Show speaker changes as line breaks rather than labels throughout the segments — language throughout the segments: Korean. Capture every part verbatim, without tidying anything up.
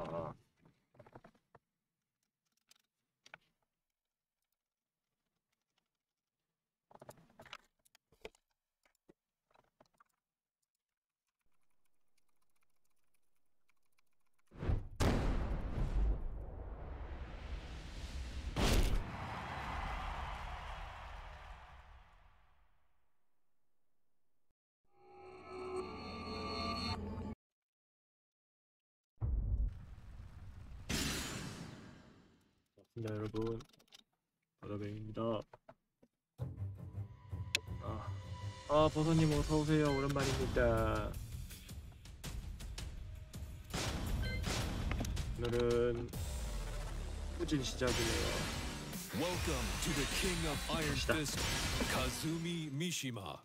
있구나. 네, 여러분, 바다뱅입니다. 아, 아 버섯님 어서 오세요. 오랜만입니다. 오늘은 후진 시작이네요.
Welcome to the King of Iron Fist, Kazumi Mishima.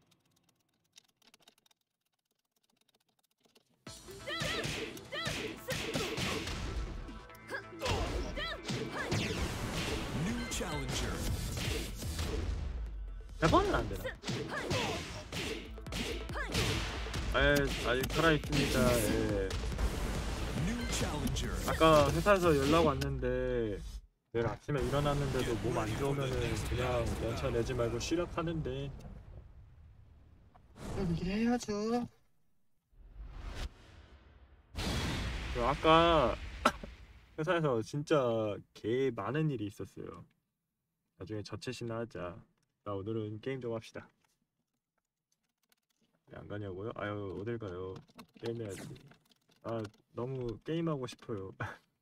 New challenger.
대박은 안 되나? 아, 아직 살아있습니다. 예.
New challenger.
아까 회사에서 연락 왔는데 내일 아침에 일어났는데도 몸 안 좋으면은 그냥 연차 내지 말고 쉬력하는데 그럼 일해야죠. 아까 회사에서 진짜 개 많은 일이 있었어요. 나중에 저챗이나 하자. 나 오늘은 게임 좀 합시다. 왜 안 가냐고요? 아유 어딜 가요. 게임해야지. 아 너무 게임하고 싶어요.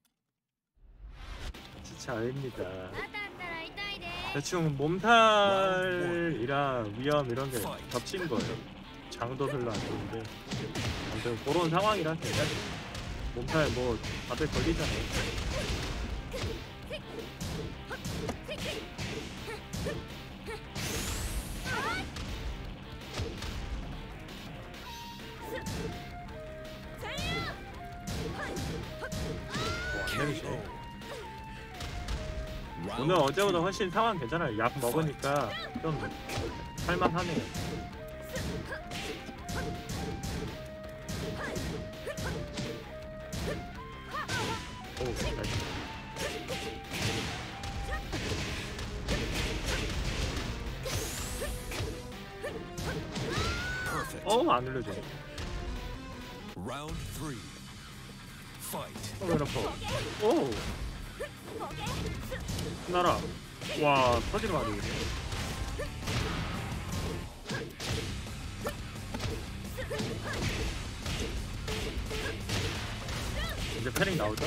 진짜 아닙니다. 대충 몸살이랑 위험 이런 게 겹친 거예요. 장도 별로 안 좋은데 아무튼 그런 상황이라 제가 몸살 뭐 다들 걸리잖아요. 오늘 어제보다 훨씬 상황 괜찮아요. 약 먹으니까 좀 살만하네요. 오, 나이스. 어, 안 눌러줘.
Round three. Fight.
어, 왜 아파? 오! 나라. 와, 터지는 거 아니겠네. 이제 패링 나오죠?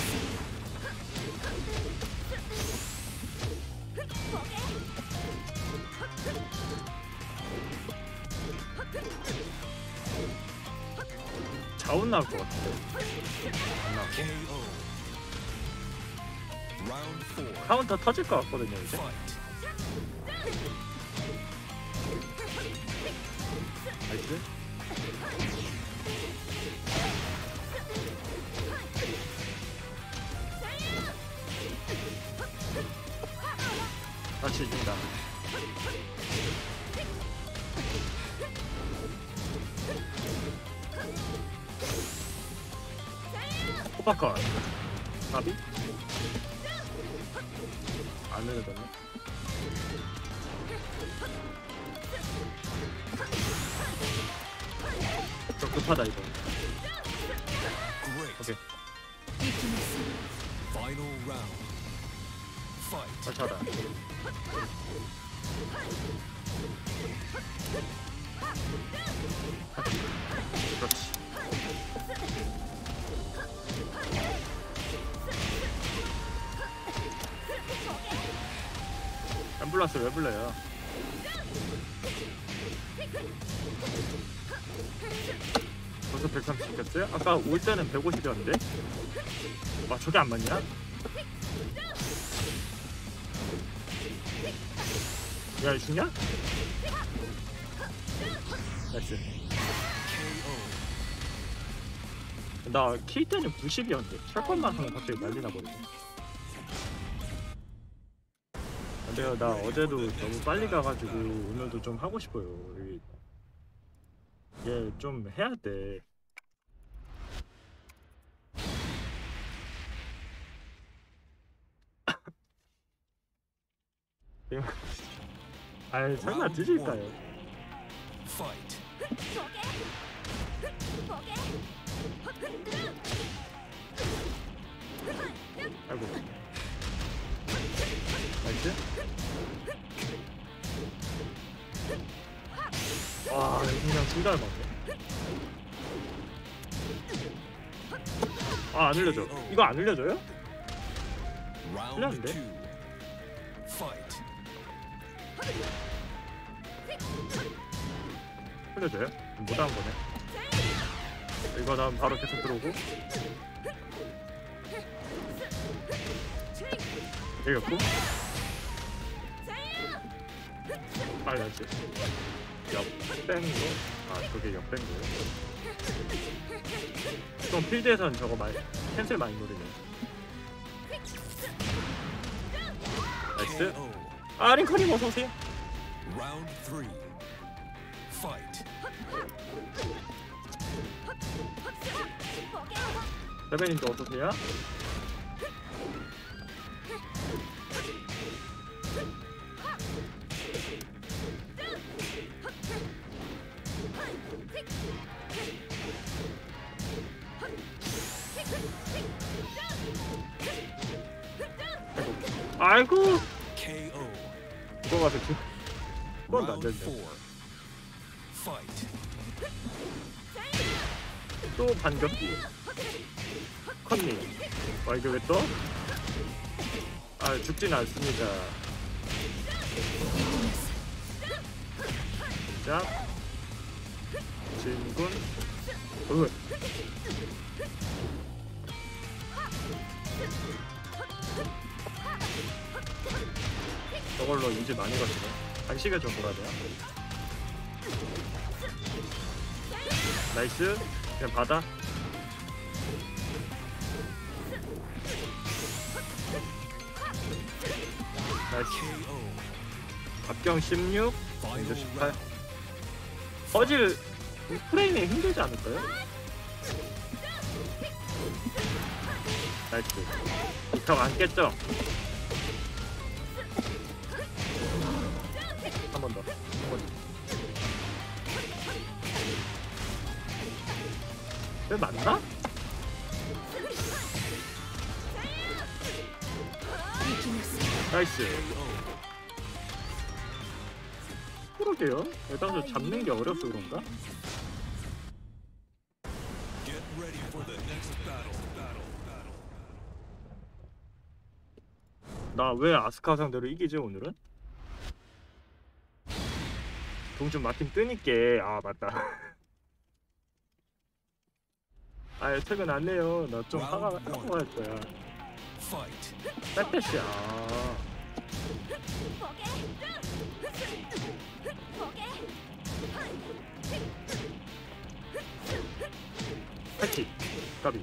자운 나올 것 같은데. 안 나오고. 카운터 터질 것 같거든요, 이제. 나이스. 다시 이긴다. 호박걸. 가비? 안 내려졌네. 좀 급하다 이거. 오케이. 잘차다. 그렇지. 앰뷸런스 왜 불러요? 벌써 백삼십 시켰어요? 아까 올 때는 백오십이었는데? 와 저게 안 맞냐? 야 이 죽냐? 나이스. 나 킬 때는 구십이었는데 철권만 하면 갑자기 난리 나버리네. 근데요 나 어제도 너무 빨리 가가지고 오늘도 좀 하고 싶어요. 얘 좀 해야 돼. 아이 설마 뒤질까요?
Fight.
아이고. 나이스. 와, 그냥 진짜 잘 맞네. 아, 안 흘려줘. 이거 안 흘려줘요?
Round
흘렸는데?
two. Fight.
흘려줘요? 못한 거네. 이거 다음 바로 계속 들어오고. 이겼고. 빨라지. 옆뱅고. 아, 저게 옆뱅고요. 좀 필드에선 저거 많이 캔슬 많이 노리네. 나이스.
K O.
아, 링컨님 어서 오세요.
Round three. Fight.
레벨님도 어서 오세요. 아이고.
K O.
이거 가서 지 그건 안
Round
된다.
four. Fight.
또 반격기. 컨님. 와, 이거 왜 또? 아, 죽진 않습니다. 자, 진군. 으. 저걸로 유지 많이 거치네. 간식을 좀 돌아야 돼요. 나이스. 그냥 받아. 나이스.
K O.
합경 십육,
Final
이제 십팔.
round.
퍼즐 프레임이 힘들지 않을까요? 나이스. 벽 안 깼죠? 한 번 더. 한 번 더. 왜 맞나? 나이스. 그러게요. 일단 잡는 게 어려서 그런가?
Get ready for the next battle. Battle. Battle.
나 왜 아스카 상대로 이기지 오늘은? 동준 마틴 뜨니께. 아, 맞다. 아, 퇴근 안 해요. 나 좀 화가 화가 날 거야.
Fight.
백패시야. 아, 패치. 까비.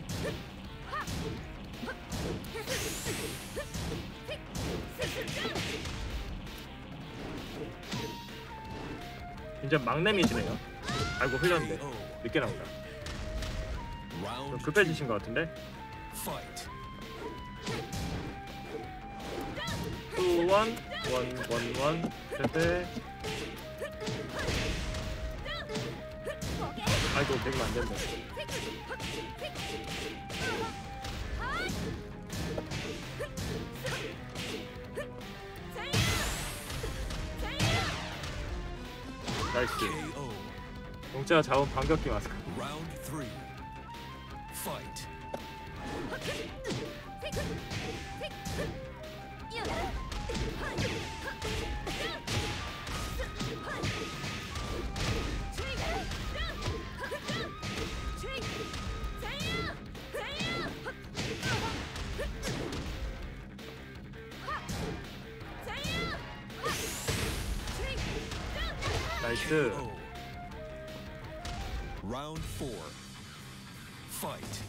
이제 막내미시네요. 아이고, 흘렸는데.
K O.
늦게 나온다. 좀
Round
급해지신 것 같은데?
fight.
투, 원, 원, 원, 원, 세세. 아이고, 백만 안 된다. 나이스.
K O.
공짜가 잡은 반격기 마스크.
Round three. Fight.
나이스.
K O. Round four. Fight.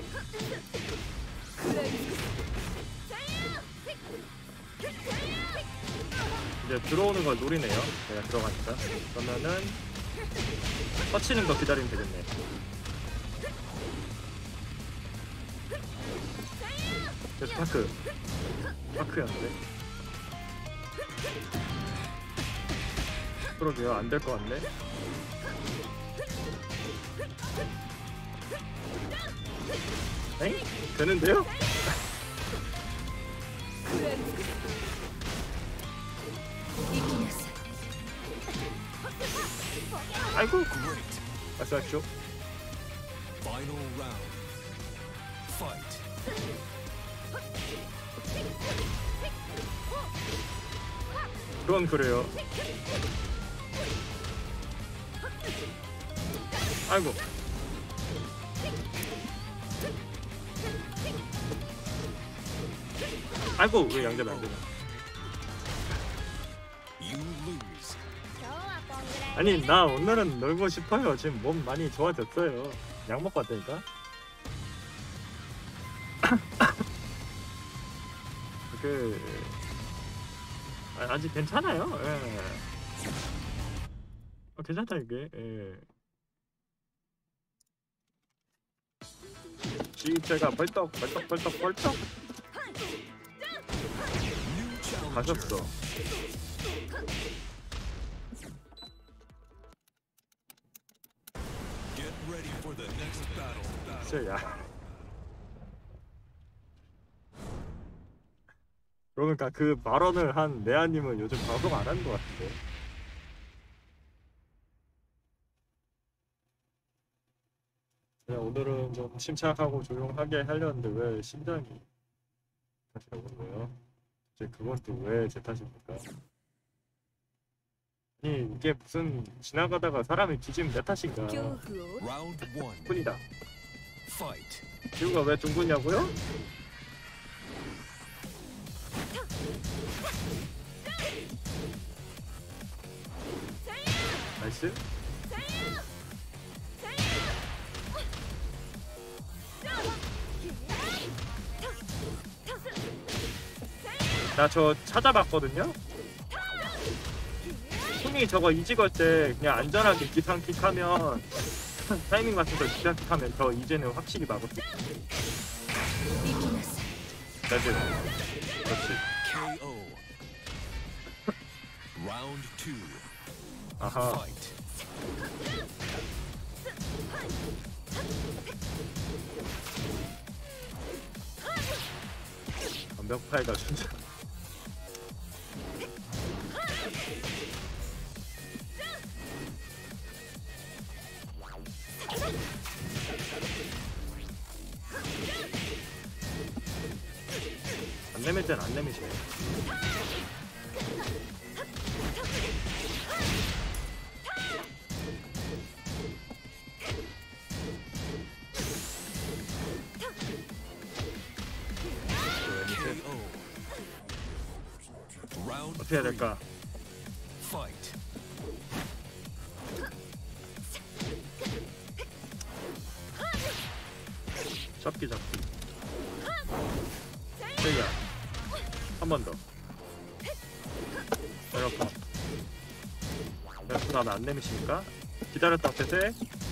이제 들어오는 걸 노리네요. 내가 들어가니까. 그러면은 터치는 거 기다리면 되겠네. 그래서 파크. 파크였는데. 그러게요. 안 될 것 같네. 엥? 되는데요? 아이고.
Great.
말씀하십시오.
Final round. Fight.
그건 그래요. 아이고. 아이고, 왜 양자면 안 되나?
You lose.
아니, 나 오늘은 놀고 싶어요. 지금 몸 많이 좋아졌어요. 약 먹고 왔다니까. 그 아, 아직 괜찮아요. 예. 어, 괜찮다 이게. 예. 시체가 벌떡 벌떡 벌떡 벌떡
New challenger.
가셨어.
Get ready for the next battle. battle.
진짜야. 그러니까 그 발언을 한 내아님은 요즘 방송 안 하는 것 같은데. 그냥 오늘은 좀 침착하고 조용하게 하려는데 왜 심장이 탓이라고 그러고요. 이제 그건 또 왜 제 탓입니까? 아니 이게 무슨 지나가다가 사람이 뒤지면 내 탓인가?
Round one.
뿐이다.
Fight.
지우가 왜 둥근냐고요? 나이스. 나 저 찾아봤거든요? 힘이 저거 이직할 때 그냥 안전하게 기상킥 하면 타이밍 맞춰서 기상킥 하면 저 이제는 확실히 막을 수 있어. 나이스. 그렇지.
K O. Round two.
아하.
Fight.
완벽파이가 순자. 안 내밀 땐 안 내미셔.
K O. Round
어떻게 해야
three.
될까?
Fight.
잡기 잡기. 세야. 한 번 더. 이렇게. 이렇게 나면 안 내미시니까 기다렸다 패세.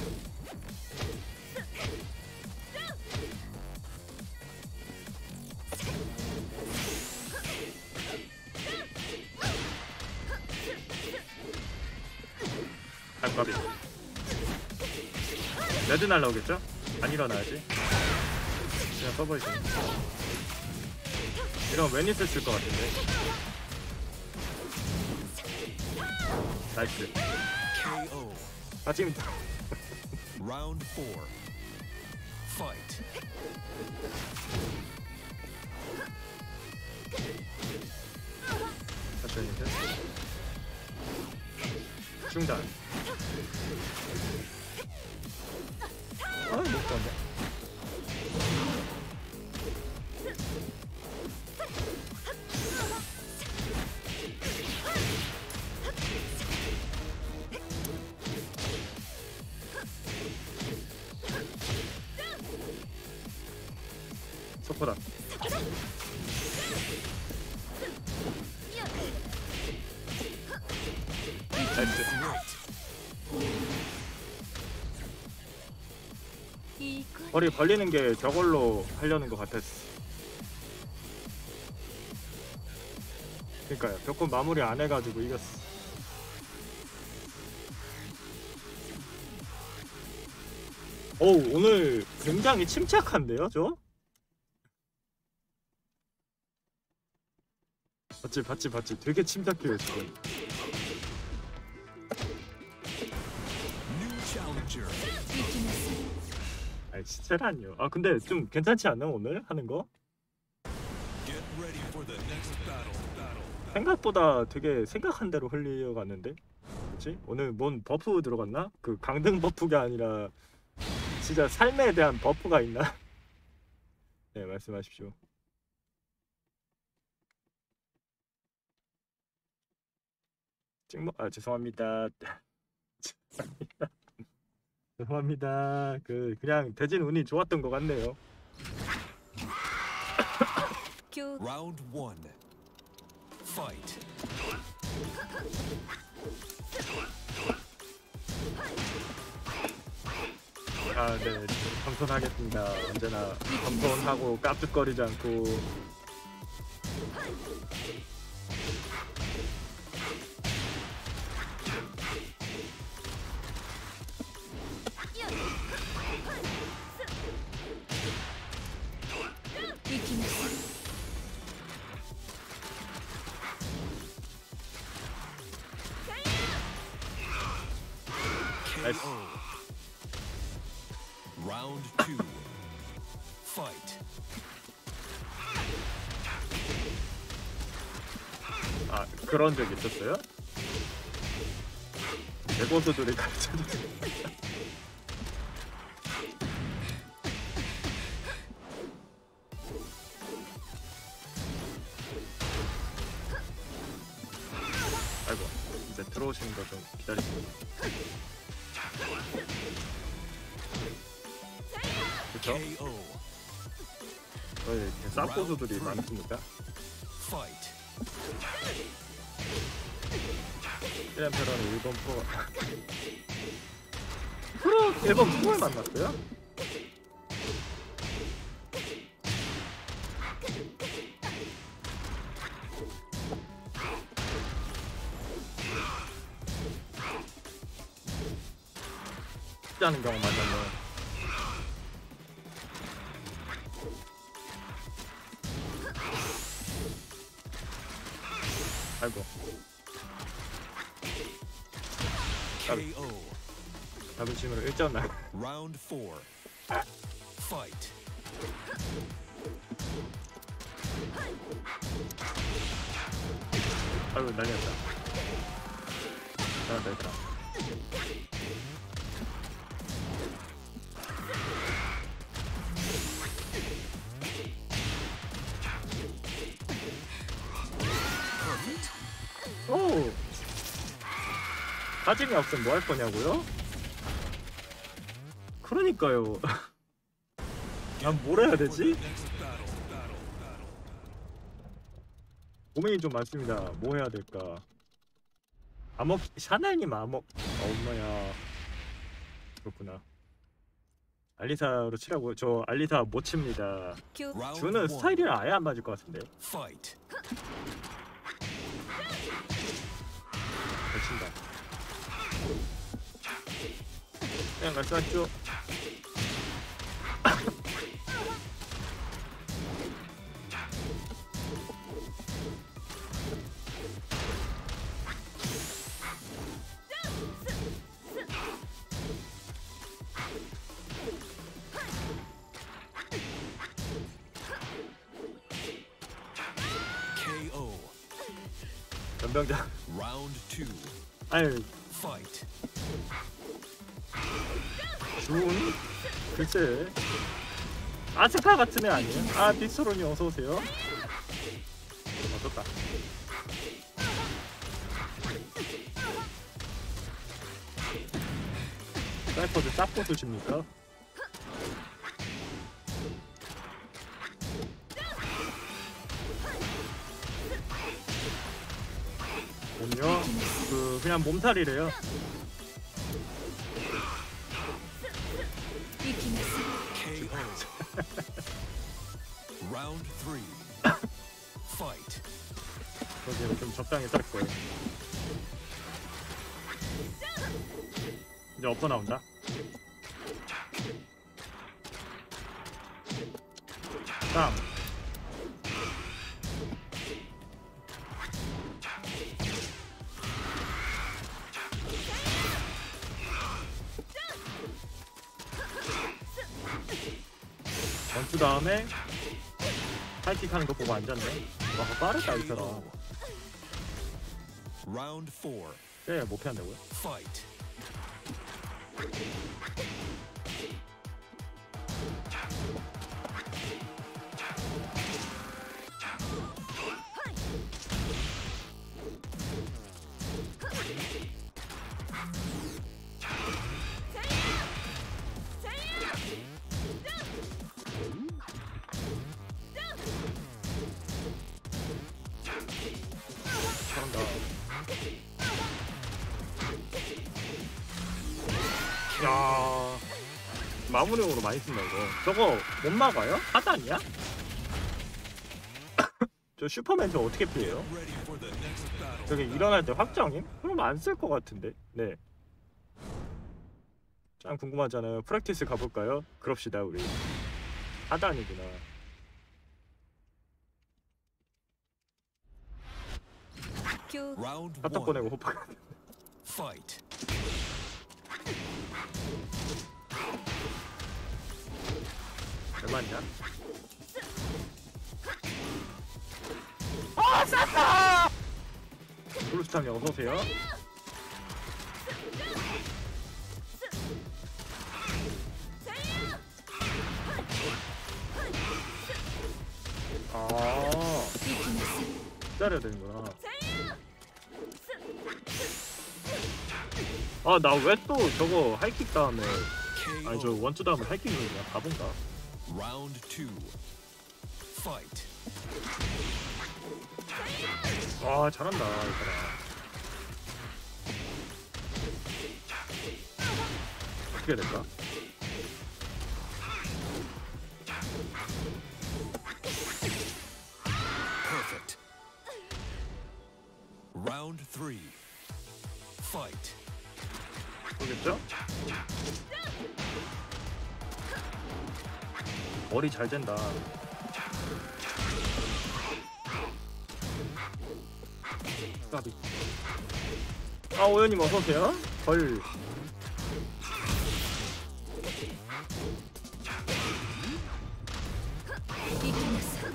아까비. 레드 날라오겠죠? 안 일어나야지. 그냥 써버리죠. 이런 웬니스 쓸 것 같은데. 나이스.
K O.
아 지금
Round four. Fight.
다시 웬니스. 중단. 아, 못 간다. 속보다. 나이스. 머리 벌리는 게 저걸로 하려는 것 같았어. 그러니까요. 벽권 마무리 안 해가지고 이겼어. 오, 오늘 굉장히 침착한데요, 저? 봤지, 봤지, 봤지. 되게 침착해요, 지금.
New challenger.
아이, 진짜라니요. 아, 근데 좀 괜찮지 않나, 오늘 하는 거?
Get ready for the next battle. Battle.
생각보다 되게 생각한 대로 흘려갔는데? 그치? 오늘 뭔 버프 들어갔나? 그 강등 버프가 아니라 진짜 삶에 대한 버프가 있나? 네, 말씀하십시오. 찍먹, 아, 죄송합니다. 죄송합니다. 죄송합니다. 그, 그냥 대진 운이 좋았던 것 같네요.
교
Round one. Fight.
아, 네. 겸손하겠습니다. 언제나 겸손하고 깝죽거리지 않고.
이기마스
K O. Round two. Fight.
아, 그런 적 있었어요? 대고수들이 가르쳐주세요. 아이고, 이제 들어오시는 거 좀 기다리세요. 그쵸?
K O.
저희 이렇게 쌉고수들이 많습니다.
Fight.
일년 패러는 일본 프로 프로 일본 프로를 만났어요? 쉽지 않은 경우 만났네. 아이고,
K O.
자존심으로 일 점 나.
Round four. Fight.
아이고, 난리 났다. 아, 됐다. 오! 사진이 없으면 뭐 할 거냐고요? 그러니까요. 난 뭘 해야 되지?
Next battle. Battle. Battle.
고민이 좀 많습니다. 뭐 해야 될까? 암흑 샤넬님 암흑 엄마야. 그렇구나. 알리사로 치라고. 저 알리사 못 칩니다.
교
Round
주는
one.
스타일이랑 아예 안 맞을 것 같은데.
Fight.
잘 친다. 그냥 말씀하시죠.
K O.
연병장.
Round two.
아유,
Fight.
준? 글쎄. 아스카 같은 애 아니에요? 아, 빅스론이 어서 오세요. 어떻다. 사이퍼드 짭고 드십니까? 몸요? 그 그냥 몸살이래요.
이기마스
K O. Round three. Fight.
거기에 좀 적당히 짤 거예요. 이제 엎어 나온다. 땅. 원투 다음에 하이킥 하는 거 보고 앉았네. 와 빠르다 이 사람.
Round four.
네, 못 피한다고요?
Fight.
잘한다. 야 마무리용으로 많이 쓴다 이거. 저거 못 막아요? 하단이야? 저 슈퍼맨 저 어떻게 피해요?
Ready for the next battle.
저게 일어날 때 확정임? 그럼 안 쓸 것 같은데. 네. 짱 궁금하잖아요. 프랙티스 가볼까요? 그럽시다 우리. 하단이구나.
교
Round
카톡
one.
보내고 호박.
Fight.
얼마냐? 아 쌌다! 블루스탕이 어서 오세요. 아 기다려야 되는구나. 아 나 왜 또 저거 하이킥 다음에 아니 저
K O.
원투 다음에 하이킥 누르냐 바본가?
Round two. Fight.
아 잘한다 이 사람. 어떻게 해야 될까?
Perfect. Round three. Fight.
모르겠죠? 머리 잘 된다. 까비. 아 오연님 어서 오세요. 헐.
이기면서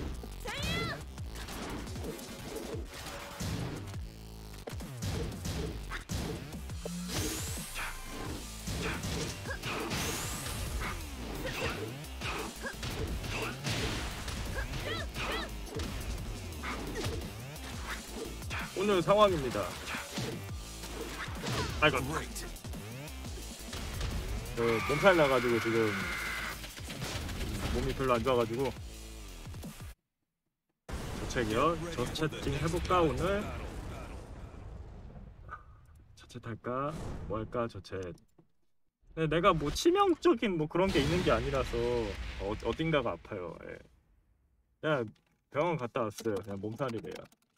오늘 상황입니다. 아이고
Great.
저 몸살 나가지고 지금 몸이 별로 안 좋아가지고 저책이요. 저 채팅 해볼까 오늘? 저챗 할까? 뭐 할까 저챗. 네, 내가 뭐 치명적인 뭐 그런 게 있는 게 아니라서 어, 어딘가가 아파요. 예. 그냥 병원 갔다 왔어요. 그냥 몸살이래요.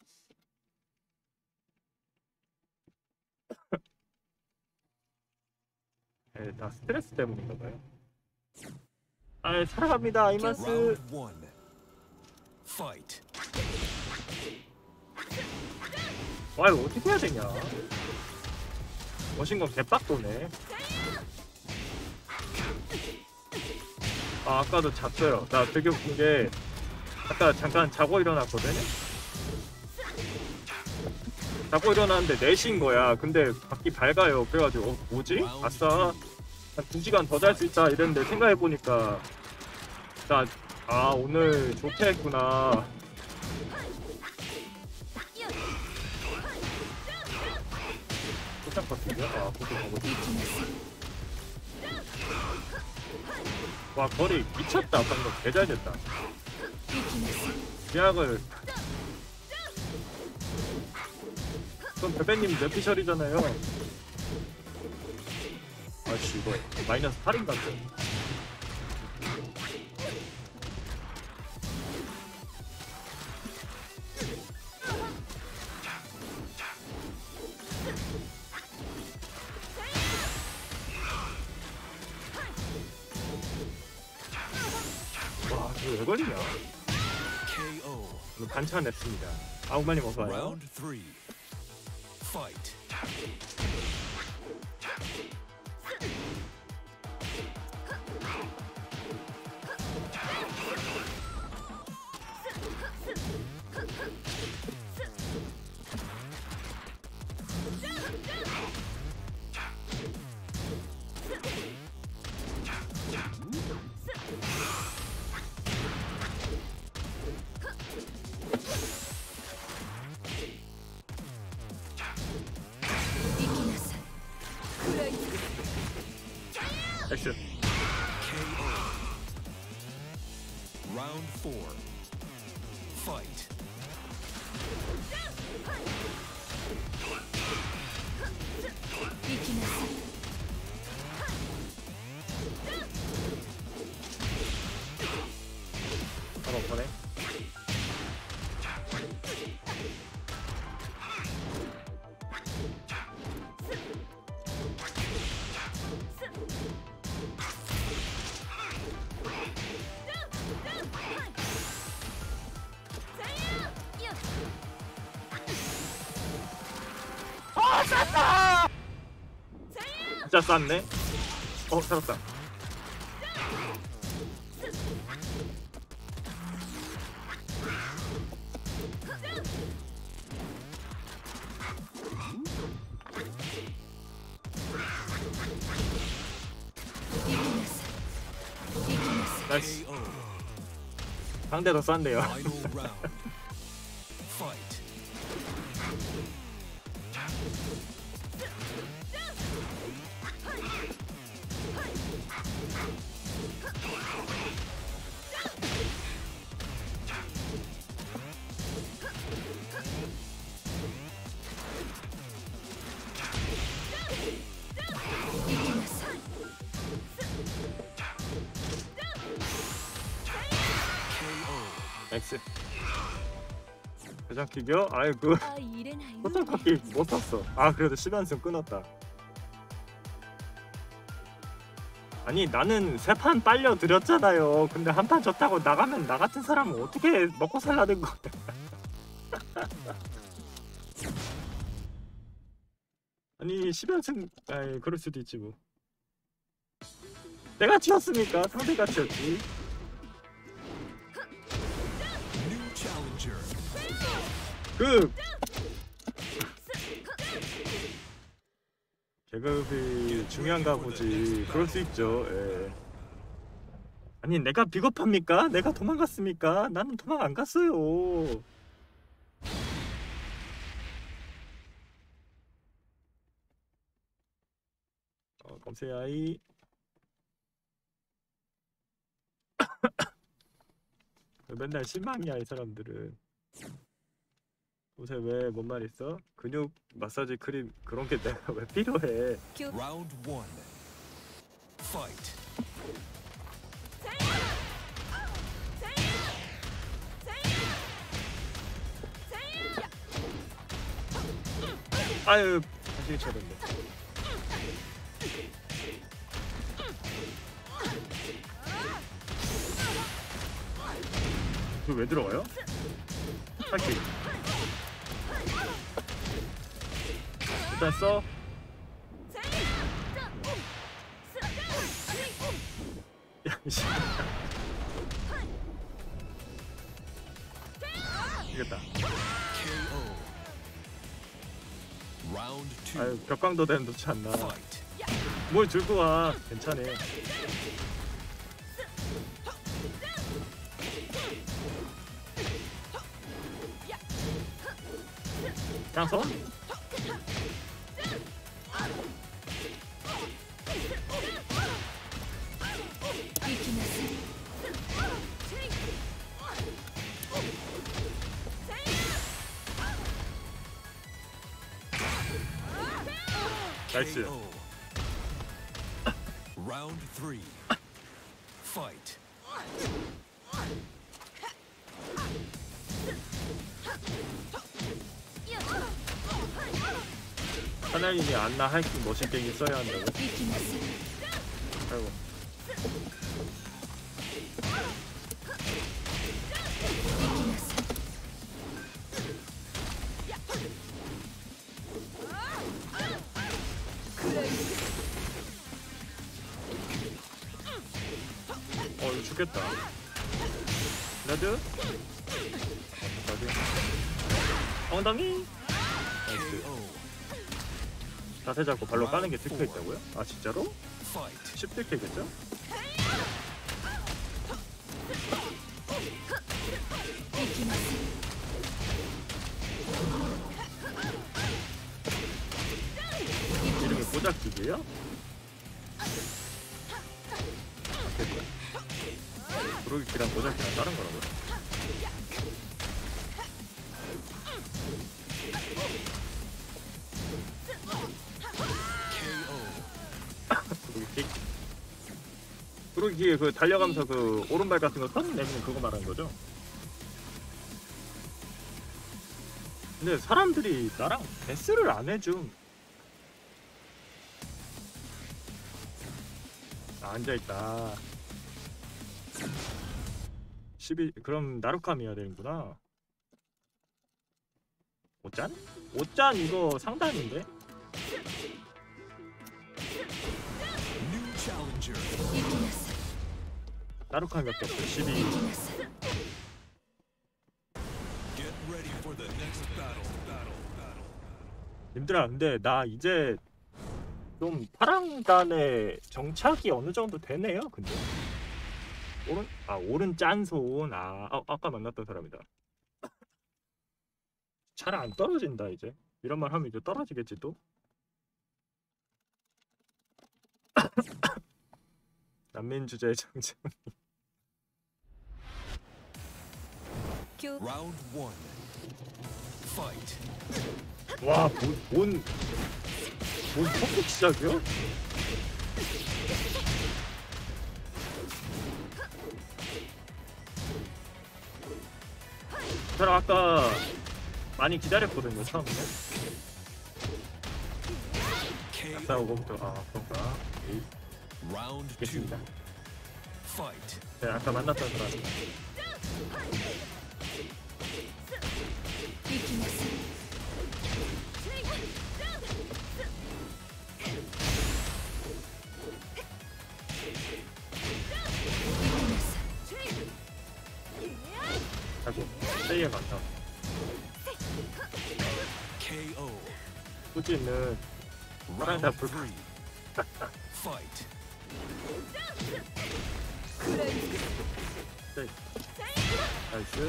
예, 다 스트레스 때문인가 봐요. 아, 사랑합니다. 아이마스.
Round one. Fight.
와, 이거 어떻게 해야 되냐? 머신건 개빡도네. 아, 아까도 잤어요. 나 되게 웃긴 게 아까 잠깐 자고 일어났거든. 자고 일어났는데 네 시인 거야. 근데 밖이 밝아요. 그래가지고 어, 뭐지? 아싸. 한 두 시간 더 잘 수 있다 이랬는데 생각해보니까 나 아 오늘 좋게 했구나. 포장 같은데요? 아 그거 가보자. 와 거리 미쳤다. 방금 개잘 됐다. 계약을 그럼 베베님 몇 피셜이잖아요. 아씨 이거 마이너스 팔인가 또. 왜 걸리냐?
케이오.
오늘 반찬 냈습니다. 아우 빨리 먹어요.
Round three. Fight.
이기나사. 그라이트.
엑스.
케이오. Round four. Fight.
이기나사.
바로 오퍼네. 아 쌌다! 진짜 쌌네. 어 살았다.
이기나사. 이기나사.
나이스.
케이오.
상대 더 싼데요.
Final round. Fight.
이기나사.
케이오.
엑스. 대장 킥이요? 아이 그
아 이래나요.
포탈커피 못 탔어. 아 그래도 시간승 끊었다. 아니 나는 세 판 빨려 드렸잖아요. 근데 한 판 졌다고 나가면 나 같은 사람은 어떻게 먹고 살라는 거야? 아니 십연승 아이 그럴 수도 있지 뭐. 내가 치웠으니까 상대가 치웠지.
New challenger.
그 계급이 중요한가 보지. 그럴 수 있죠. 예. 아니 내가 비겁합니까? 내가 도망갔습니까? 나는 도망 안 갔어요. 어, 검색아이 맨날 실망이야 이 사람들은. 요새 왜 뭔 말 있어? 근육 마사지 크림 그런 게 내가 왜 필요해?
Round one. Fight.
아유 다시 쳐야 된다. 그 왜 들어가요? 할게. 일단 써. 야, 이씨. 이겼다.
케이오. Round two.
아유 벽광도 되는 놓지 않나.
Fight.
뭘 들고 와? 괜찮아. 그냥 서? 나이스.
케이오. Round three. Fight.
하나님이 안나 하이킹 머신갱이 써야 한다고? 아이고. 어 이거 죽겠다. 레드. 레드. 엉덩이. 나이스.
KO.
자세 잡고 발로 까는 게 특효 있다고요? 아 진짜로?
Fight.
십일 킬겠죠? 이름이 꼬작기기예요? 브로기키랑 꼬작기랑 다른 거라고요? 브로기키? 브로기키 그 달려가면서 그 오른발 같은 거 턴 내리는 그거 말하는 거죠? 근데 사람들이 나랑 데스를 안 해줌. 아, 앉아있다. 십일 그럼 나루카미야 되는구나. 오짠? 오짠 이거 상단인데?
New challenger.
나루카미밖에 없어. 십이.
Get ready for the next battle. Battle. Battle.
님들아 근데 나 이제 좀 파랑단의 정착이 어느 정도 되네요. 근데 오른 아 오른 짠손 아, 아 아까 만났던 사람이다. 잘 안 떨어진다 이제. 이런 말 하면 이제 떨어지겠지 또. 난민 주제의 정착.
Round one. Fight.
와, 뭔, 뭔, 뭔 퍼펙 시작이야? 저는 아까 많이 기다렸거든요, 처음에.
K
아싸
O.
오고부터, 아, 그런가? 에이,
Round two.
알겠습니다.
Fight.
네, 아까 만났던 사람. 아이고, 세이에 많다.
K O.
꾸지는 파랑 다
Round
불.
three. Fight.
세이. 나이스.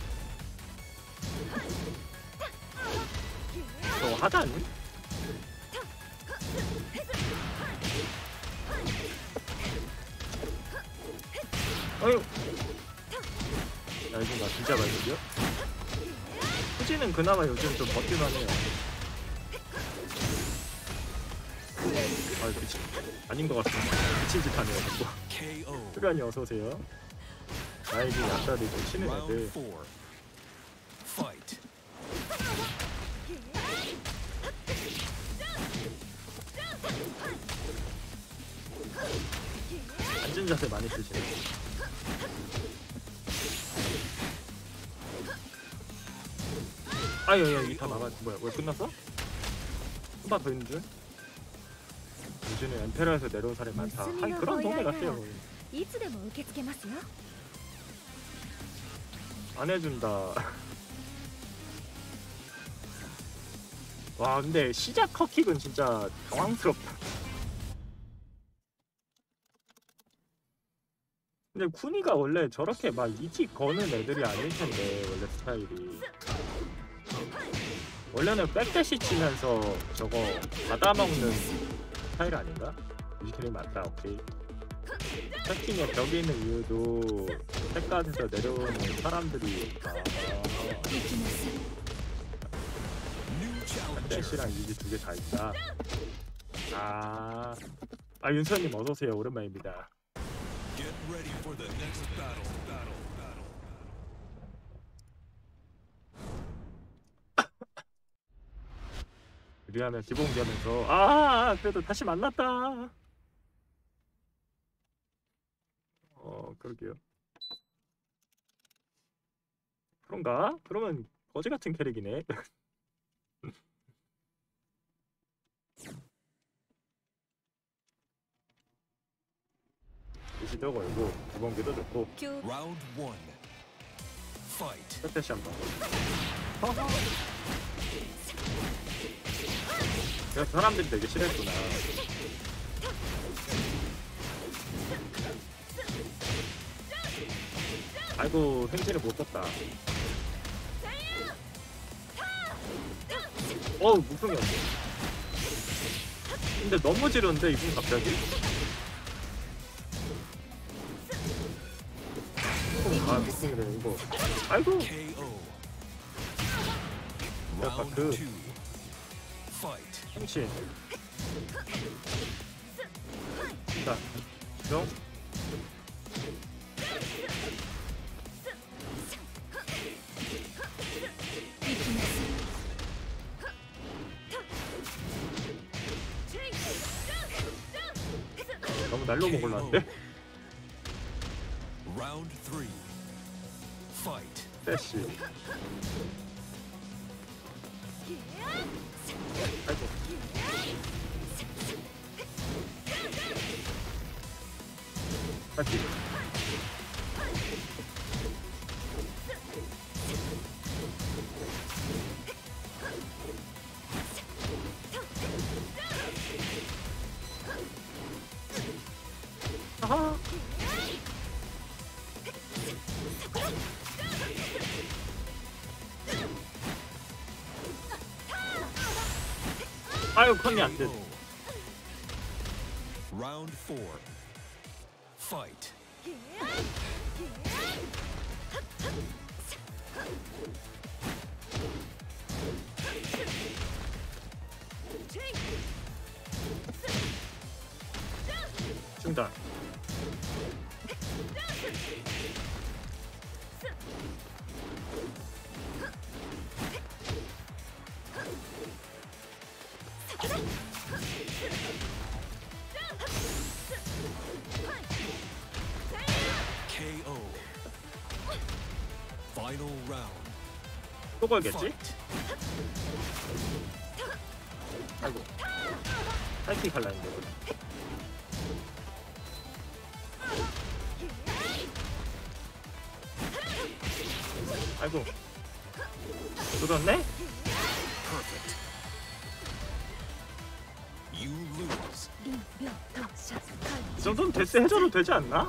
너 하다니? 어휴. 야 이거 나 진짜 말이야? 후지는 그나마 요즘 좀 버틸만해요. 아 미친 아닌 것 같습니다. 미친 짓 하네요. 뭐.
K O.
수련이 어서 오세요. 나에게 약사들 좀 치는
Round
애들.
four. Fight.
앉은 자세 많이 쓰시네. 아유, 야, 이게 다 나가. 뭐야, 뭐야, 끝났어? 한 번 더 있는 줄? 요즘에 엔페라에서 내려온 사람이 많다. 아니, 그런 동네 같아요.
いつでも受け付けますよ
안 해준다. 와, 근데 시작 컷킥은 진짜 당황스럽다. 근데 쿠니가 원래 저렇게 막 이직 거는 애들이 아닐 텐데, 원래 스타일이. 원래는 백대시 치면서 저거 받아먹는 스타일 아닌가? 이직킬이 맞다, 오케이. 채팅에 벽에 있는 이유도 색깔에서 내려오는 사람들이 아,
New challenger.
백대시랑 이직 두 개 다 있다. 아, 아 윤서님 어서 오세요. 오랜만입니다.
Get ready for the next battle. Battle. Battle.
리하면 기본기하면서 아 그래도 다시 만났다. 어 그러게요. 그런가? 그러면 거지 같은 캐릭이네. 먼저 걸고 두번기도 좋고
今日
Round one. Fight.
백대시 한번. 그래서 사람들이 되게 싫어했구나. 아이고 행진을 못 썼다. 어우 무풍이 없네. 근데 너무 지른데 이분 갑자기? 아 무풍이래 이거. 아이고.
K.O.
약간
Round
그
two. Fight.
행신. 자, 정. 너무 날로 먹을라는데?
Round three. Fight.
대시. 아이고. 다시. 아하. 아유 컨이 안 돼.
Round four. Fight.
중단.
K.O. Final round.
또 걸겠지?
Fight.
아이고. 하이킥 갈라는데. 아이고. 들었네?
Perfect. You lose.
臨病感謝
이 정도면 데스 해줘도 되지 않나?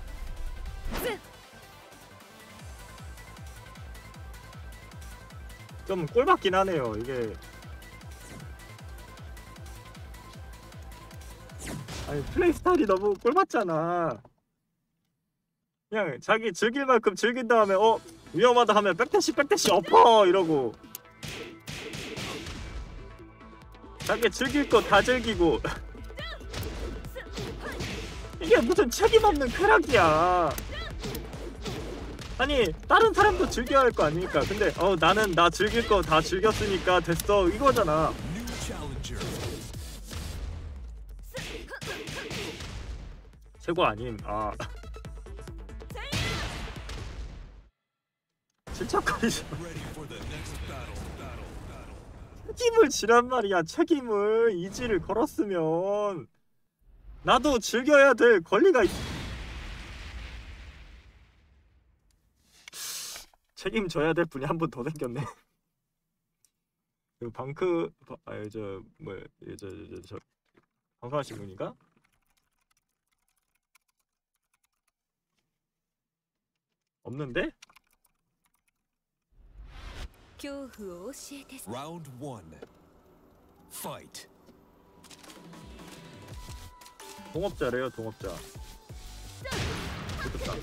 좀 꼴받긴 하네요. 이게 아니 플레이 스타일이 너무 꼴받잖아. 그냥 자기 즐길 만큼 즐긴 다음에 어 위험하다 하면 백대시 백대시 엎어 이러고 자기 즐길 거 다 즐기고 이게 무슨 책임 없는 쾌락이야. 아니 다른 사람도 즐겨야 할 거 아닙니까? 근데 어 나는 나 즐길 거 다 즐겼으니까 됐어 이거잖아.
New challenger.
최고 아님. 아 질척거리지 마.
Ready for the next battle. Battle. Battle.
책임을 지란 말이야. 책임을 이지를 걸었으면 나도 즐겨야 될 권리가 있... 책임져야 될 분이 한 분 더 생겼네. 그 방크 아저뭐저저저 방송하신 분인가? 없는데?
恐怖を教えて
Round one. Fight.
동업자래요 동업자. 좋겠다.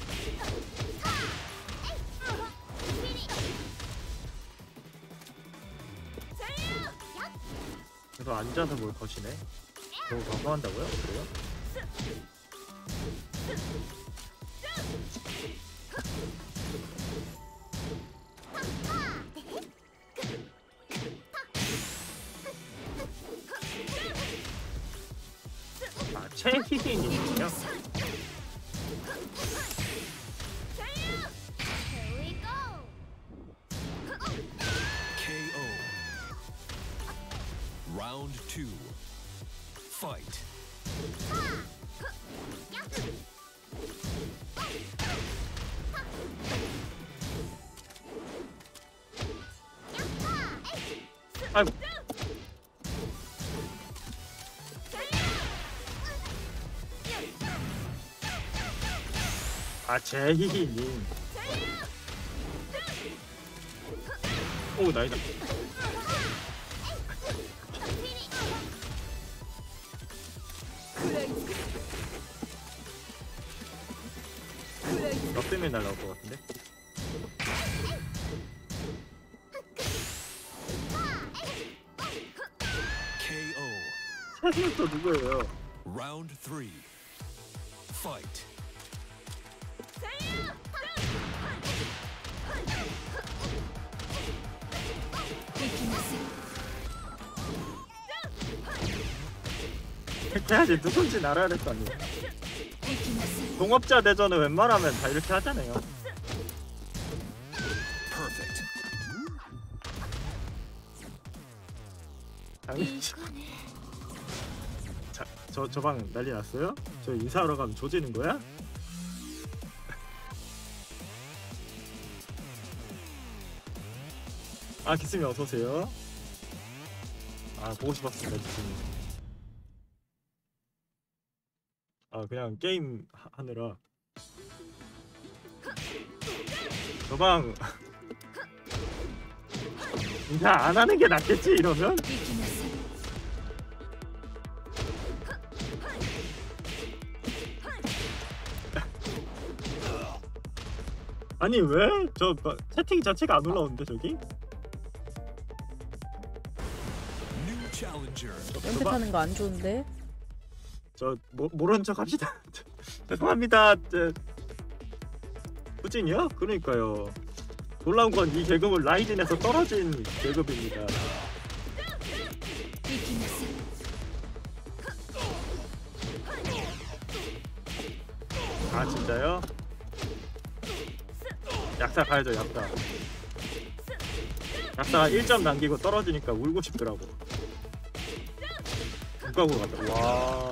그래서 앉아서 뭘 거시네. 너무 방송한다고요? 그래요? 아 최희진이군요.
K O. Round two. Fight.
아이고. 아 제희님. 오 나이다. 너 때문에 날라올 것 같은데?
케이오.
최승도 누구예요?
Round three. Fight.
이렇게 해야지. 누군지 알아야 될 거 아니에요. 동업자 대전은 웬만하면 다 이렇게 하잖아요.
Perfect.
당연히. 자, 저 저 방 난리 났어요? 저 인사하러 가면 조지는 거야? 아 기스님 어서 오세요. 아 보고 싶었습니다 기스님. 아 그냥 게임 하, 하느라. 저방 인사 안 하는 게 낫겠지 이러면? 아니 왜? 저 뭐, 채팅 자체가 안 올라오는데 저기?
New challenger.
연습하는 거 안 좋은데?
저 모, 모른 척 합시다. 죄송합니다. 저, 후진이요? 그러니까요. 놀라운 건 이 계급은 라이진에서 떨어진 계급입니다. 아 진짜요? 약사 가야죠 약사. 약사가 일 점 남기고 떨어지니까 울고 싶더라고. 국가국으로 갔다. 와.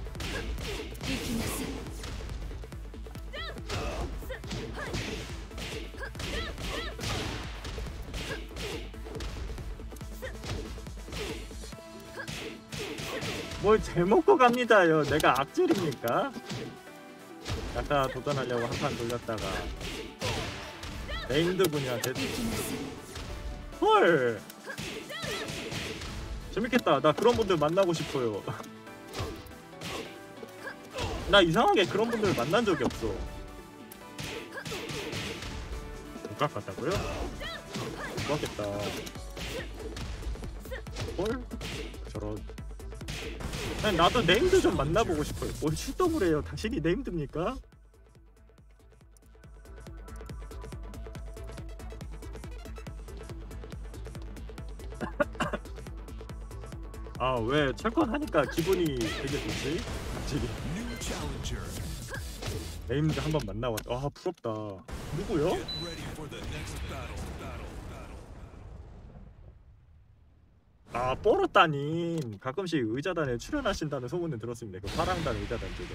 뭘 잘 먹고 갑니다요. 내가 악질입니까? 약사 도전하려고 한 판 돌렸다가 네임드 분야한테 헐 재밌겠다. 나 그런 분들 만나고 싶어요. 나 이상하게 그런 분들 만난 적이 없어. 독학 같다고요? 좋았겠다. 헐 저런. 아니, 나도 네임드 좀 만나보고 싶어요. 뭘 출동을 해요? 당신이 네임드입니까? 아 왜 철권 하니까 기분이 되게 좋지? 갑자기
New challenger.
네임드 한번 만나봤다. 아 부럽다. 누구요?
Get ready for the next battle. Battle. Battle.
아 뽀로따님 가끔씩 의자단에 출연하신다는 소문을 들었습니다. 그 파랑단 의자단 쪽에.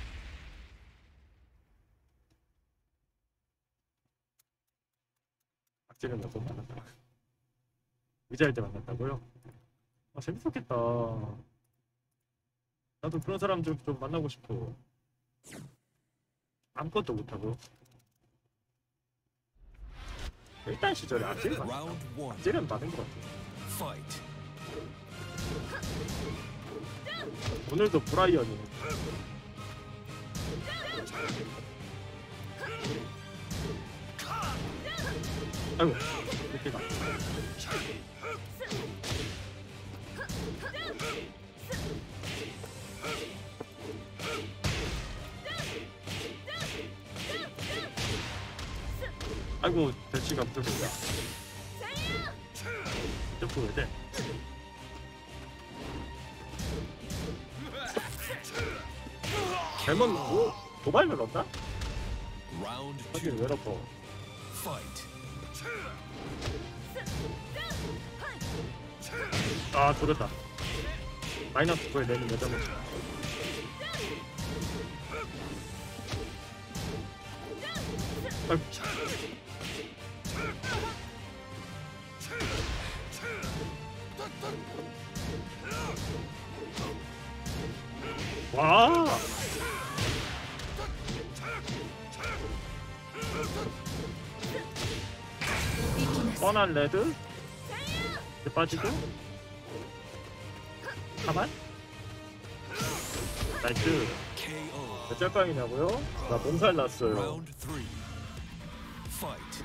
악질은 나도 만났다. 의자일 때 만났다고요? 아 재밌었겠다. 나도 그런 사람 좀, 좀 만나고 싶어. 아무것도 못하고. 일단 시절에 악질은 많아.
Round one.
악질은 많은 것 같아.
Fight.
오늘도 브라이언이. 아이고 이렇게 가. 아이고 대치가 붙었습니다. 점프 왜 돼? 잘못 오? 도발 눌렀다?
Round
하긴
two.
왜 넣어?
Fight.
아 조졌다. 마이너스 구에 내는 여자분. 아이고. 와. 뻔한 레드. 이제 빠지고. 가만. 나이스.
케이오.
몇 짤빵이냐고요? 나 몸살 났어요.
Round three. Fight.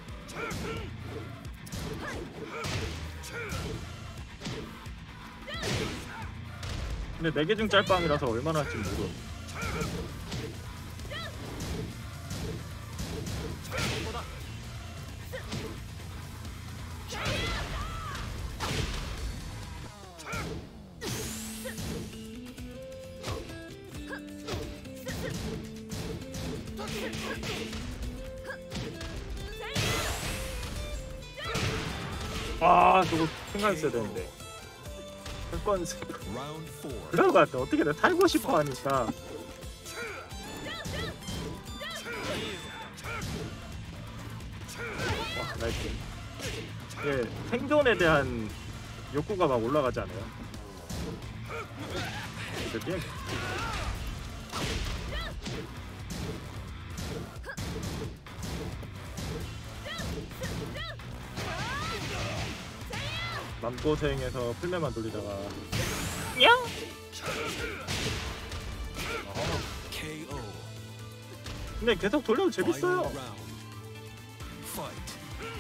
근데 네 개 중 짤빵이라서 얼마나 할지 모르. 아, 저거 생각했어야 되는데. 할건
Round four.
그럴 것 같아. 어떻게 내가 살고 싶어 하니까. 와, 나이스. 예, 생존에 대한 욕구가 막 올라가지 않아요? 이제 뛰어. 맘고생해서 풀매만 돌리다가 야! 어.
케이오.
근데 계속 돌려도 재밌어요.
Final round. Fight.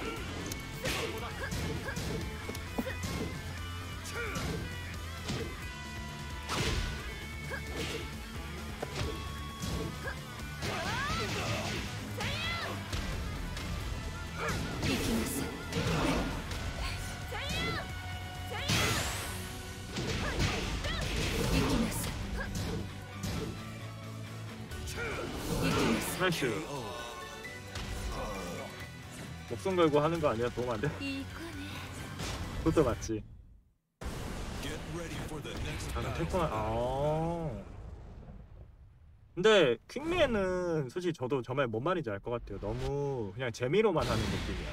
스매시.
케이오.
목숨 걸고 하는 거 아니야? 도움 안 돼?
いい子ね
그것도 맞지.
Get ready for the next
나는
battle.
태풍 아. 근데 퀵맨은 솔직히 저도 정말 뭔 말인지 알 것 같아요. 너무 그냥 재미로만 하는 느낌이야.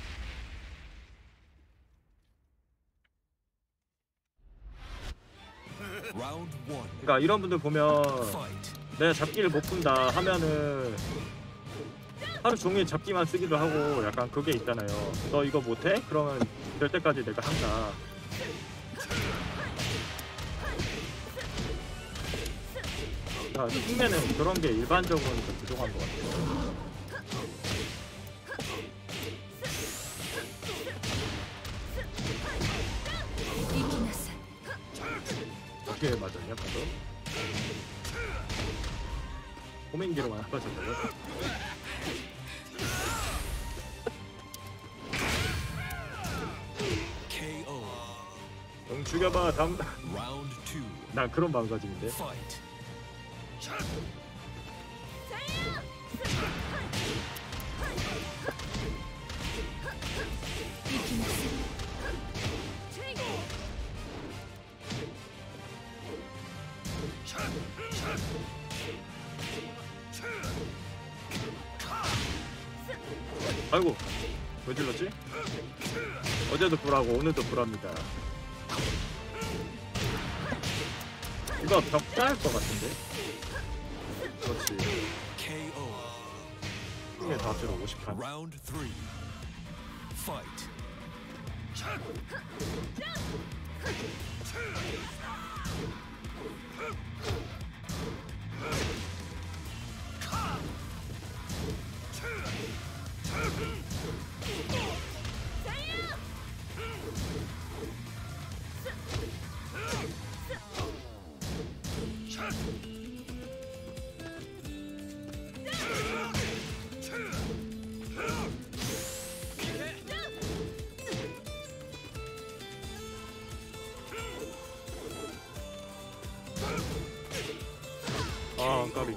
Round one.
그러니까 이런 분들 보면
Fight.
내가 잡기를 못 푼다 하면은 하루 종일 잡기만 쓰기도 하고 약간 그게 있잖아요. 너 이거 못해? 그러면 될 때까지 내가 한다. 아, 킹맨은 그런 게 일반적으로 좀 부족한 것 같아요. 어떻게 맞았냐, 방금? 호민기로만 빠졌다고?
케이오.
응, 죽여봐, 다음.
Round two.
난 그런 마음가짐인데.
Fight.
아이고, 왜 질렀지? 어제도 불하고 오늘도 불합니다. 이거 벽다할 것 같은데? 그렇지.
케이오.
이게 다 합치로 오십 판.
Round three. Fight.
아, 까비.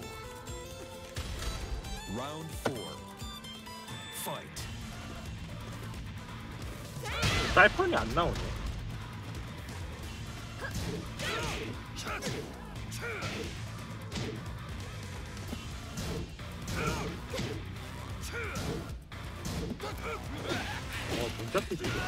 Round four. Fight.
딸판이 안 나오네. 어, 못 잡히지. 이거.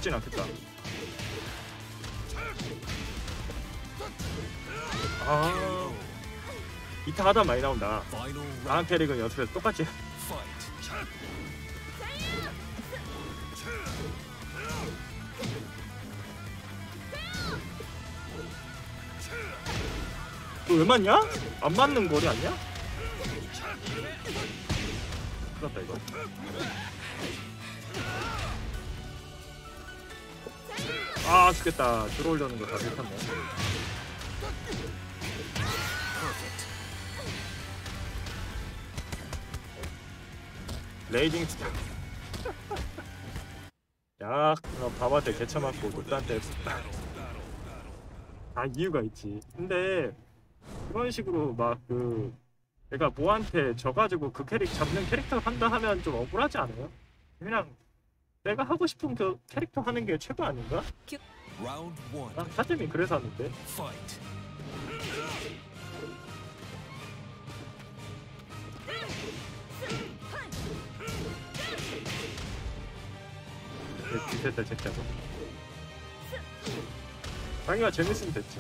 죽진 않겠다. 아, 이타 하다 많이 나온다.
Final round.
다음 캐릭은 연습해서 똑같이.
Fight.
너 왜 맞냐? 안 맞는 거리 아니야? 큰일났다 이거. 아 죽겠다. 들어오려는 거 다 못했네. 레이딩 스타. 야, 너 밥한테 개쳐 맞고 노딴테 다 이유가 있지. 근데 그런 식으로 막 그 내가 뭐한테 져가지고 그 캐릭 잡는 캐릭터 한다 하면 좀 억울하지 않아요? 그냥 내가 하고 싶은 그 캐릭터 하는 게 최고 아닌가?
Round one.
난 사점이 그래서 하는데.
Fight.
내 뒤셋다 제끼하고. 자기가 재밌으면 됐지.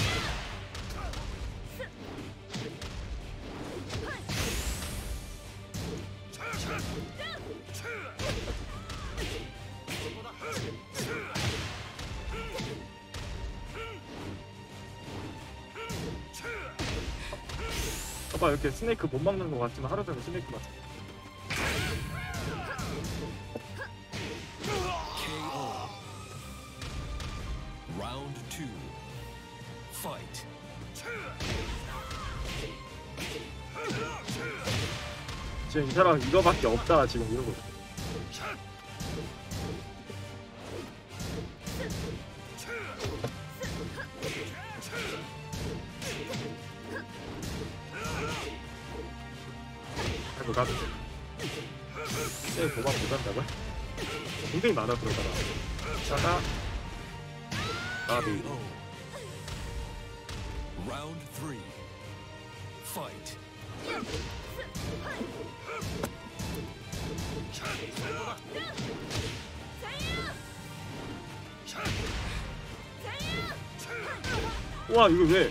봐봐 이렇게 스네이크 못 막는 것 같지만 하루 종일 스네이크 맞아.
K O. Round two. Fight.
지금 이 사람 이거밖에 없다 지금 이러고 있어. 아이고 가도 쟤 도망 못한다고요? 굉장히 많아 그러다가 자가 나비.
K O. Round three. Fight.
와 이거 왜?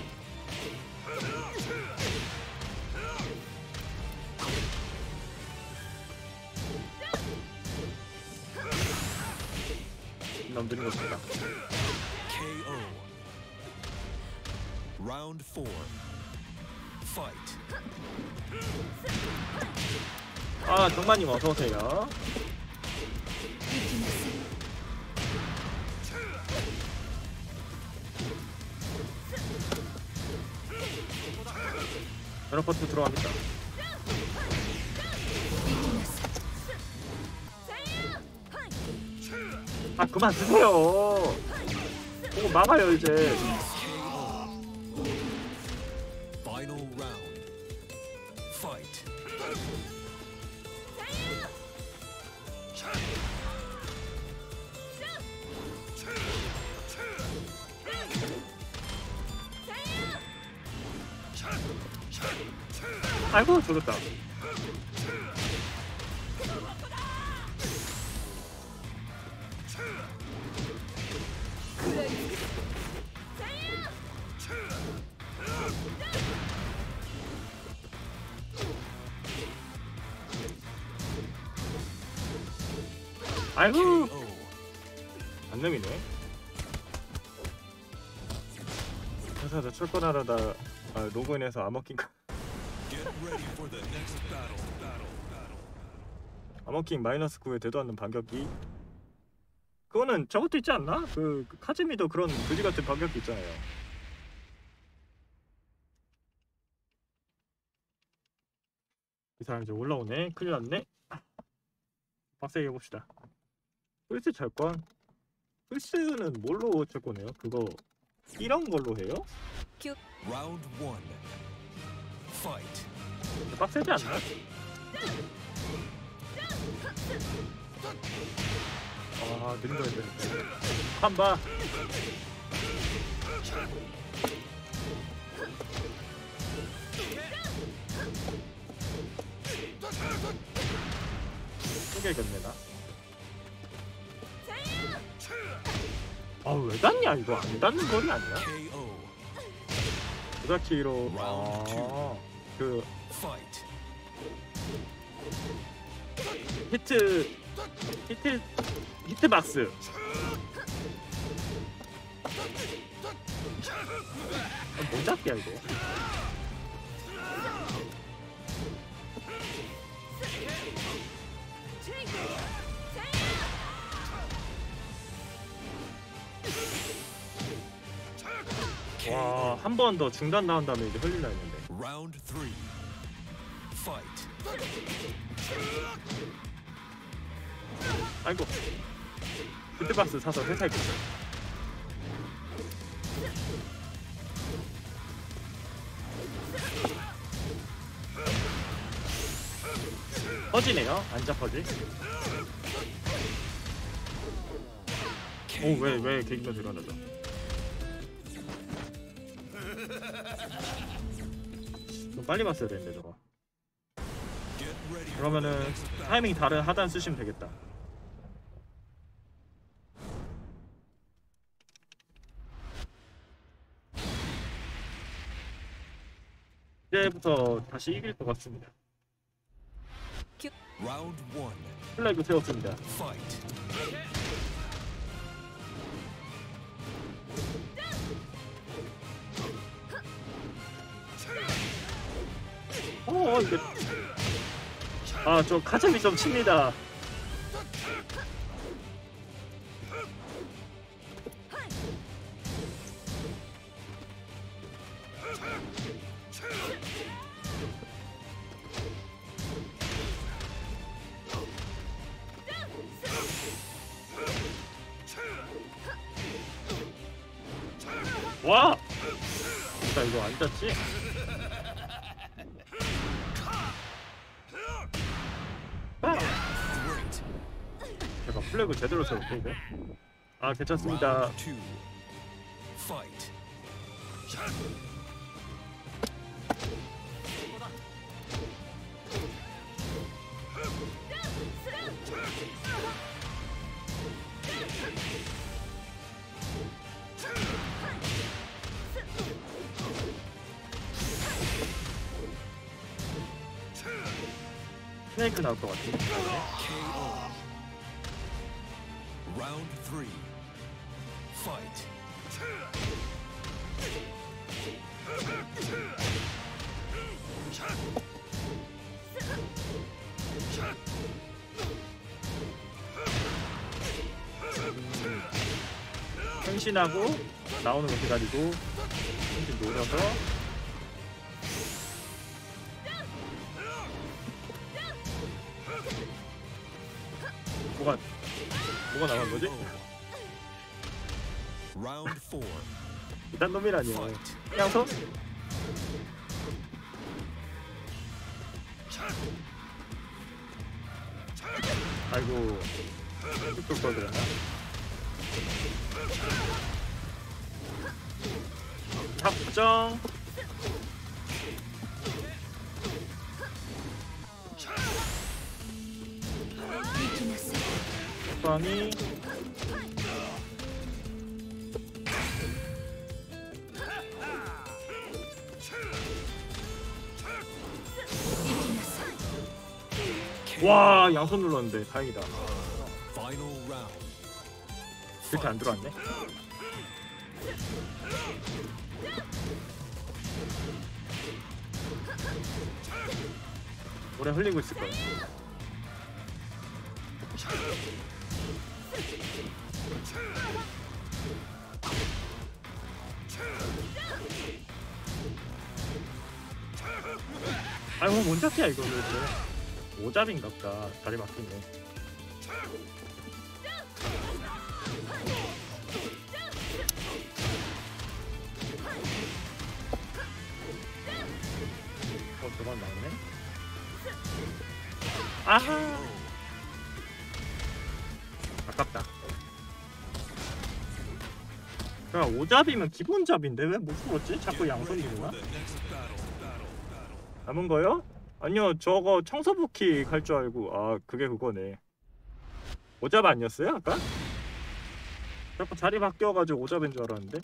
남들인 것 같다.
K O. Round four. Fight.
아 정만님 어서 오세요. 여러퍼트 들어갑니다. 아 그만 드세요. 보고 막아요 이제.
K O. Final round. Fight.
아이고 죽었다. 아이고
K O.
안 넘이네. 회사도 출근하려다 아, 로그인해서 암호킹
Get ready for the next battle. Battle. Battle.
암호킹 마이너스 구에 되도 않는 반격기. 그거는 저것도 있지 않나? 그, 그 카즈미도 그런 그지 같은 반격기 있잖아요. 이 사람 이제 올라오네. 큰일 났네. 빡세게 해봅시다. 플스 철권? 플스는 뭘로 철권해요? 그거 이런 걸로 해요?
Round one. Fight.
빡세지 않나? 아 느린 거 했는데 한바 크게 겼네 나. 아왜 닿냐 이거 안 닿는 거리 아니야?
케이오.
무사키로 아, 그
Fight.
히트 히트 히트박스 아, 뭔 잡기야 이거? 와, 한 번 더 중단 나온 다음에 이제 흘리려 했는데.
Round three. Fight.
아이고. 히트박스 사서 회사에 갔어. 퍼지네요. 안 잡혀지. 오, 왜, 왜 개기면 일어나죠? 좀 빨리 봤어야 되는데 저거.
Get ready for the
그러면은
next battle.
타이밍 다른 하단 쓰시면 되겠다. 이제부터 다시 이길 것 같습니다.
Round one.
플래그 세웠습니다.
Fight.
어, 이게 아, 저 가점이 좀 칩니다. 와! 나 이거 안 짰지? 아!
Great.
제가 플래그 제대로 세울게 이거. 아, 괜찮습니다.
Round two. Fight.
스네이크 나올 것 같은데.
케이오. Round three. Fight.
행신하고 나오는 거 기다리고 행신 노려서 뭐가 뭐가 나간 거지?
Round four.
이딴 놈이라니.
Fight.
양손? 아이고, 뚝뚝 떠들었나? 작정. 빵이 와, 양손 눌렀는데 다행이다.
Final round.
이렇게 안 들어왔네. 오래 흘리고 있을 거야. 아이고, 뭔 잡기야 이거 도대체. 오잡인가 보다. 다리 막히네. 어, 저만 나왔네. 아하. 아깝다. 야, 오잡이면 기본잡인데 왜 못 풀었지? 자꾸 양손이구나. 남은 거요? 아니요, 저거 청소부키 갈 줄 알고. 아, 그게 그거네. 오잡 아니었어요 아까? 자꾸 자리 바뀌어가지고 오잡인 줄 알았는데.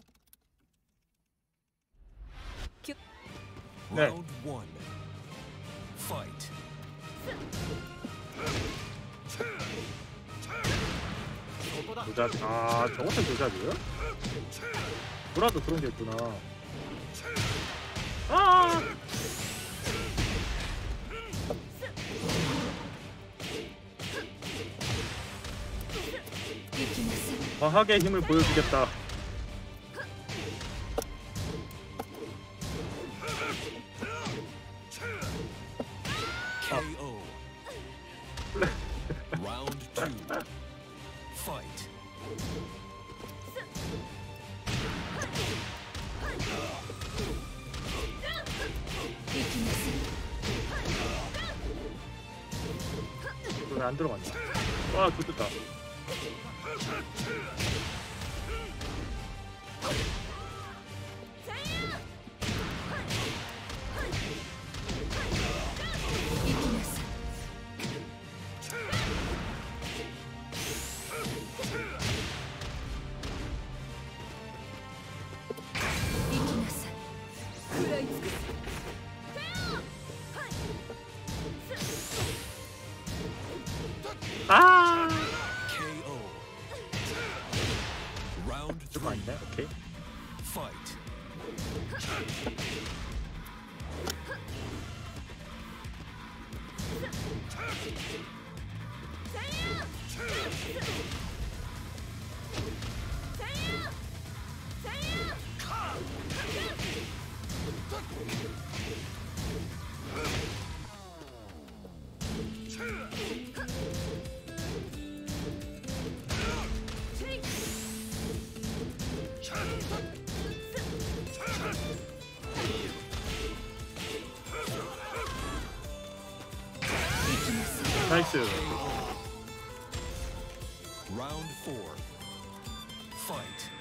네.
Round one. Fight.
조잡이. 아 저것도 조잡이에요? 뭐라도 그런 게 있구나. 아! 과학의 힘을 보여주겠다.
케이오. Round two. Fight.
왜 안 들어갔냐? 와 좋겠다. 아!
케이오. Round
좀
three.
아닌데? 오케이.
Fight.
나이스.
Round four. Fight.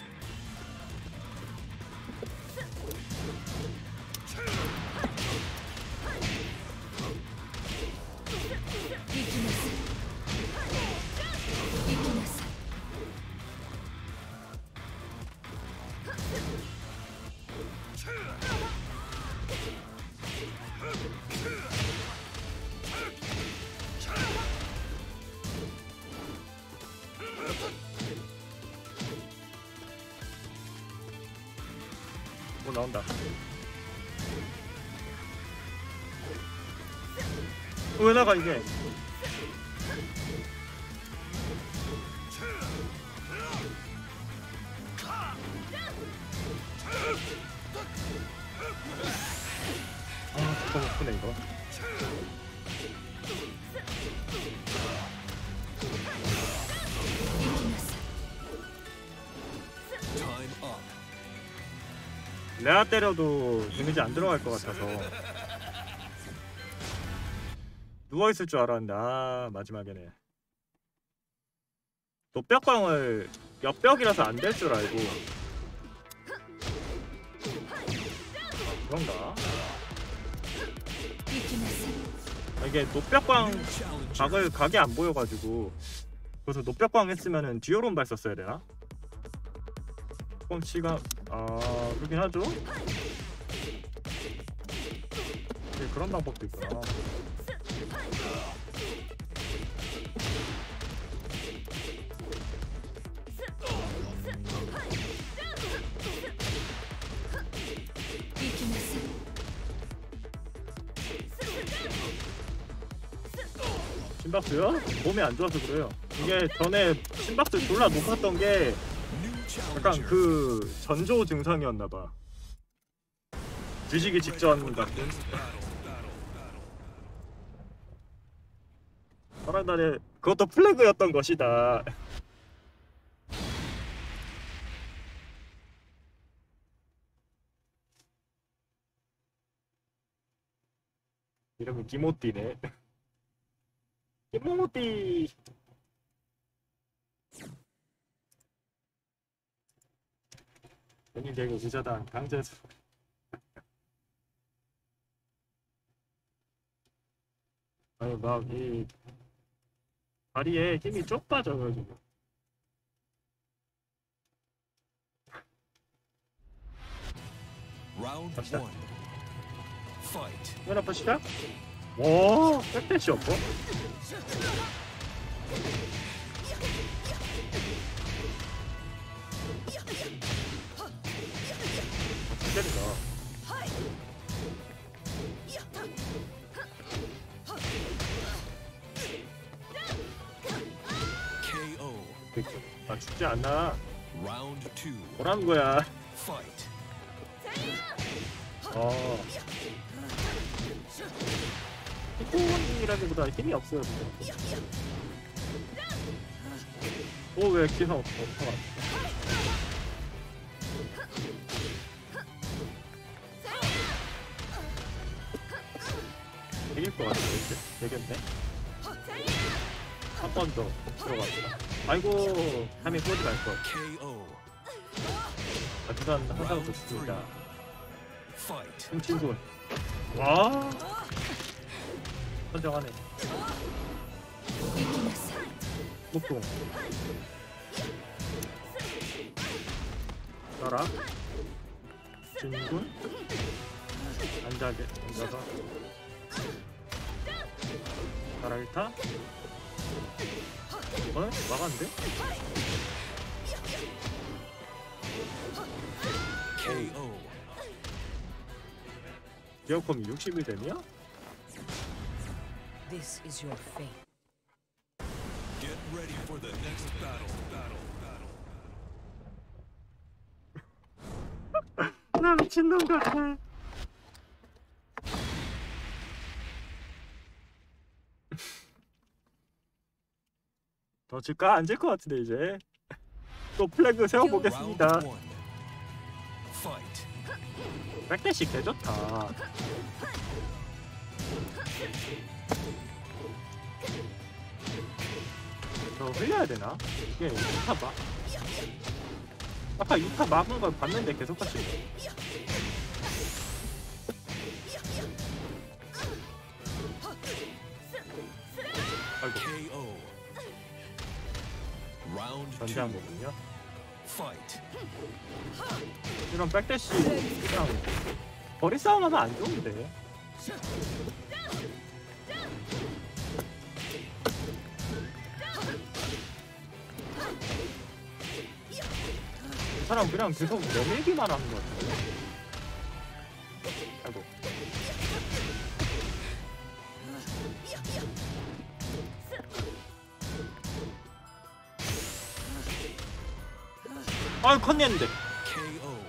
뭐 나온다. 왜 나가 이게? 아, 너무 크네 이거.
Time up.
내가 때려도 데미지 안 들어갈 것 같아서 누워 있을 줄 알았는데 아 마지막에네. 노벽광을 옆벽이라서 안 될 줄 알고. 아, 그런가? 아, 이게 노벽광
New challenger.
각을 각이 안 보여가지고 그래서 노벽광 했으면은 듀오론발 썼어야 되나? 뻥치가 아 그렇긴 하죠. 네, 그런 방법도 있구나. 심박수요? 몸이 안 좋아서 그래요. 이게 전에 심박수 졸라 높았던 게
New
약간
challenger.
그 전조 증상이었나봐. 뒤지기 직전 같은. 파란 달에 그것도 플래그였던 것이다. 이름이 기모띠네. 기모띠. 연인 대구 기자단 강재수. 아니 막이 다리에 힘이 쭉 빠져가지고
Round
갑시다.
one. Fight.
맨 아파 시작. 오, 백대시 없고. 때리다.
K O.
아 죽지 않나?
Round two.
뭐라는 거야?
Fight.
어. 힘이라기보다 힘이 없어요. 오왜 기사 없어? 이길 것 같아. 이제 되겠네. 한 번 더 들어갔다. 아이고 함이 꼬지 말 걸.
K O.
하지만 항상 좋습니다.
Fight.
흠친군. 와. 선정하네. 목동. 나라. 진군. 앉아게 앉아서. 나라 일타. 어? 막았는데?
K O.
기어콤이 육십일 댐이야?
This is your fate.
Get ready for the next battle. Battle. Battle.
나 미친놈 같아. 더 질까? 안 질 것 같은데 이제 또 플래그 세워보겠습니다.
Round one. Fight.
백대시 개좋다. 저 흘려야 되나? 이게 이 타 막 아까 이 타 막은 걸 봤는데 계속 하시네. 아이고
K O. Round
전제한
two.
거군요.
Fight.
이런 백대시 그냥 거리 싸움 하면 안 좋은데. 이 사람 그냥 계속 내밀기만 하는 것 같아. 아이고. 아유 컨냈는데.
K O.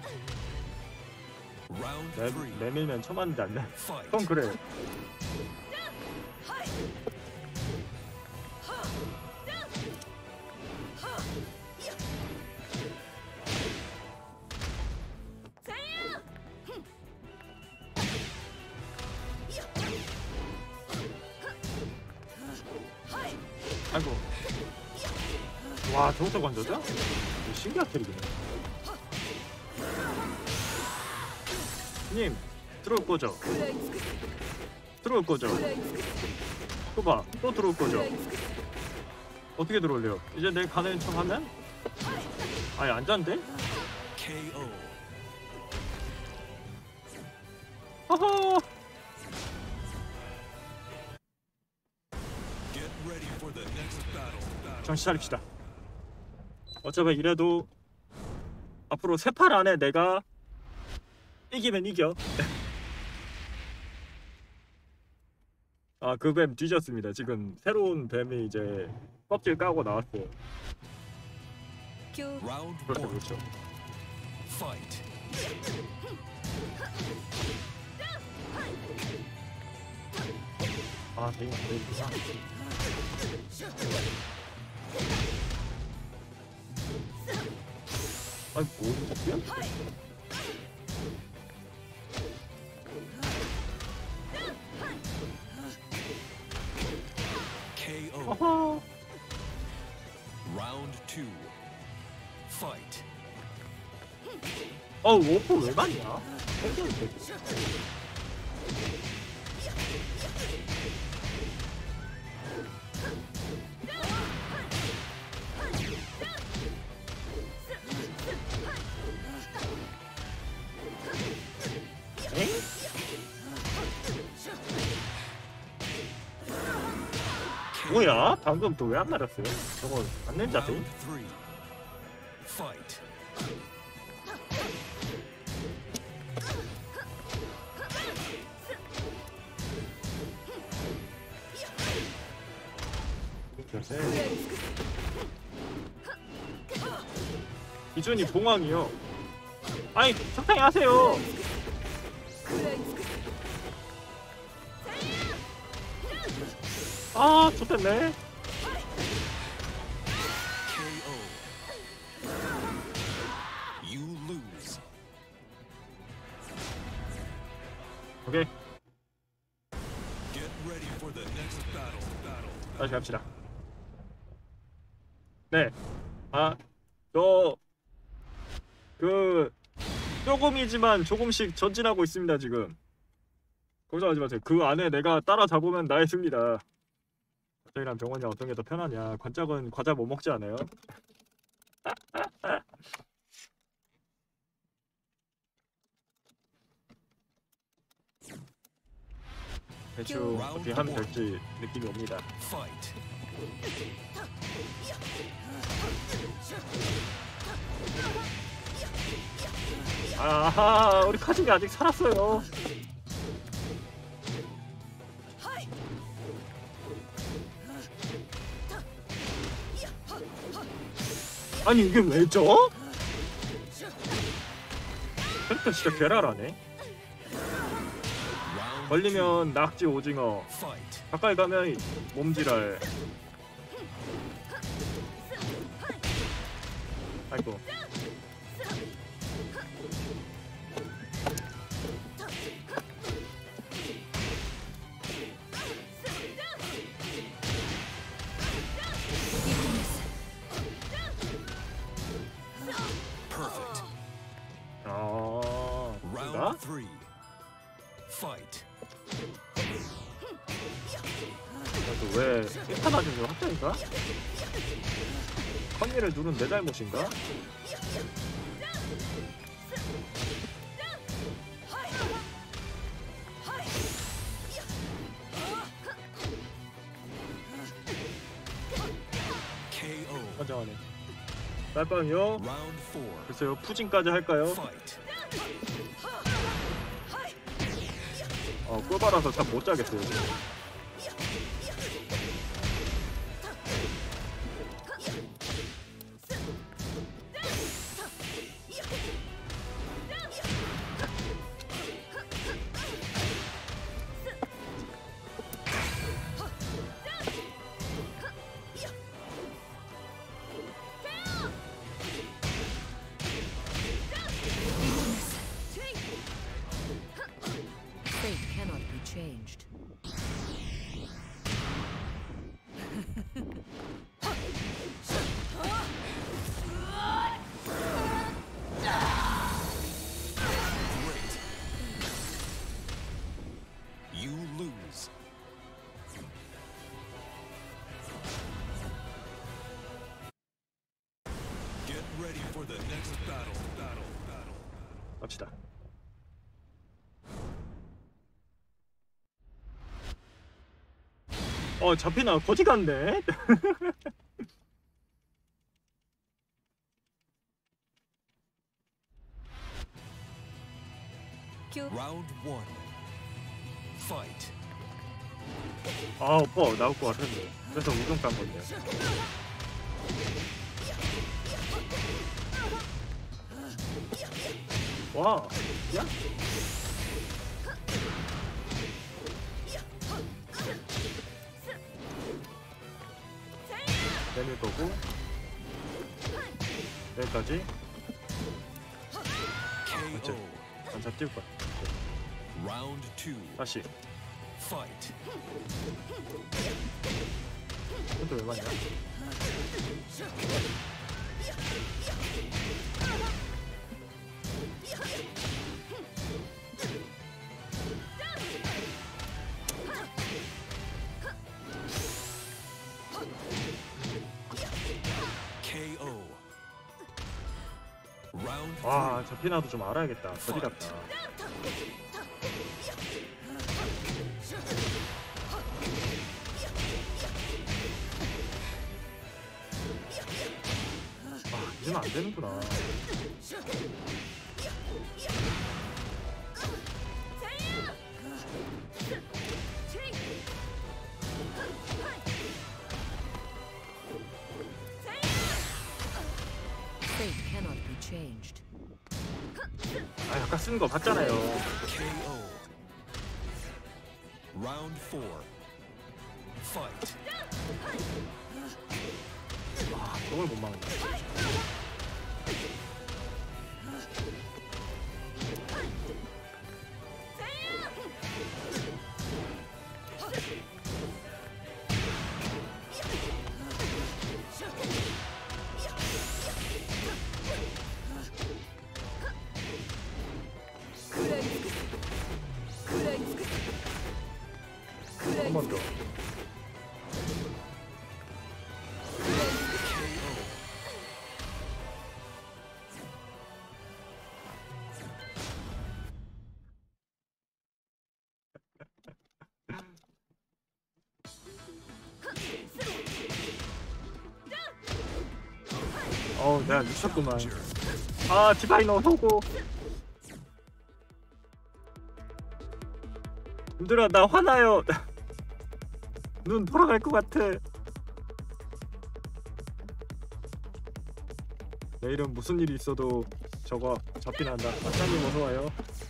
Round
내,
three.
내밀면 쳐맞는데 안 돼.
Fight.
그럼 그래. 아이고. 와 저것도 건져져? 신기한 캐릭이네. 님 들어올 거죠? 들어올 거죠? 또봐 또 들어올 거죠? 어떻게 들어올래요? 이제 내 가는 척 하면? 아예 앉았는데?
K O.
허허.
Get ready for the next battle. Battle.
정신 차립시다. 어차피 이래도 앞으로 세 판 안에 내가 이기면 이겨. 아, 그 뱀 뒤졌습니다. 지금 새로운 뱀이 이제 껍질 까고 나왔어요.
Round
그렇죠,
one.
그렇죠.
Fight.
아, 되게 되겠구나. 아니, 뭔 짓이야?
K O.
어허.
Round two. Fight.
어, 워프 왜 맞냐? 생겼는데. 뭐야? 방금 또 왜 안 맞았어요? 저거 안 낸 자세?
Round three. Fight.
자세. 기준이 봉황이요. 아니 적당히 하세요. 아 좋겠네.
케이오. You lose.
오케이
Get ready for the next battle. Battle.
다시 갑시다. 네. 아, 저, 그, 조금이지만 조금씩 전진하고 있습니다, 지금. 걱정하지 마세요. 그 안에 내가 따라잡으면 나의 승리다. 관짝이랑 병원이 어떤 게 더 편하냐. 관짝은 과자 못 먹지 않아요? 대충 어떻게 하면 될지 느낌이 옵니다.
Fight.
아하, 우리 카즈미 아직 살았어요. 아니 이게 왜 져? 캐릭터 진짜 괴랄하네. 걸리면 낙지 오징어,
Fight.
가까이 가면 몸지랄. 아이고.
Perfect.
아, 뭔가?
Round three. Fight.
그래도 왜 일타 맞은 거 확정인가? 컨니를 누른 내 잘못인가?
케이오.
환장하네. 날밤이요?
Round four.
글쎄요, 푸진까지 할까요?
Fight.
어, 꿀바라서 잠 못 자겠어요. 지금.
Fate cannot be changed.
Great. You lose. Get ready for the next battle. Battle. Battle.
갑시다. 어, 잡히나 거지 같네.
교
Round one. Fight.
아, 오빠 나올 것 같았네. 그래서 우동 깐 건데. 와, 야? 내밀 거고 여기까지
케이오.
반사 띄울 거야.
Round two.
다시.
Fight.
이것도 왜 맞냐?
케이오. Round
와,
three.
저 피나도 좀 알아야겠다. 거지 같다. 맞으면 안 되는구나.
Fate cannot be changed.
아 아까 쓴 거 봤잖아요.
K O. Round four. Fight.
아 저걸 못 막는다. 한 번 더. 어우 내가 미쳤구만. 아 디바이너 호구. 얘들아 나 화나요. 눈 돌아갈 것 같아. 내일은 무슨 일이 있어도 저거 잡긴 한다. 마사님 어서 와요.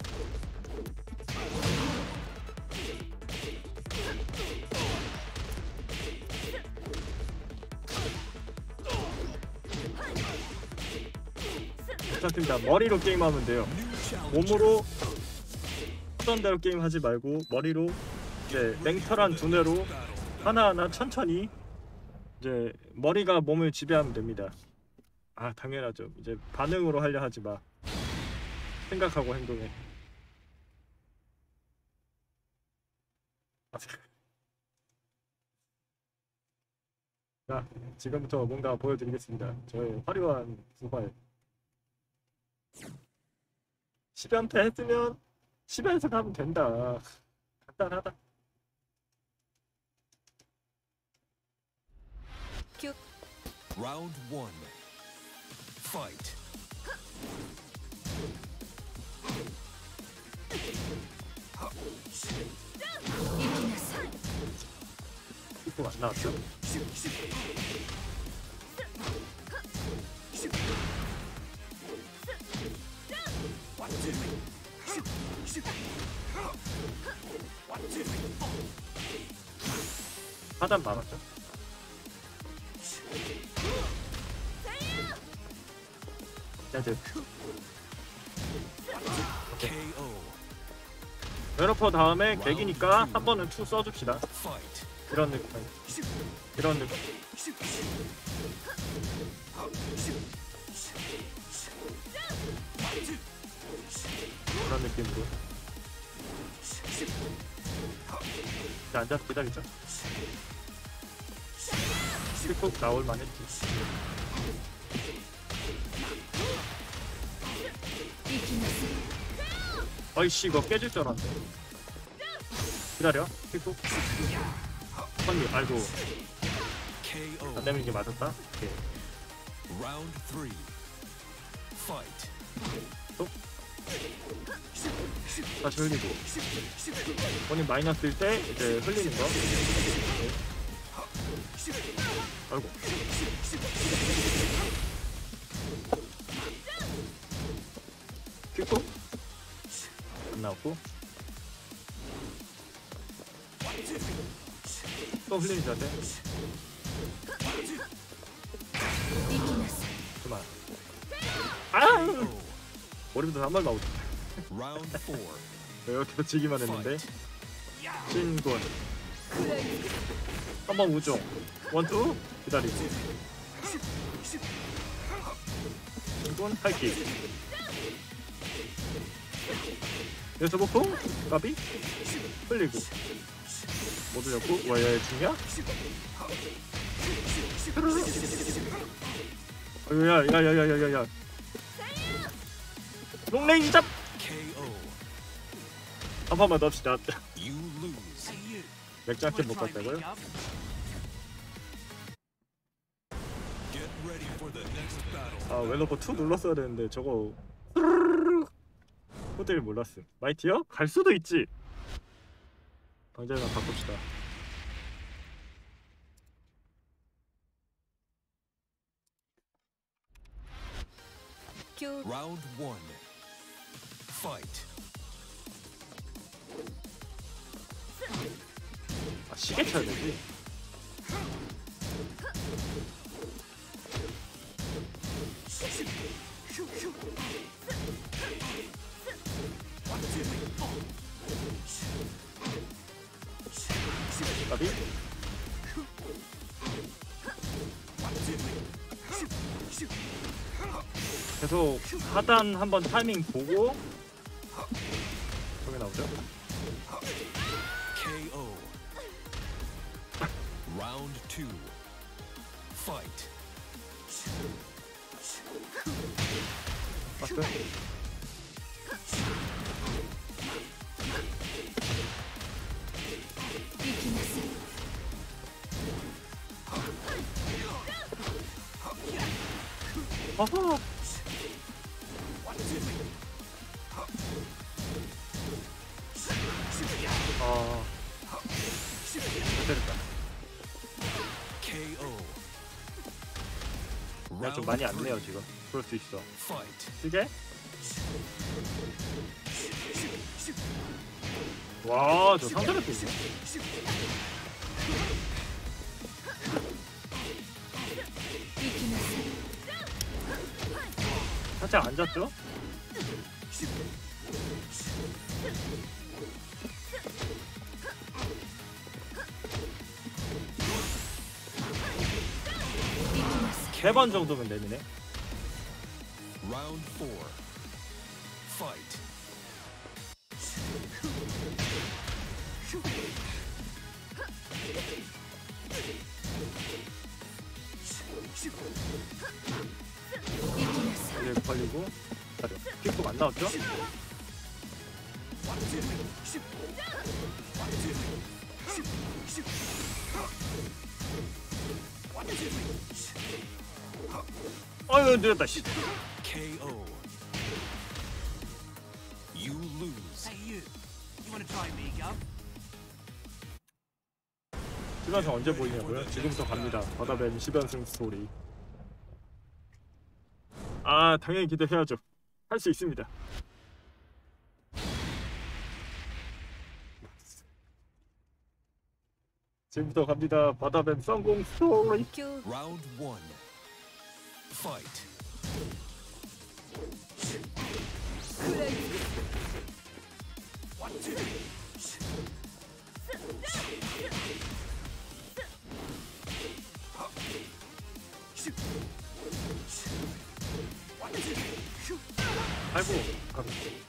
괜찮습니다. 머리로 게임하면 돼요.
New challenger.
몸으로 하던 대로 게임하지 말고 머리로 이제 냉철한 두뇌로 하나하나 천천히 이제 머리가 몸을 지배하면 됩니다. 아 당연하죠. 이제 반응으로 하려 하지 마. 생각하고 행동해. 자 지금부터 뭔가 보여드리겠습니다. 저의 화려한 부활. 십 연패 했으면 십 연승 하면 된다. 간단하다.
Round one. Fight.
이거 안 나왔어? 하단 많았죠? 야들
K O.
웨너퍼 다음에 객이니까 한 번은 투 써줍시다.
Fight.
이런 느낌. 이런 느낌. 이런 느낌으로. 자, 앉아서 기다리자. 꼭 나올 만했지. 어이씨 이거 깨질 줄 알았네. 기다려. 픽고. 선미 아이고
K O.
안 되는 게 맞았다. 오케이.
Round three. Fight.
다시 흘리고. 본인 마이너스일 때 이제 흘리는 거. 오케이. 아이고. 픽고. 안 나왔고. 또 흘리는 자세. 그만. 아! 머리부터 한 발 나오지.
Round four.
이렇게 지기만 했는데.
Fight.
신군. 한번 우종. 원투. 기다리고. 신군 할기. 여기서 보고 까비. 흘리고. 못 흘렸고. 와야의 중이야? 야야야야야야야. 롱레인 잡.
K O.
한 번만 더 합시다.
You lose.
맥주 한캔 못 갔다고요?
Get ready for the next battle.
아 웰로버 투 눌렀어야 되는데 저거 코드를 몰랐음. 마이티어? 갈 수도 있지. 방자나 바꿉시다.
Q.
Round one. Fight.
아 시계 쳐야 되지. 까비? 계속 하단 한번 타이밍 보고 저기 나오죠?
K O. Round two. Fight.
맞죠? 어허! 아, 잘 때렸다.
K O.
내가 좀 많이 안 내요 지금. 그럴 수 있어.
Fight.
시계? 와, 저 상대가 또 있네. 살짝 앉았죠? 세 번 정도면 내미네.
Round four. Fight.
이제 걸리고 자료. 킥도 안 나왔죠? 어휴 늦었다 씨.
K O. You lose.
Hey you, you wanna try me, Gov?
시간상 언제 보이냐고요? 지금부터 갑니다. 바다뱀 십 연승 스토리. 아 당연히 기대해야죠. 할 수 있습니다. 지금부터 갑니다. 바다뱀 성공 스토리.
Q.
Round one. Fight.
아이고 아,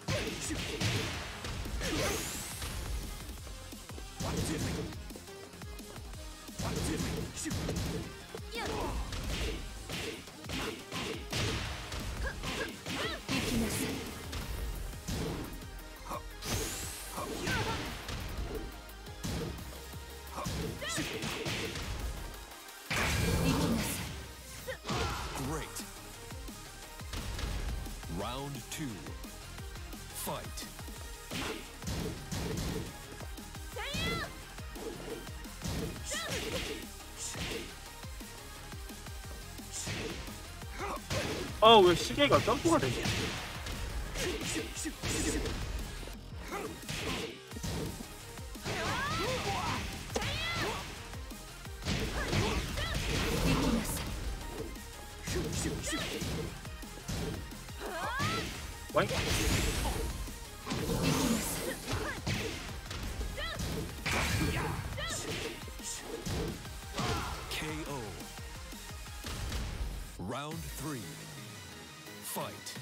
Great. Round two. Fight.
아 왜 시계가 점프가 되지? 와잉?
K O. Round three. Fight.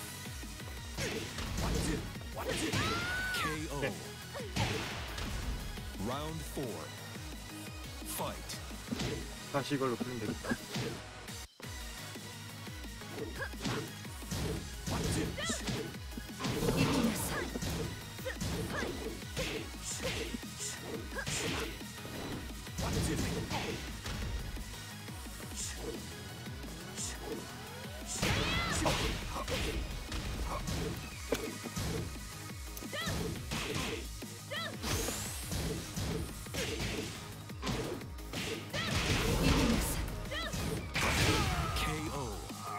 K O. Round four. Fight.
다시 이걸로 풀면 되겠다.
케이오.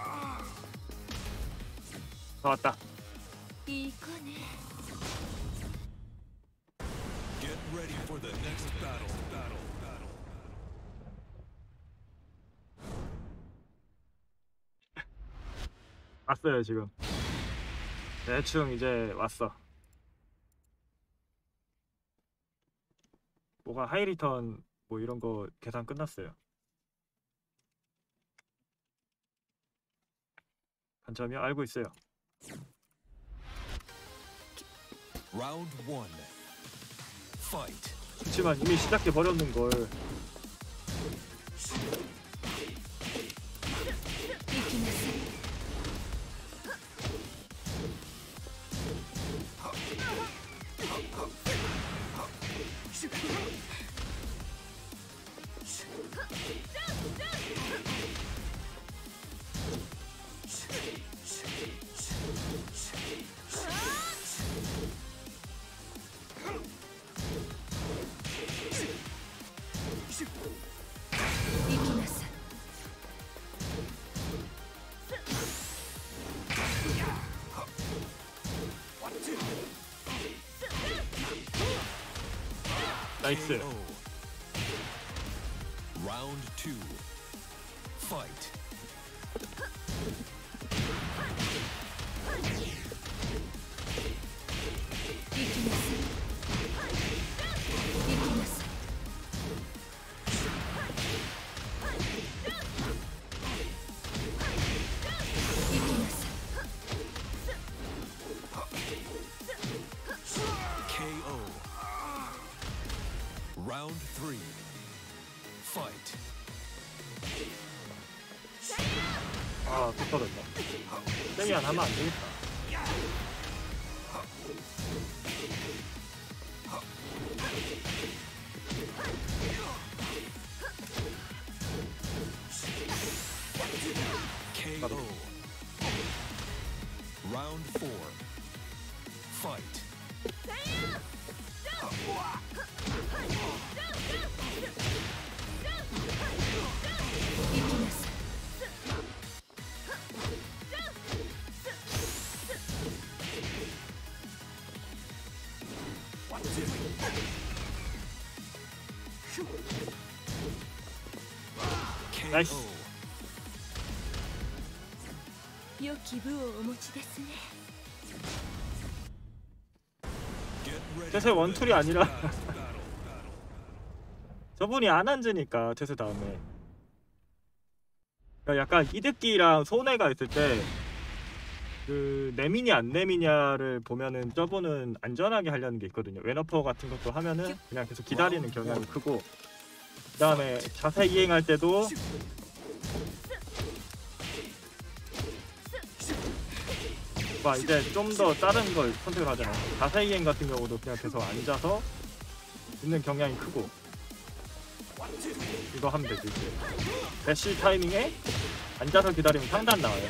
다 왔다.
Get ready for the next battle. Battle. Battle.
왔어요 지금. 대충 이제 왔어. 뭐가 하이리턴 뭐 이런 거 계산 끝났어요. 간점이요? 알고 있어요.
Round one. Fight.
그렇지만 이미 시작해 버렸는 걸. 나이스.
케이오. Round two. Fight. 케이오. Round three. Fight.
아, 또 떨어졌다. 쌤이 안 하면 안 되겠다.
케이오. Round four. Fight.
나이스.
케이오.
良き部をお持ちですね。
Get ready
태세
for the
원툴이
next
아니라
battle. Battle. Battle.
저분이 안 앉으니까 태세 다음에. 그러니까 약간 이득기랑 손해가 있을 때 그 내미냐 안 내미냐를 보면은 저분은 안전하게 하려는 게 있거든요. 웨너퍼 같은 것도 하면은 그냥 계속 기다리는 경향이 크고, 그 다음에 자세 이행할 때도 막 이제 좀 더 다른 걸 선택을 하잖아요. 자세 이행 같은 경우도 그냥 계속 앉아서 있는 경향이 크고, 이거 하면 되지. 이제 대시 타이밍에 앉아서 기다리면 상단 나와요.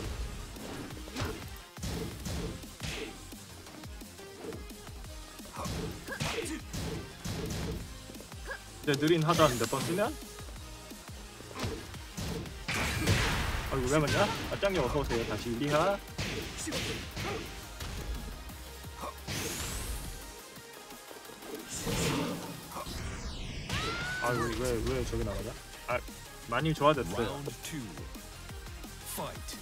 이제 느린 하단 몇 번 쓰면, 아이고 왜 맞냐? 아짱님 어서오세요. 다시 리하. 아이고 왜 왜 저기 나가냐? 아 많이 좋아졌어요.
Round two. Fight.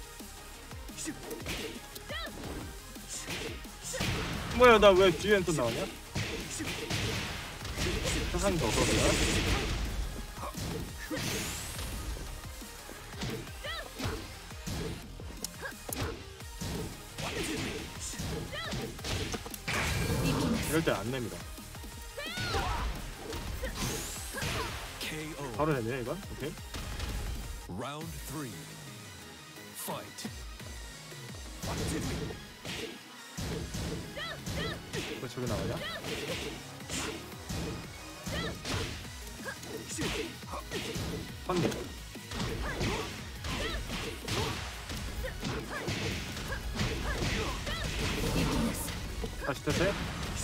뭐야 나 왜 뒤엔 또 나오냐? 세상도 어서오세요. 이럴 때 안 냅니다.
K O.
바로 되네 이건. 오케이.
Round three. Fight.
왜 저기 나가냐? 선미. 다시 됐어요?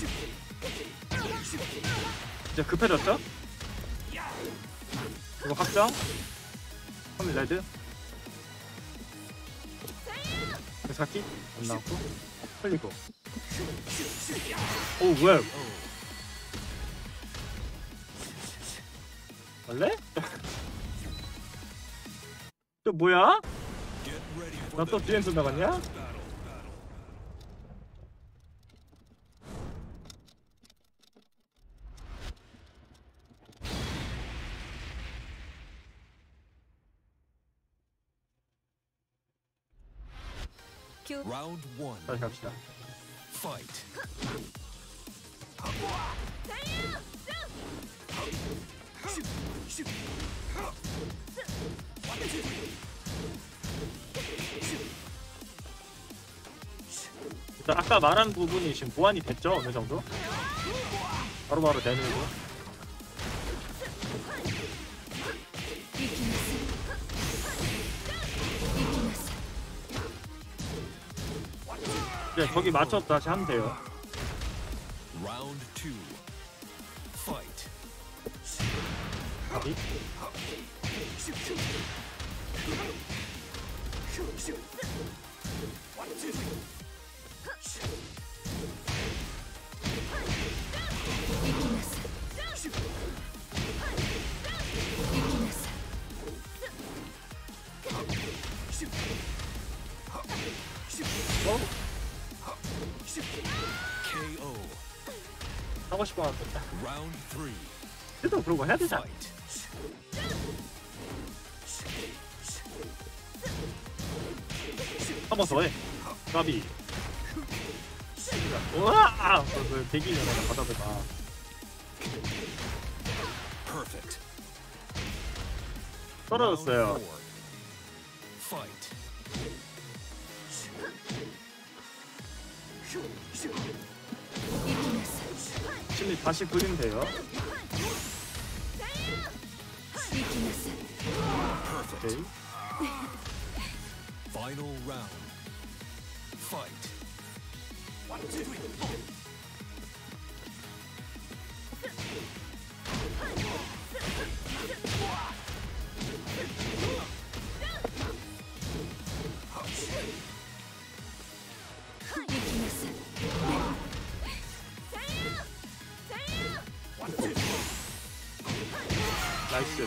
이제 급해졌죠? 이거 확정? 선미 레드. 사키 안 나왔고 흘리고. 오 뭐야? 원래? 또 뭐야?
Get ready for
나 또
the
뒤엔 또 나갔냐?
battle.
교
Round one.
다시 갑시다.
Fight.
일단 아까 말한 부분이 지금 보완이 됐죠? 어느 정도? 바로바로 되는고. 이제 거기 맞춰서 다시 하면 돼요.
Round two. Fight.
가비. 어?
K O.
하고 싶어 하겠다.
Round three.
그래도 그런 거 해야 되잖아.
Fight.
한 번 더 해. 가비. 우와! 그 대기 전에 받아들까.
Perfect.
떨어졌어요.
Round four. Fight.
심리 다시 굴리면 돼요. 오케이.
Final round. Fight.
나이스.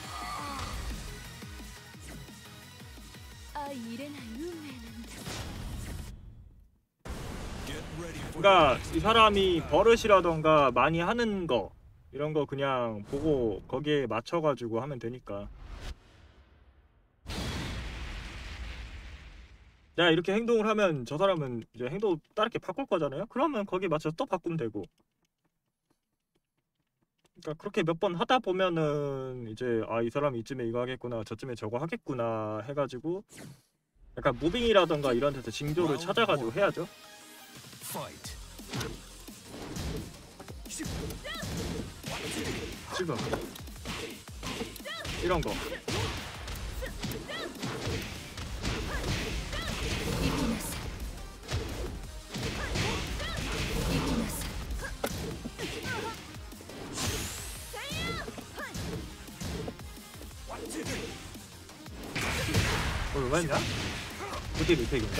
아 이래나 운명은
Get ready for
그러니까 이 사람이 버릇이라던가 많이 하는 거 이런 거 그냥 보고 거기에 맞춰가지고 하면 되니까. 내가 이렇게 행동을 하면 저 사람은 이제 행동 다르게 바꿀 거잖아요. 그러면 거기에 맞춰서 또 바꾸면 되고. 그러니까 그렇게 몇 번 하다 보면은 이제 아 이 사람이 이쯤에 이거 하겠구나 저쯤에 저거 하겠구나 해가지고 약간 무빙이라던가 이런 데서 징조를 찾아가지고 해야죠.
fight.
지금 이런 거. 어, 왜 했냐? 그게 리팩인가?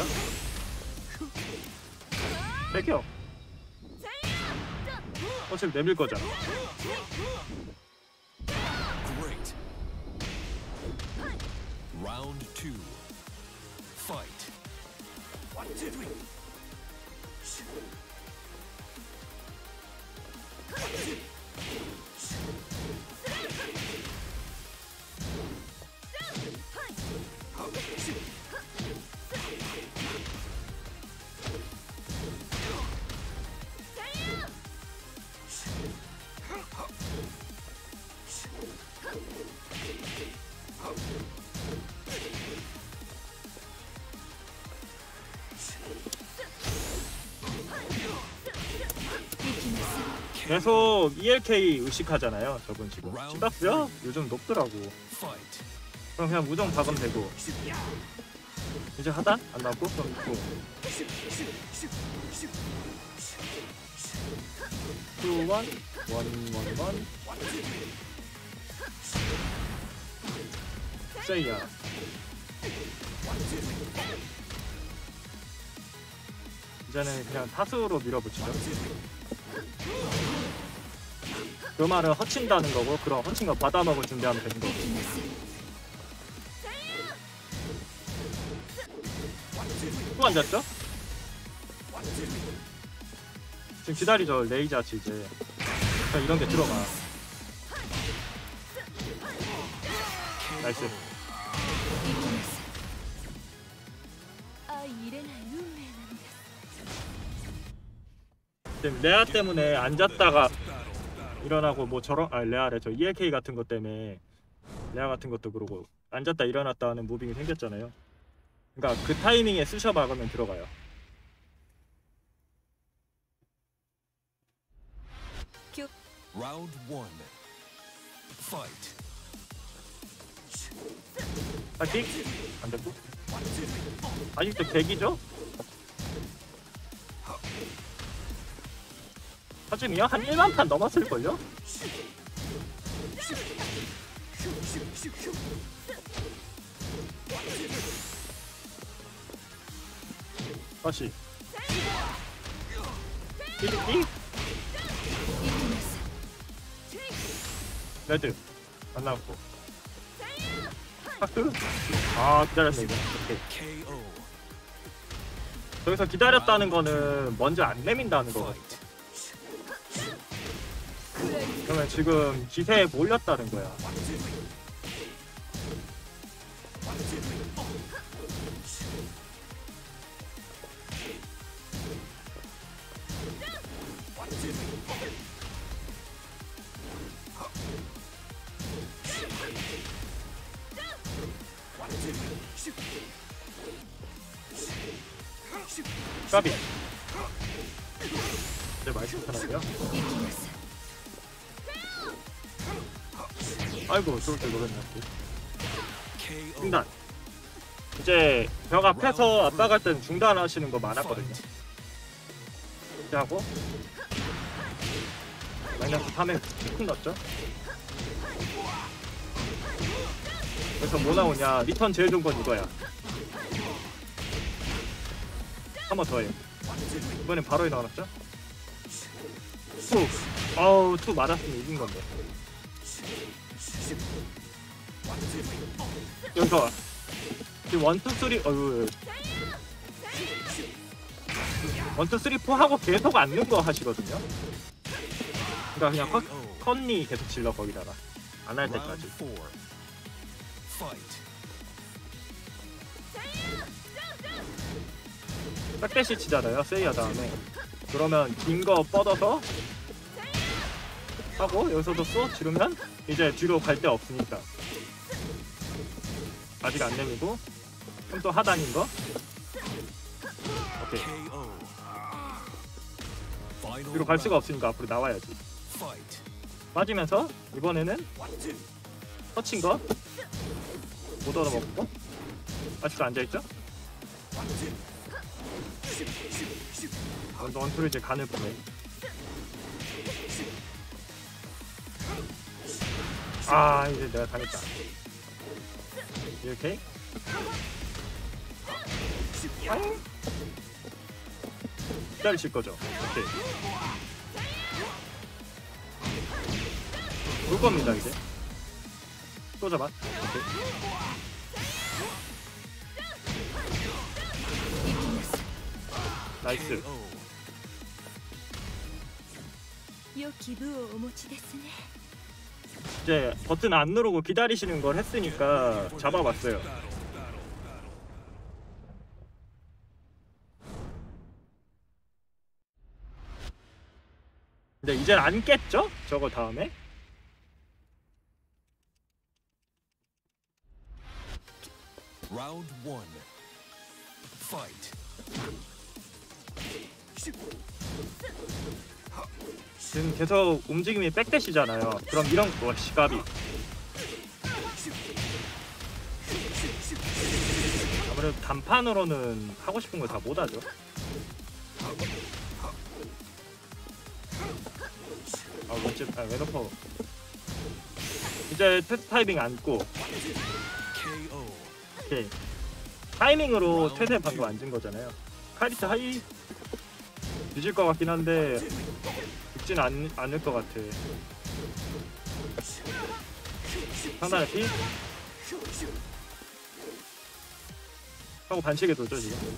뺏겨. 어차피 내밀 거잖아.
Great. Round two. Fight.
계속 이엘케이 의식하잖아요. 저분 지금 시다스요? 요즘 높더라고.
Fight.
그럼 그냥 무정 박으면 되고. 이제 하단? 안 나왔고? 그럼 있고. 투, 원, 원, 원, 원. 세이야. 이제는 그냥 타수로 밀어붙이죠. 그 말은 허친다는 거고, 그럼 허친 거 받아먹을 준비하면 되는 거고. 또 앉았죠? 지금 기다리죠. 레이자치 이제. 자, 이런 게 들어가. 나이스.
相入れない運命なんです。
지금 레아 때문에 앉았다가 일어나고 뭐 저런 아 레아래 저 이엘케이 같은 것 때문에 레아 같은 것도 그러고 앉았다 일어났다 하는 무빙이 생겼잖아요. 그러니까 그 타이밍에 쑤셔 박으면 들어가요.
Round one. Fight.
파이팅! 안 됐고. 아직도 백이죠? 하지미요? 한 일만 판 넘었을걸요? 다시 삐삐삐 레드 안 나왔고 하트 아 기다렸네 이거 오케이
K O.
여기서 기다렸다는 거는 먼저 안 내민다는 거 그러면 지금 기세에 몰렸다는 거야. 까비 이제 말씀하라고요? 아이고 좋을 때 노렸네.
K O.
중단. 이제 벽 앞에서 압박할 때는 중단하시는 거 많았거든요. 이제 하고 마이너스 삼에 툭 넣었죠. 그래서 뭐 나오냐, 리턴 제일 좋은 건 이거야. 한 번 더 해. 이번엔 바로 일어났죠. 툭. 어우 툭 맞았으면 이긴 건데. 여기서 지금 원투 쓰리 어유 원투 쓰리 포 하고 계속 앉는 거 하시거든요. 그러니까 그냥 컨, 컨니 계속 질러 거기다가 안 할
Round
때까지.
four. Fight.
백대시 치잖아요. 세이야 다음에 그러면 긴 거 뻗어서 하고 여기서도 쏘 지르면 이제 뒤로 갈 데 없으니까 아직 안 내밀고 그럼 또 하단인 거 오케이
K O. Final
뒤로 갈 수가
round.
없으니까 앞으로 나와야지.
Fight.
빠지면서 이번에는 터친 거 못 얻어먹고 아직도 앉아있죠? 먼저 원투를 이제 간을 보네. 아 이제 내가 당했다. 이렇게 아잉? 기다리실 거죠? 오케이 올 겁니다 이제. 또 잡아. 오케이 나이스.
K O.
良き部をお持ちですね。
이제 버튼 안 누르고 기다리시는 걸 했으니까 잡아봤어요. 근데 이젠 안 깼죠? 저거 다음에?
Round one. Fight.
지금 계속 움직임이 백대시잖아요. 그럼 이런 거 시갑이 아무래도 단판으로는 하고 싶은 거 다 못하죠. 아 원집 아 웨너퍼 이제 테스트 타이밍 안고
케이오.
오케이 타이밍으로 퇴세 방금 앉은 거잖아요. 카리스 하이 뒤질 것 같긴 한데 죽진 않, 않을 것 같아. 상단의 피 하고 반칙에 돌죠 지금.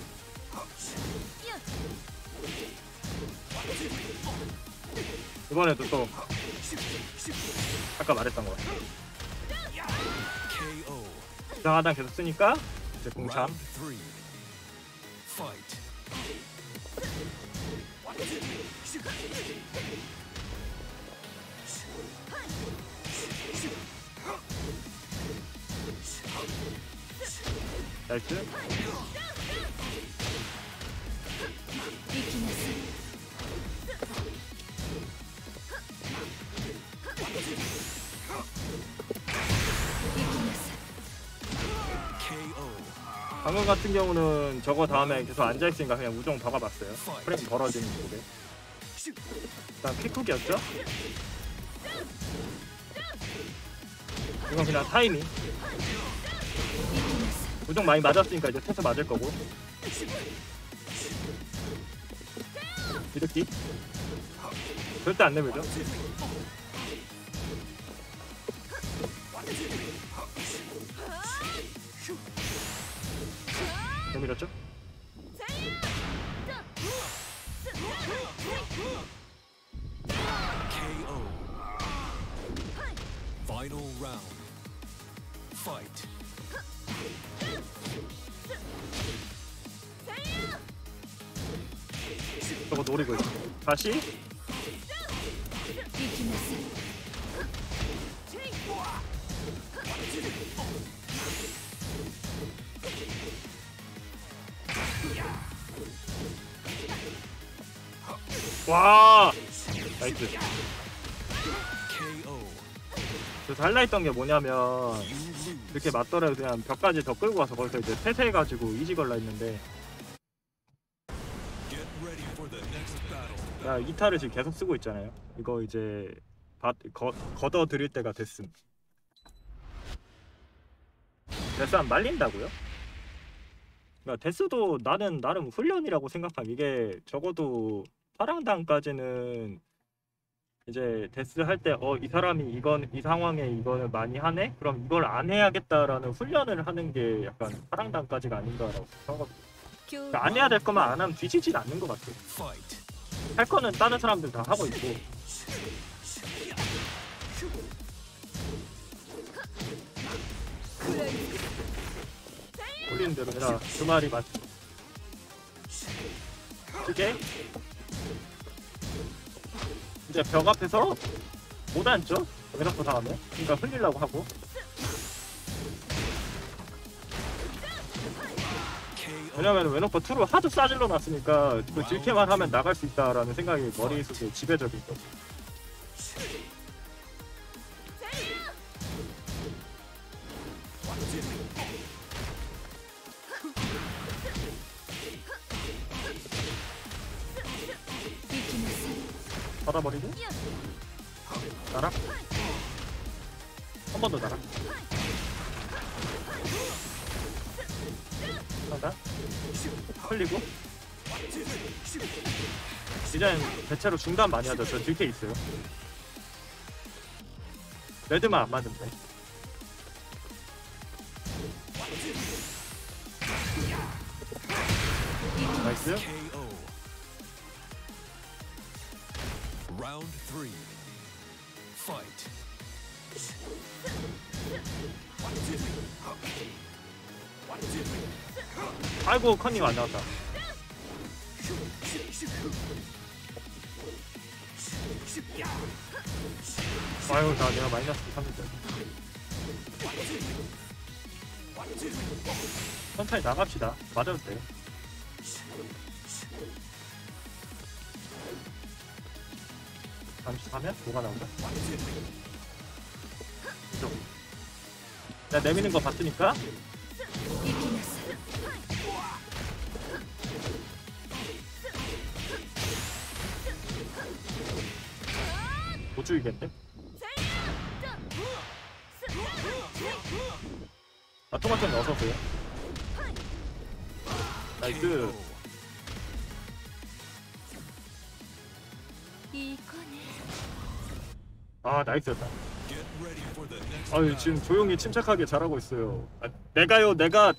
이번에도 또 아까 말했던 거
케이오.
이상하단 계속 쓰니까 이제 공참.
Round three. Fight.
나이스.
케이오.
방금 같은 경우는 저거 다음에 계속 앉아있으니까 그냥 우정 박아봤어요. 프레임 벌어지는 쪽에. 일단 킥쿡이었죠? 이건 그냥 타이밍. 우정 많이 맞았으니까 이제 태서 맞을 거고. 이렇게 절대 안 내밀죠? 내밀었죠?
케이오. Final round. Fight.
저거 노리고 있어. 다시 와 나이스.
케이오.
그래서 할라했던 게 뭐냐면
You lose.
이렇게 맞더라도 그냥 벽까지 더 끌고 와서 거기서 이제 태세해가지고 이지 걸라 했는데
Get ready for the next battle.
야 이타를 지금 계속 쓰고 있잖아요. 이거 이제 바, 거, 걷어 들일 때가 됐음. 그래서 안 말린다고요? 그러니까 데스도 나는 나름 훈련이라고 생각함. 이게 적어도 파랑단까지는 이제 데스 할 때 어 이 사람이 이건 이 상황에 이거를 많이 하네? 그럼 이걸 안 해야겠다라는 훈련을 하는 게 약간 파랑단까지가 아닌가라고 생각합니다. 그러니까 안 해야 될 거만 안 하면 뒤지진 않는 것 같아요.
Fight.
할 거는 다른 사람들 다 하고 있고. 올리는 대로 해라. 그 말이 맞. 이게 이제 벽 앞에서 못 앉죠? 외곽도 다음에. 그러니까 흘리려고 하고.
케이오.
왜냐면 웨너퍼 투를 하도 싸질러 놨으니까 그 딜캐만 하면 나갈 수 있다라는 생각이 머릿속에 지배적인 거지. 받아버리고 나락 한 번 더 나락 하나 흘리고 이젠 대체로 중단 많이 하죠. 저 딜캐 있어요. 레드만 안 맞으면 돼. 나이스.
케이오. Round three. Fight.
아이고 컨닝 안 나왔다. 아유 나 내가 마이너스 삼십대. 천천히 나갑시다. 맞아도 돼요. 잠시하면 뭐가 나오죠? 이쪽. 내가 내미는 거 봤으니까 못 죽이겠네? 아 토마토 넣어서세요. 나이스.
이거네.
아 나이스였다.
Get ready for the next
아유
battle.
지금 조용히 침착하게 잘하고 있어요. 아, 내가요 내가.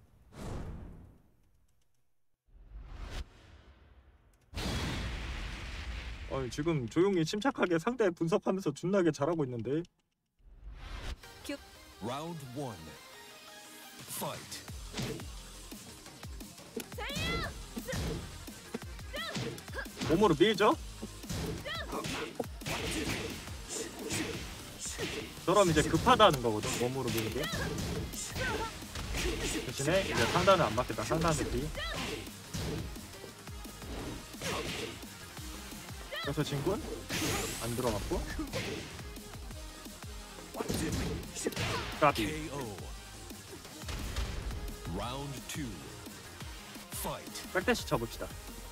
어 지금 조용히 침착하게 상대 분석하면서 존나게 잘하고 있는데.
Round one. Fight.
몸으로 밀죠? 저럼 이제 급하다는 거거든. 몸으로 미는 게. 대신에 이제 상단은 안 맞겠다. 상단 느낌. 그래서 진군 안 들어갔고. 까비.
K.O. Round two. Fight.
백대시 쳐봅시다.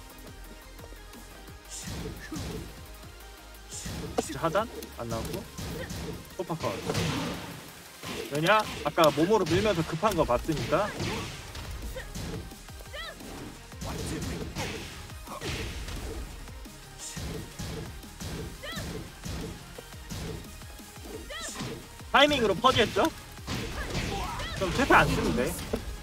자, 하단 안 나왔고 포파컷. 왜냐? 아까 몸으로 밀면서 급한 거 봤으니까. 타이밍으로 퍼지했죠? 그럼 최대 안 쓰면 돼.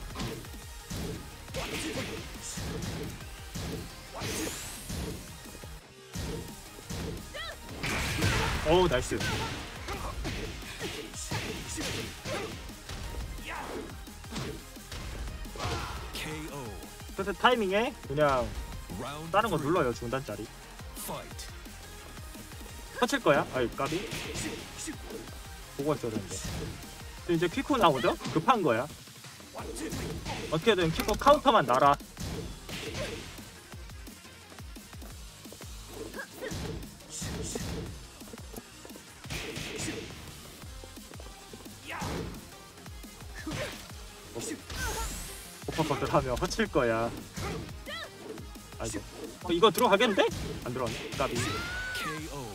어우 나이스.
K.O.
그래서 타이밍에 그냥
Round
다른 거
three.
눌러요. 중단짜리
Fight.
터칠 거야. 아이 까비. 보고 있어야 되는데. 근데 이제 퀴코 나오죠? 급한 거야. 어떻게든 퀴코 카운터만 날아. 오퍼컷을 하면 허칠 거야. 아이고. 어, 이거 들어가겠는데? 안 들어갔네. 까비.
K.O.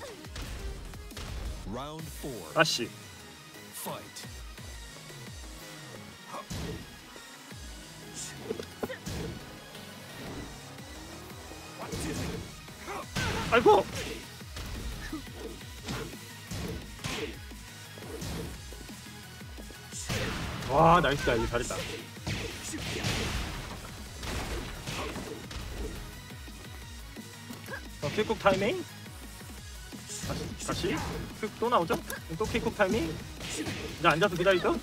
Round four.
다시.
Fight.
아이고. 와 나이스다. 이거 잘했다. 어, 킥쿡 타이밍. 다시, 다시. 킥 또 나오죠? 또 킥쿡 타이밍. 이제 앉아서 기다리죠?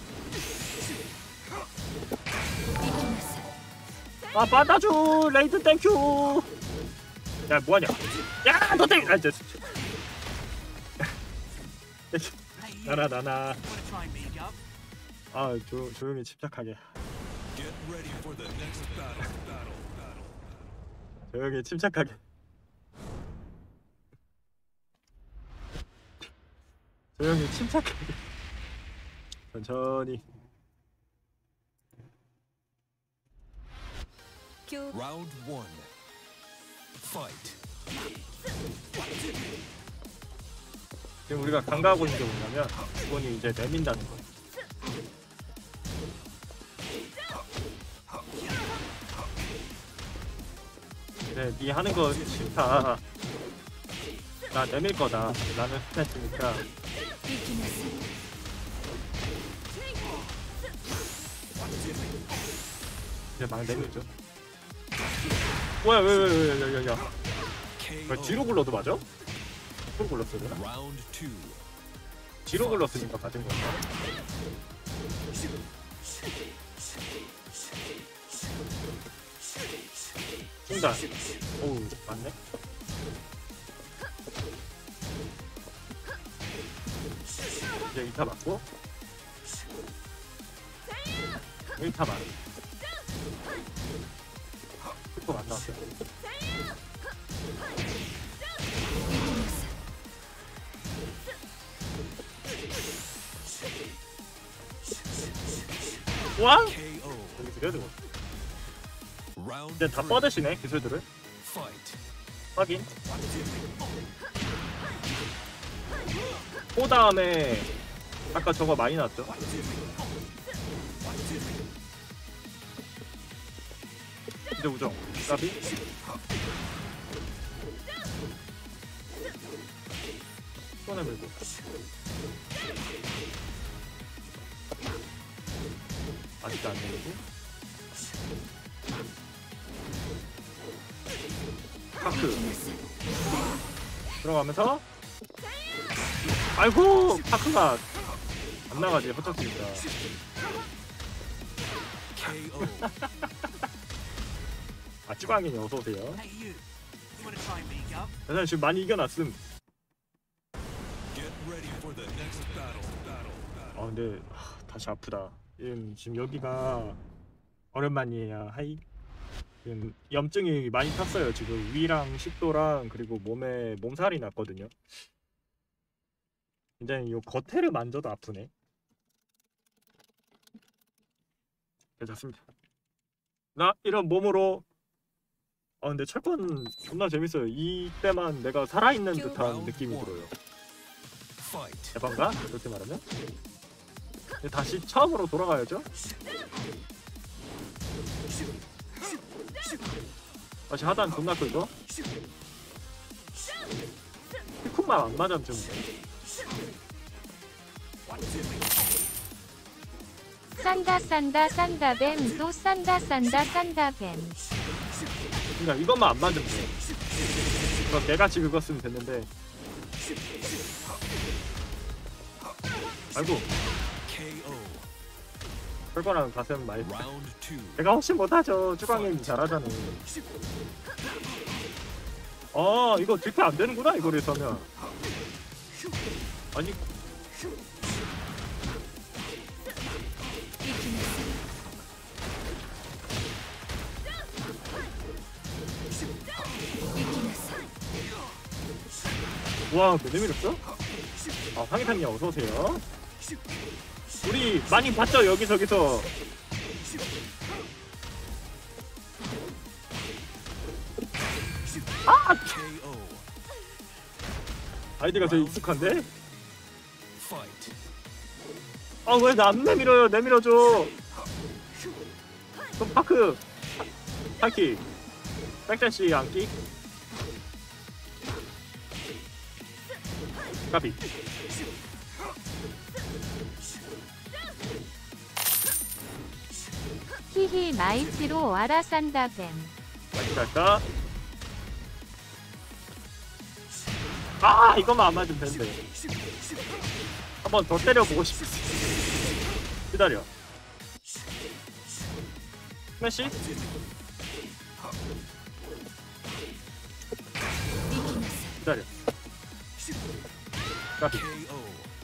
아 받아줘 레이드 땡큐. 야 뭐하냐? 야너 땡. 아 진짜.
Hey, you.
나나 나나.
Want to try me, Gov?
아 조, 조용히 침착하게.
Get ready for the next battle. Battle. Battle.
조용히 침착하게. 조용히 침착하게. 천천히.
교
Round one. Fight.
지금 우리가 간과하고 있는 게 뭐냐면 이건이 이제 내민다는 거야. 그래, 네 하는 거 싫다. 나 내밀 거다. 나는 스탠스니까. 이제 막 내밀죠. 뭐야, 왜, 왜, 왜, 왜, 왜, 야.
K.O.
왜 뒤로 굴러도 맞아? 뒤로 굴렀어야 되나?
Round two.
뒤로 굴렀으니까 맞은 건가? 중단. 오우, 맞네. 이제 이 타 맞고 일 타 맞. 슈퍼 안 나왔어요. 와!
K O.
여기 드려도
Round
이제 다
three.
뻗으시네 기술들을.
Fight.
확인. 그 다음에 아까 저거 많이 났죠? 이제 우정 까비. 손에 밀고 아직도 안 내리고 파크 들어가면서 아이고 파크가 안 나가지 허접지니까.
K O.
아 찌광이니 어서오세요.
Hey, you. You want to try me, Gov?
대단 지금 많이 이겨놨음.
Get ready for the next battle. Battle. battle.
아 근데 하, 다시 아프다. 지금, 지금 여기가 오랜만이에요. 하이. 지금 염증이 많이 탔어요. 지금 위랑 식도랑 그리고 몸에 몸살이 났거든요. 굉장히 요 겉에를 만져도 아프네. 괜찮습니다. 나 이런 몸으로 아 근데 철권 존나 재밌어요. 이때만 내가 살아있는 듯한 느낌이 들어요.
Fight.
대박가? 그렇게 말하면? 이제 다시 처음으로 돌아가야죠? 다시 하단 존나 끌고 피쿵만 안 맞으면 좀
산다 산다 산다뱀 또 산다 산다 산다뱀.
그러니까 이것만 안 맞으면 돼. 그럼 내같이 긁었으면 됐는데 아이고
K O.
철거랑 가슴 많이
Round two.
내가 훨씬 못하죠. 주광님 잘하잖아. 아 이거 딜패 안 되는구나 이거를 서면. 아니 와 몇 내밀었어? 아 황희탄님 어서오세요. 우리 많이 봤죠 여기저기서.
K O.
아이디가 되게 익숙한데?
Fight.
아 왜 나 안 내밀어요. 내밀어줘. 그럼 파크 파키 백댄시 안기 까비.
히히 마이티로 와라 산다뱀.
다시 갈까? 아 이것만 안 맞으면 되는데. 한 번 더 때려보고 싶어. 기다려. 스매시? 기다려. 까비.
K O.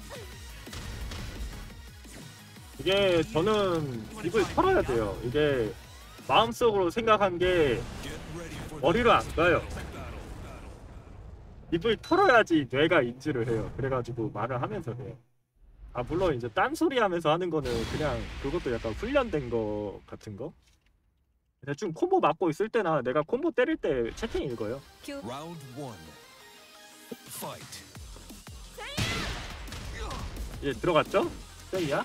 이게 저는 입을 털어야 돼요. 이게 마음속으로 생각한 게
Get ready for the
머리로 안 가요.
battle. Battle.
입을 털어야지 뇌가 인지를 해요. 그래가지고 말을 하면서 해요. 아 물론 이제 딴소리 하면서 하는 거는 그냥 그것도 약간 훈련된 거 같은 거. 대충 콤보 맞고 있을 때나 내가 콤보 때릴 때 채팅 읽어요.
Round one. Fight.
이제 들어갔죠? 땡이야?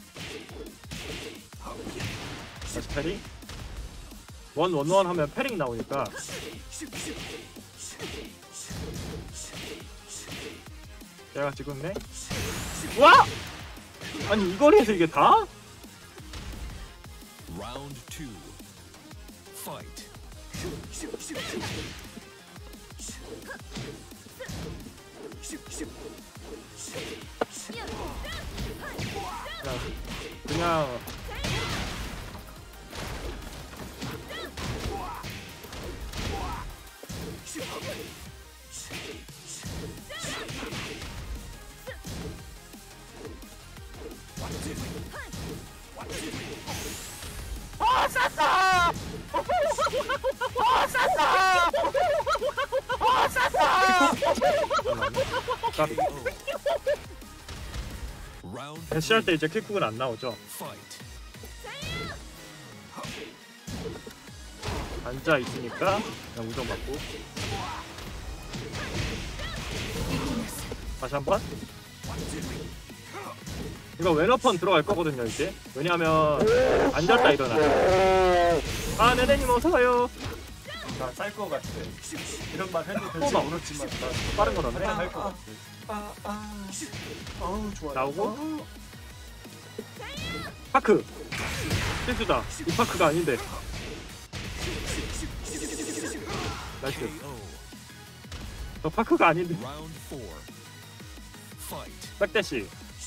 다시 패링. 원 원 원 하면 패링 나오니까. 내가 찍었네. 와! 아니 이 거리에서 이게 다?
Round two. Fight.
그냥 그냥 어 쌌어! 어 쌌어! 어 쌌어!
K O. Round
대시할 때 이제 킥쿡은 안 나오죠.
fight.
앉아 있으니까 그냥 우정 받고. 다시 한번. 이거 왼어펀 들어갈 거거든요 이제. 왜냐하면 앉았다 일어나. 아 네네님 어서와요.
나 쌀 거 같아. 이런 말 해도 될지
뽑아.
모르지만 나
빠른 거 넣네.
할거 같아. 아, 아, 어우 좋아.
나오고. 파크. 실수다. 이 파크가 아닌데. 나이스.
케이오.
저 파크가 아닌데.
Round four. Fight.
백대시.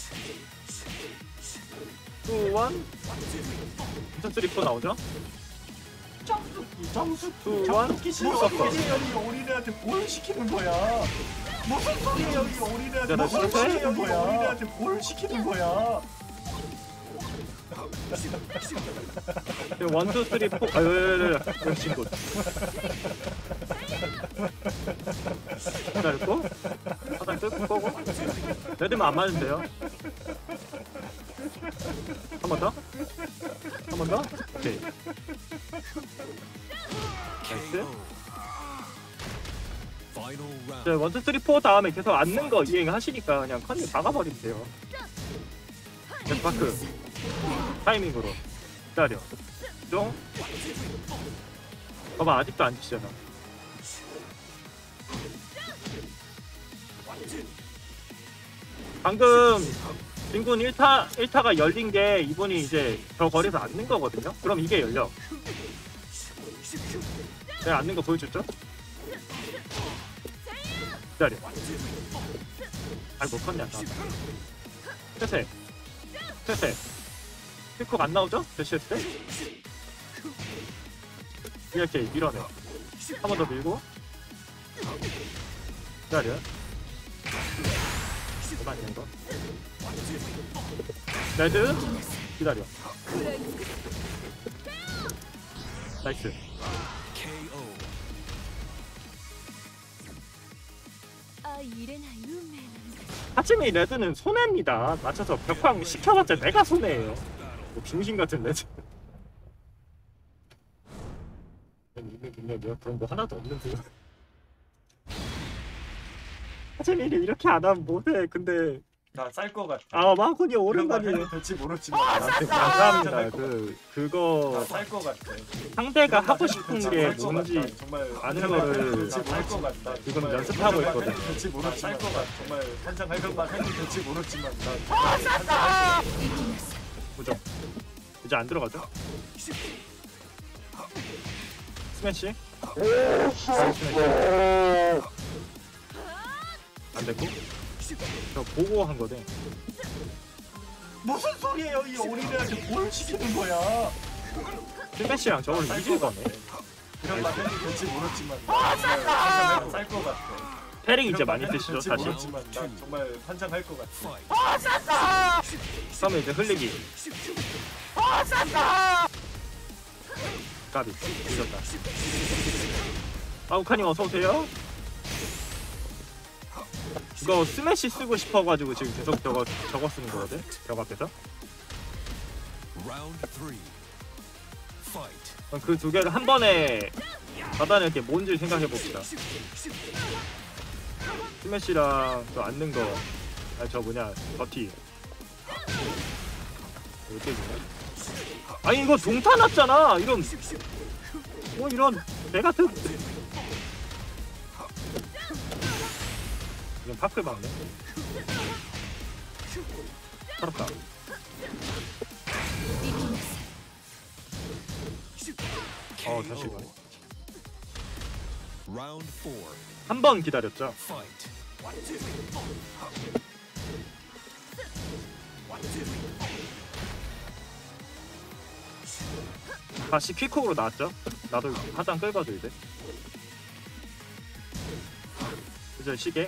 투원. 인턴 쓰리 나오죠?
정숙이, 정숙,
투원.
정숙이 씨
못 썼어.
어린이 여기 어린애한테 뭘 시키는 거야? 무슨 소리야 여기 어린애한테
야, 나
무슨
진짜
소리야
해?
여기 어린애한테 뭘 시키는 거야?
원투 쓰리 포. 아, 왜왜왜 역시 굿. 기다렸고 하단 끌고 꼬고. 레드만 안 맞으면 돼요. 한 번 더. 한 번 더. 오케이. 나이스.
Final round.
이제 원투 쓰리 포 다음에 계속 앉는 거 이행하시니까 그냥 컨디 박아버리면 돼요. jet파크 타이밍으로 기다려. 쫑. 봐봐 아직도 안 치잖아. 방금 진군 일 타 일 타가 열린 게 이분이 이제 저 거리에서 앉는 거거든요. 그럼 이게 열려. 내가 앉는 거 보여줬죠? 기다려. 아이고 컨디 안 나왔다. 퇴세 퇴세 픽콕 안 나오죠? 대시했을 때? 이렇게 밀어내. 한 번 더 밀고 기다려. 그만 있는 거. 레드 기다려. 나이스.
케이오.
아 이래나 유메나.
하지만 이 레드는 손해입니다. 맞춰서 벽황 시켜봤자 내가 손해예요. 뭐 빙신 같은 레드. 있는 능력이요? 그런 거 하나도 없는데요. 하지만 이렇게 안 하면 못해. 근데
나 쌀 거 같아.
아 마군이
이런 말
오랜만이에요.
해도 될지 모르지만
아, 감사합니다. 그 그거
나쌀 거 같아.
상대가
이런 말
하고
해도
싶은
될지
게
모를 것
뭔지
같다. 정말
아는
이런 말 해도
거를
될지 모를 것 같다.
지금
정말
연습하고
이런 말
있거든.
해도 될지 모르지만 쌀거 같아. 정말 환장할 것만 해도 될지 모르지만 나 정말 환장할 거
보죠. 이제 안 들어가죠? 스매시. 스매시. 안 됐고. 저 보고 한 거네.
무슨 소리예요 이 어린애한테 뭘 시키는 거야?
스매시랑 저걸 이길 거네.
이런 말 해도 될지 모르지만 나 정말 쌀거 같아.
패링 이제 많이 쓰시죠
될지
다시.
모르지만 나 정말 환장할 것 같아.
그러면 이제 흘리기. 까비 이겼다. 아우카님 어서 오세요. 이거 스매시 쓰고 싶어가지고 지금 계속 저거 저거 쓰는 거거든. 벽 앞에서.
Round three. Fight.
그 두 개를 한 번에 받아낼 게 뭔지 생각해 봅시다. 스매시랑 또 앉는 거, 아 저 뭐냐 버티. 이렇게 주네. 아니 이거 동타 났잖아. 이런 뭐 이런 내 같은 이런 파클 막네. 서럽다. 어 다시 가.
Round four.
한 번 기다렸죠.
Fight.
다시 퀵콕으로 나왔죠. 나도 하단 끌거든 이제. 이제 시계.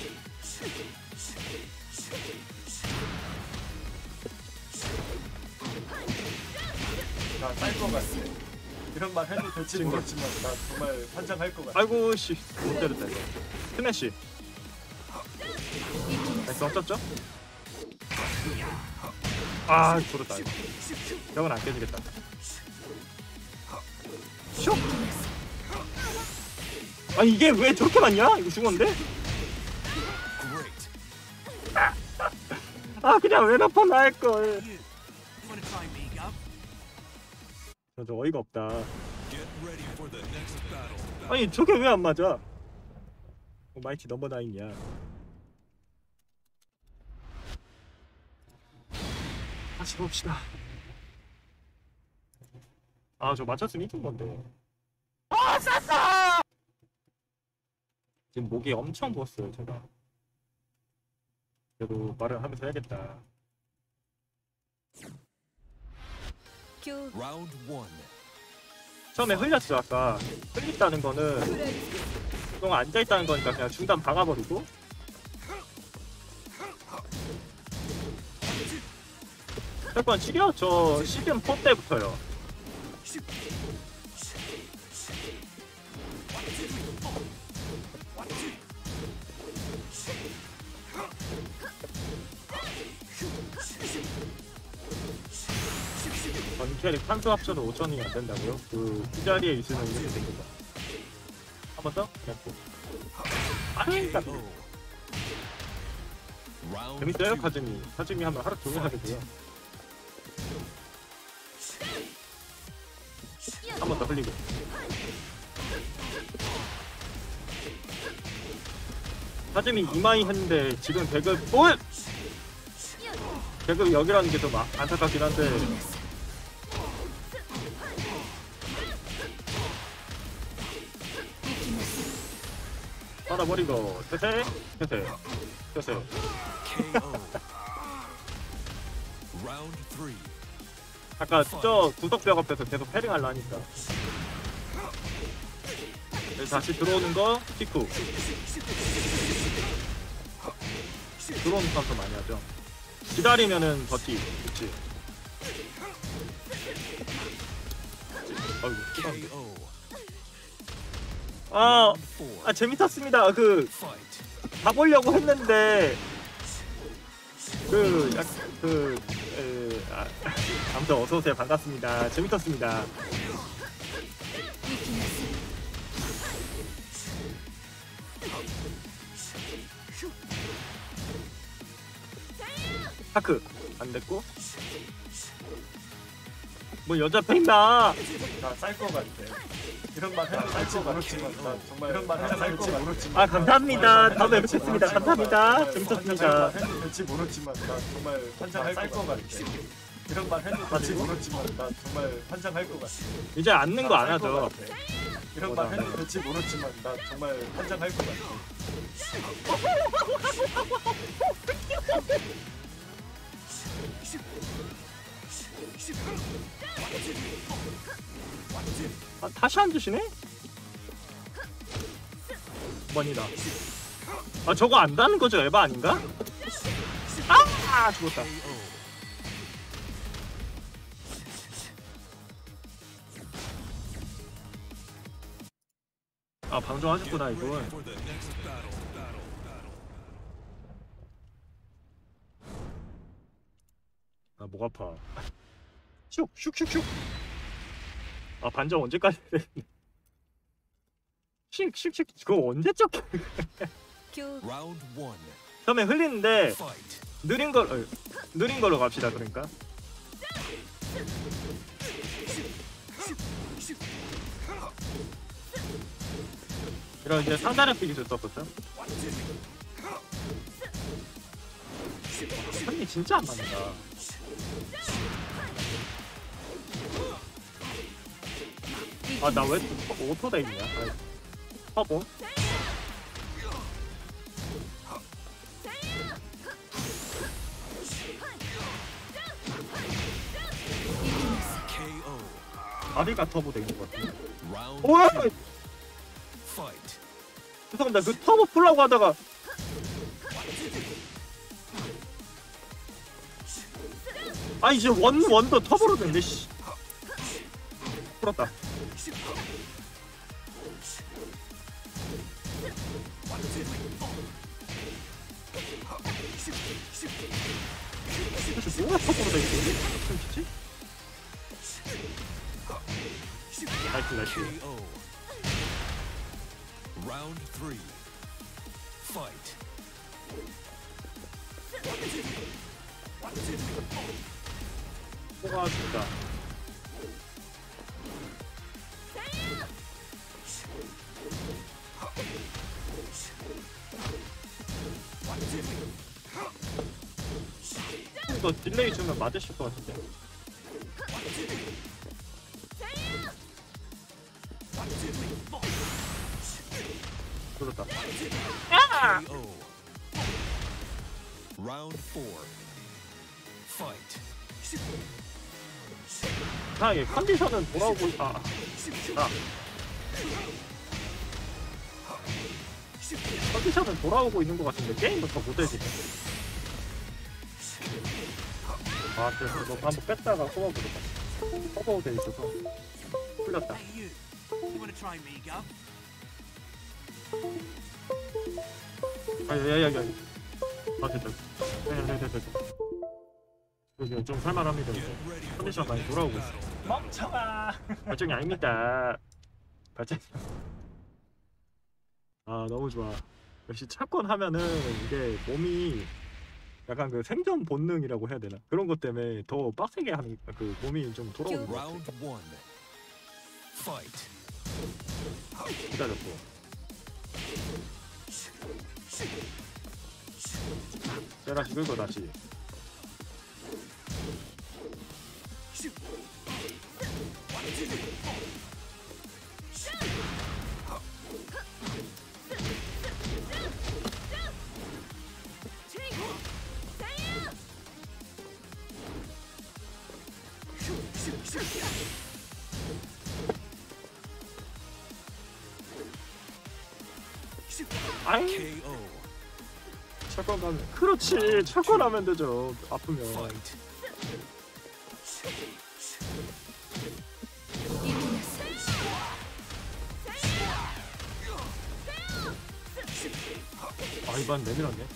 나 쌀 거 같아. 이런 말 해도 될지 모르지만 나 정말 환장할 것 같아.
아이고 씨, 못 때렸다 이거. 스매시. 나이스 없었죠? 아, 죽었다 이거. 벽은 안 깨지겠다. 슉. 아니 이게 왜 저렇게 많냐? 이거 죽었는데?
Great.
아 그냥 왜 나파 나할걸.
You. You want to try me, Gov?
저, 저 어이가 없다.
Get ready for the next battle.
아니 저게 왜 안 맞아? 어, 마이티 넘버 나인이야. 다시 봅시다. 아 저 맞췄으면 이긴 건데. 아 쌌어! 지금 목이 엄청 부었어요 제가. 그래도 말을 하면서 해야겠다.
교
Round one.
처음에 흘렸죠 아까. 흘렸다는 거는 그동안 앉아있다는 거니까 그냥 중단 박아버리고 잠깐 치료? 저 시즌 사 때부터요. 전 캐릭 탄수 합쳐도 오천이 안 된다고요? 그, 이 자리에 있으면 이렇게 됩니다. 한 번 더? 됐고. 아니, 딱.
Round
재밌어요,
two.
카즈미. 카즈미 하면 하루 종일 하게 돼요. 한 번 더 흘리고. 카즈미 이마이 했는데 지금 배급, 올! 배급 여기라는 게 좀 안타깝긴 한데. 빨아버리고, 퇴세, 퇴세, 퇴세.
K O. Round three.
아까 저 구석벽 앞에서 계속 패링하려 하니까. 네, 다시 들어오는 거 티쿠. 들어오는 선수 많이 하죠. 기다리면은 버티. 그치. 아이고 뜨거운데.
K O.
아,
Round four.
아 재밌었습니다. 그
Fight.
가보려고 했는데 그 약 그 에, 아, 아무튼 어서 오세요. 반갑습니다. 재밌었습니다. 하크 안 됐고 뭐 여자 팬다.
나쌀것 같아. 이런 말 해도 살지 모르지만 나 정말 이런 말 해도 살지 모르지만
아 감사합니다. 다음에 뵙겠습니다. 감사합니다. 재밌었습니다.
해도 될지 모르지만 나 정말 환장할 것 같아. 이런 말 해도 될지 모르지만 나 정말 환장할 것 같아.
이제 앉는 거 안 하죠.
이런 말 해도 될지 모르지만 나 정말 환장할 것 같아.
아, 다시 앉으시네? 번이다. 아 저거 안다는 거죠? 에바 아닌가? 아 죽었다. 아 방송하셨구나
Get
이분.
ready for the next battle. Battle. Battle.
아 목 아파. 슉 슉슉슉. 아 반전 언제까지 해? 슉슉슉 그거 언제 적?
교
Round one.
처음에 흘리는데
Fight.
느린 걸 어, 느린 걸로 갑시다 그러니까. 이런 이제 상단의 픽이 됐었었죠. 선이 진짜 안 맞는다. 아 나 왜 오토다 있냐? 터보.
K O.
다리가 터보 돼 있는 것 같은데.
Round
오!
two. Fight.
죄송합니다. 그 터보 풀라고 하다가 아 이제 원 원도 터보로 됐네. 씨. 풀었다. 도대체 뭐가 터보로 돼 있지? 숨기지? 나이스 나이스.
K O. Round three. Fight.
뭐가 진짜. 이거 딜레이 주면 맞으실 것 같은데. 그렇다.
K O. Round four. Fight.
아, 예, 컨디션은 돌아오고, 아, 아. 컨디션은 돌아오고 있는 것 같은데, 게임부터 못해지네. 아, 그래서 너 한번 뺐다가 뽑아보겠다. 커버 돼 있어서. 풀렸다.
Hey, you. You want to try me, Gov?
아, 야, 야, 야, 야. 아, 됐다. 네, 네, 네, 네. 여기 좀 살만합니다.
Get
이제.
ready for
컨디션
the
많이
next
돌아오고 있어.
battle.
멍청아.
발전이 아닙니다. 발전. 아, 너무 좋아. 역시 철권 하면은 이게 몸이 약간 그 생존 본능이라고 해야 되나? 그런 것 때문에 더 빡세게 하는 그 몸이 좀 돌아오는 것 같아.
Round one. Fight.
기다렸고. 세라시 긁어 다시. 아이,
K O.
철권 가면. 그렇지, 철권 하면 되죠. 아프면.
Fight.
아, 이번 내밀었네.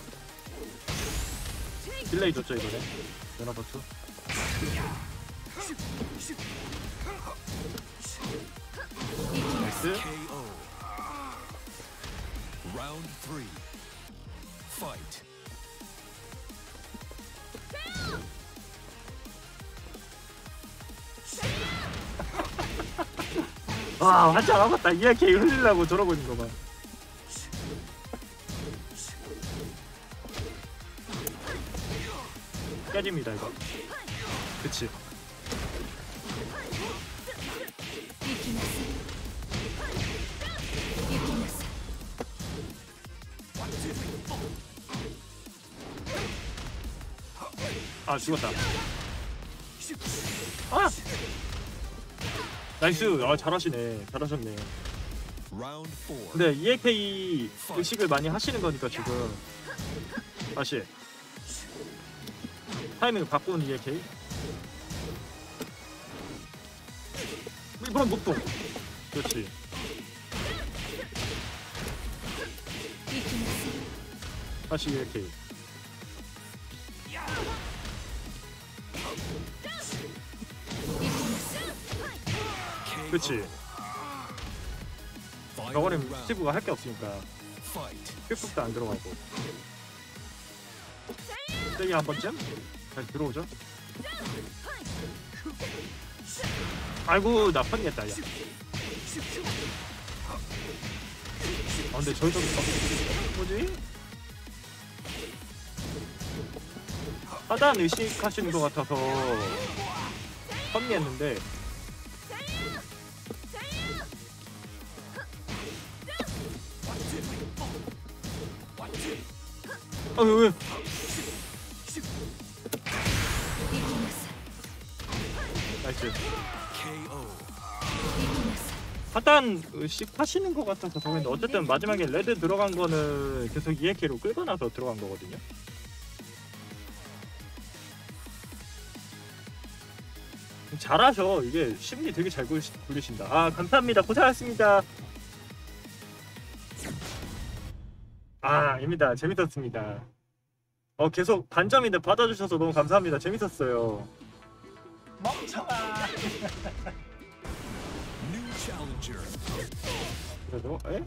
딜레이 줬죠 이번에. 연합 버튼. 나이스.
K O. Round three. Fight.
와, 한참 아팠다. 이렇게 흘리려고 저러고 있는 거 봐. 깨집니다 이거. 그치. 아, 죽었다. 아! 나이스. 아, 잘하시네. 잘하셨네.
Round four.
근데 이에이케이 의식을 많이 하시는 거니까 지금. 다시 타이밍을 바꾸는 이에이케이. 이번 목동. 그렇지. 다시 이에이케이. 그렇지. 저거는 스티브가 할 게 없으니까
Fight.
퀵북도 안 들어가고. 세게 한 번쯤 다시 들어오죠. 아이고, 나 펀했다 야. 아, 근데 저기서 뭐지? 하단 의식하시는 것 같아서 펀했는데. 아, 왜, 왜? 나이스.
K O.
하단 의식 하시는 것 같아서 더 했는데, 어쨌든 마지막에 레드 들어간 거는 계속 이에이케이로 끌고 나서 들어간 거거든요. 잘하셔. 이게 심리 되게 잘 굴리시- 굴리신다. 아, 감사합니다. 고생하셨습니다. 아, 아닙니다. 재밌었습니다. 어, 계속 반점인데 받아주셔서 너무 감사합니다. 재밌었어요.
멍청아.
New challenger.
그래도 에?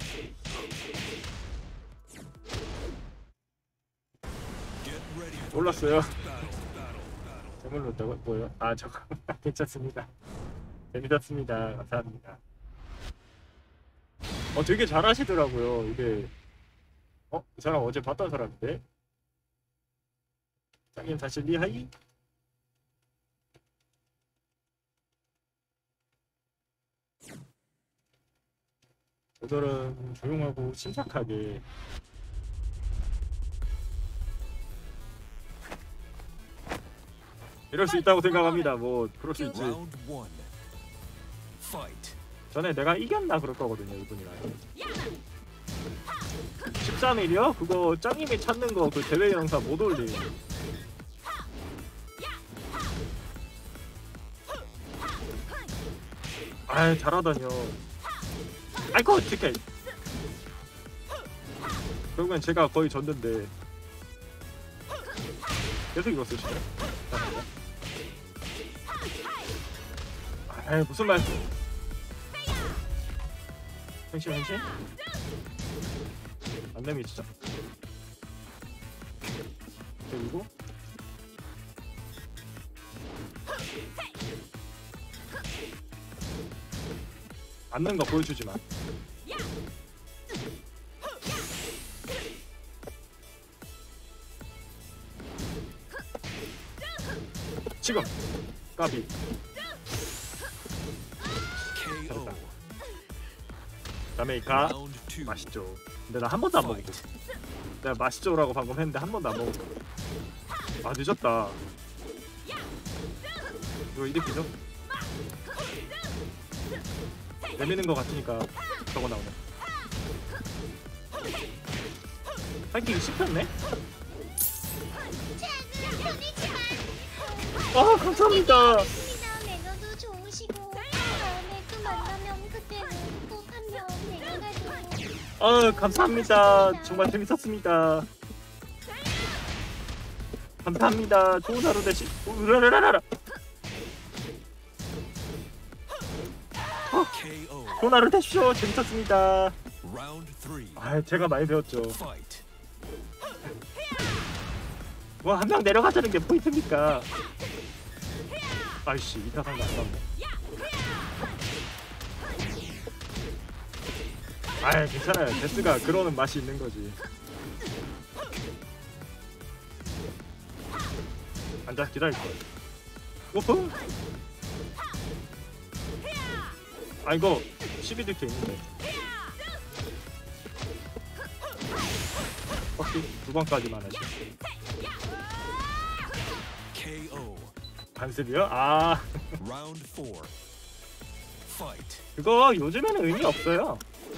Get ready for
몰랐어요.
battle, battle, battle.
재물로 했다고? 뭐요? 아 잠깐 괜찮습니다. 재밌었습니다. 감사합니다. 어 되게 잘하시더라고요. 이게 어? 그 사람 어제 봤던 사람인데? 짱님 다시 리하이? 오늘은 조용하고 침착하게 이럴 수 있다고 생각합니다. 뭐 그럴 수 있지.
Round one. Fight.
전에 내가 이겼나 그럴 거거든요. 이분이랑 십삼 일이요? 그거 짱님이 찾는 거 그 대회 영상 못 올림. 아이 잘하다뇨. 아이고 어떡해. 결국엔 제가 거의 졌는데 계속 이거 쓰시네. 아이 무슨 말. 행신 행신? 안되면 진짜 그리고 앉는 거 보여주지마. 지금 까비
K O.
다음에 이까
Round two.
맛있죠. 근데 나 한 번도 안 먹었어. 내가 맛있죠라고 방금 했는데 한 번도 안 먹었어. 아 늦었다. 이거 이득이죠? 내미는 거 같으니까 저거 나오네. 파이팅 씹혔네? 아 감사합니다.
매너도 좋으시고 다음에 또 만나면 그때는 꼭 한번 내려가도
아 감사합니다. 정말 재밌었습니다. 감사합니다. 좋은 하루 되시. 으라라라라.
K O.
좋은 하루 되십시오. 재밌었습니다.
Round three.
아 제가 많이 배웠죠.
Fight.
뭐 한 명 내려가자는 게 포인트입니까? 아이씨 이상한 거 안 나오네. 아 괜찮아요. 데스가 그러는 맛이 있는 거지. 앉아 기다릴 거야. 오프. 아 이거 십이 득 있는데. 혹시 두 번까지만 하시.
K O.
간습이요? 아
Round four. Fight.
그거 요즘에는 의미 없어요.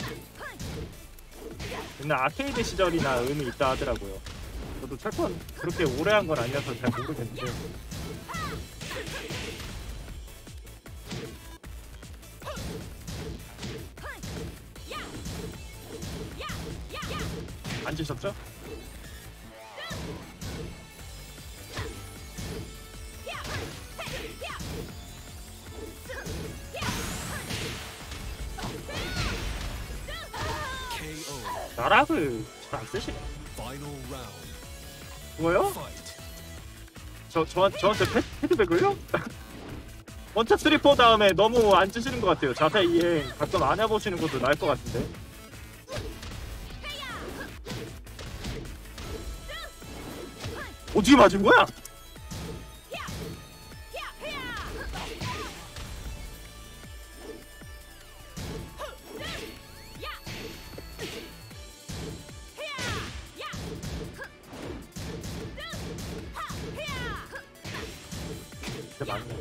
옛날 아케이드 시절이나 의미 있다 하더라고요. 저도 철권 그렇게 오래 한 건 아니어서 잘 모르겠는데. 앉으셨죠?
K O.
나락을 잘 안 쓰시네.
Final round.
뭐요?
Fight.
저, 저, 저한테 패, 패드백을요? 원차 쓰리 포 다음에 너무 안 쓰시는 것 같아요. 자세 이행 가끔 안 해보시는 것도 나을 것 같은데. 어떻게 맞은 거야? 진짜 맞네.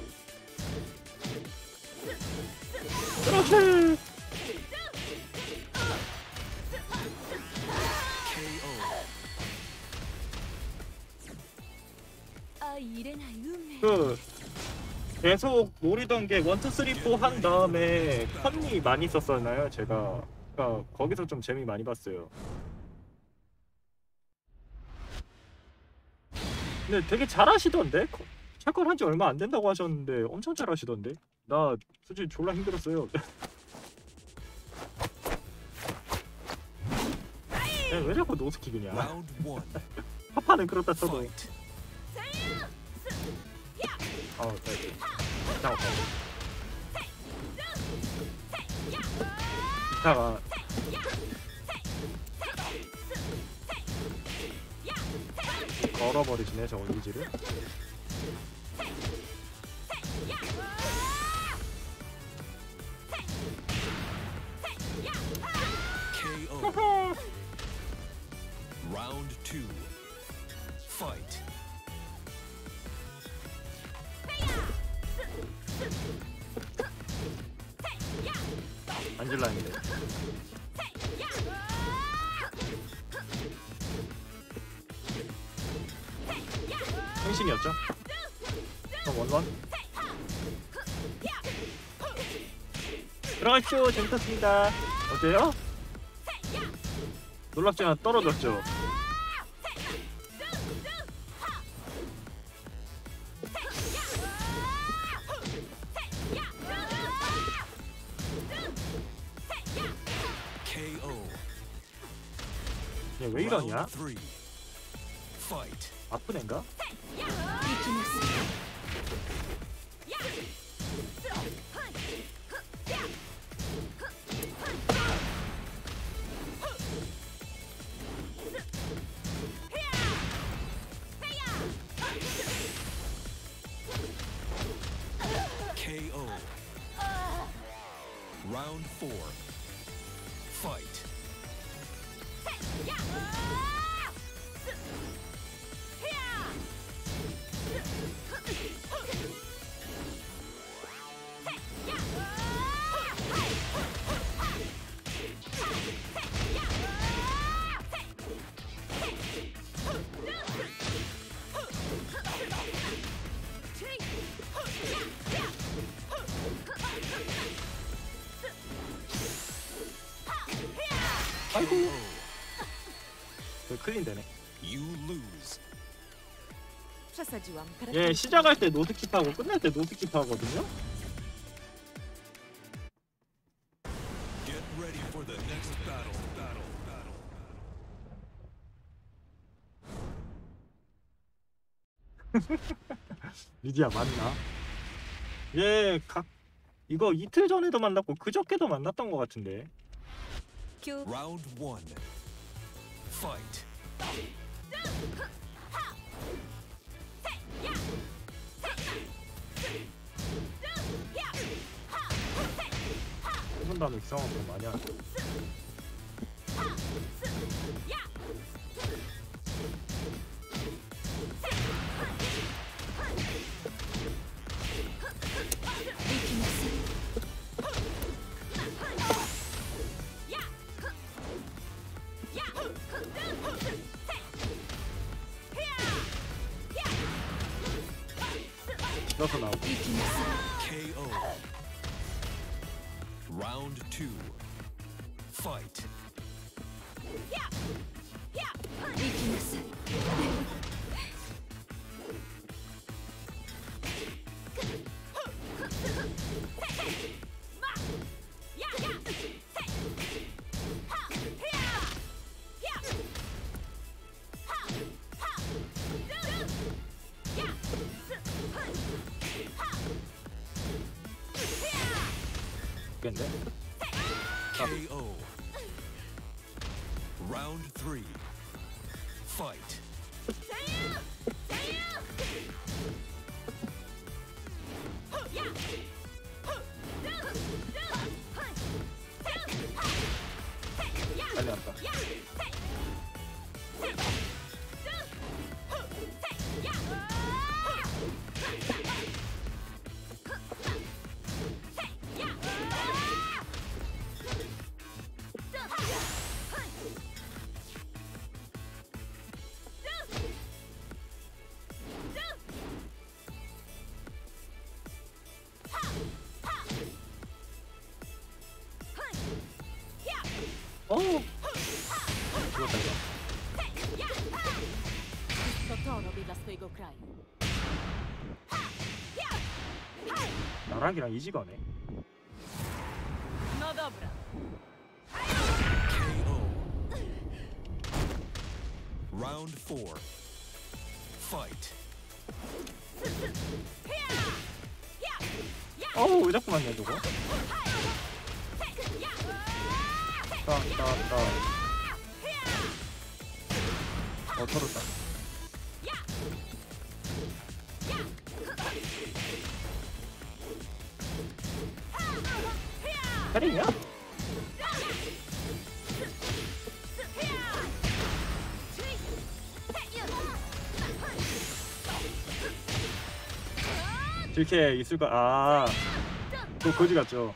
그렇지.
K O.
아 이래나 운명
그 계속 노리던 게 원투 쓰리 포 한 다음에 컨이 많이 썼었나요? 제가 그러니까 거기서 좀 재미 많이 봤어요. 근데 되게 잘하시던데? 철권 한지 얼마 안 된다고 하셨는데 엄청 잘하시던데? 나 솔직히 졸라 힘들었어요. 야, 왜 자꾸 노스킥이냐?
Round one.
파파는 그렇다 쳐도.
Fight.
어, 네. 이타가 이타가 걸어버리시네 저거 이지를.
K O. Round two. Fight.
안질라인데. 행신이었죠? 그럼 원원 들어가시죠. 재밌었습니다. 어때요? 놀랍지만 떨어졌죠?
K O.
얘 왜 이러냐?
Round three. Fight.
아픈 앤가?
K O. Round four. Fight.
아이고. 그 클린 되네.
You lose.
Przesadziłam.
얘 시작할 때 노스킵하고 끝날 때 노스킵하거든요?
Get ready for the next battle. Battle. Battle.
리디아 맞나? 얘 각 이거 이틀 전에도 만났고 그저께도 만났던 것 같은데.
Q.
Round one. Fight.
해본 다음에 이상한 거 많이 하죠. 넣어서 나오고.
K O. Round two. Fight.
근데
K O. Round three. Fight.
빨리 왔다. 어. 죽었다 이거.
To to robię dla swojego kraju.
나락이랑 이지가네.
No dobra.
K O. Round four. Fight.
어우 왜 자꾸 맞냐 저거. 따따따. 어 털었다. 때리냐? 이렇게 있을까? 아, 또 거지 같죠.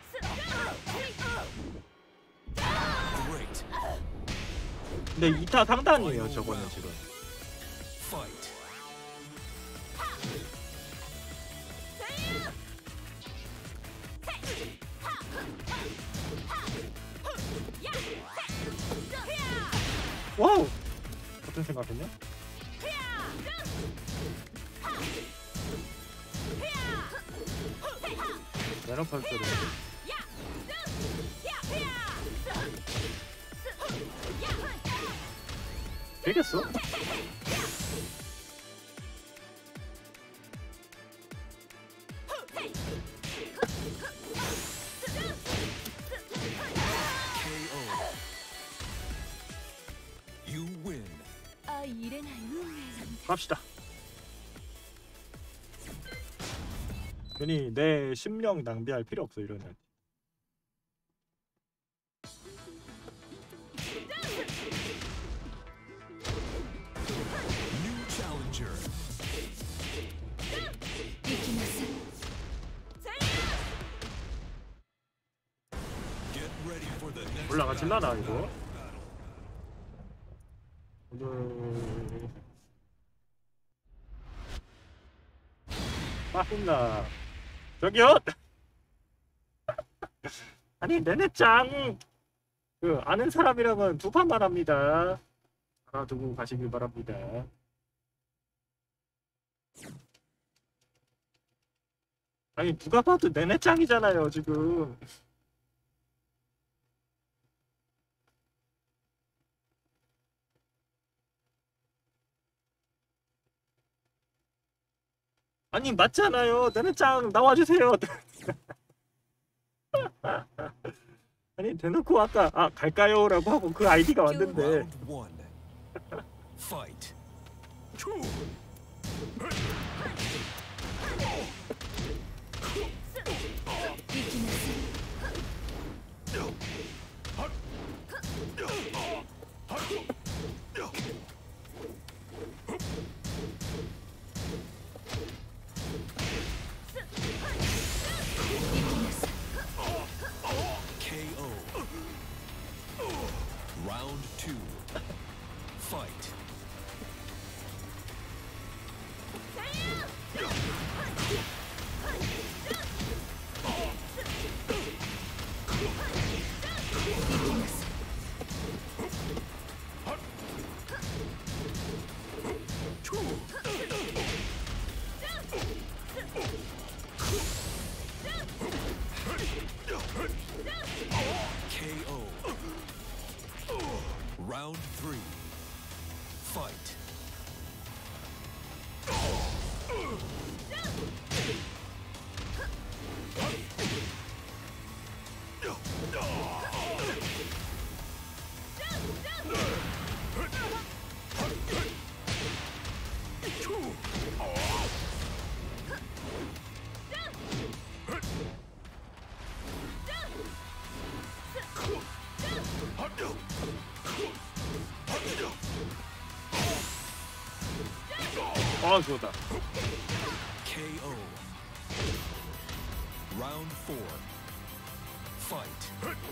Great.
근데 이 타 상단이에요 저거는 지금.
Fight.
와우. 어떤 생각했냐? 메너펄스를 되겠어?
K O. You win.
아, 이래나 운명은
갑시다. 괜히 내 심령 낭비할 필요 없어 이러면.
New challenger. Get ready for the next
올라가질라나
round.
이거. 오늘 빠진다. 저기요. 아니 내내짱 그 아는 사람이라면 두 판만 합니다. 알아두고 가시길 바랍니다. 아니 누가 봐도 내내짱이잖아요 지금. 아니 맞잖아요. 내내짱 나와주세요. 아니 대놓고 아까 아 갈까요라고 하고 그 아이디가 왔는데.
Round one. Fight. K O. Round two. Fight. K O. Round three. Fight.
아 좋다.
K O. Round four. Fight.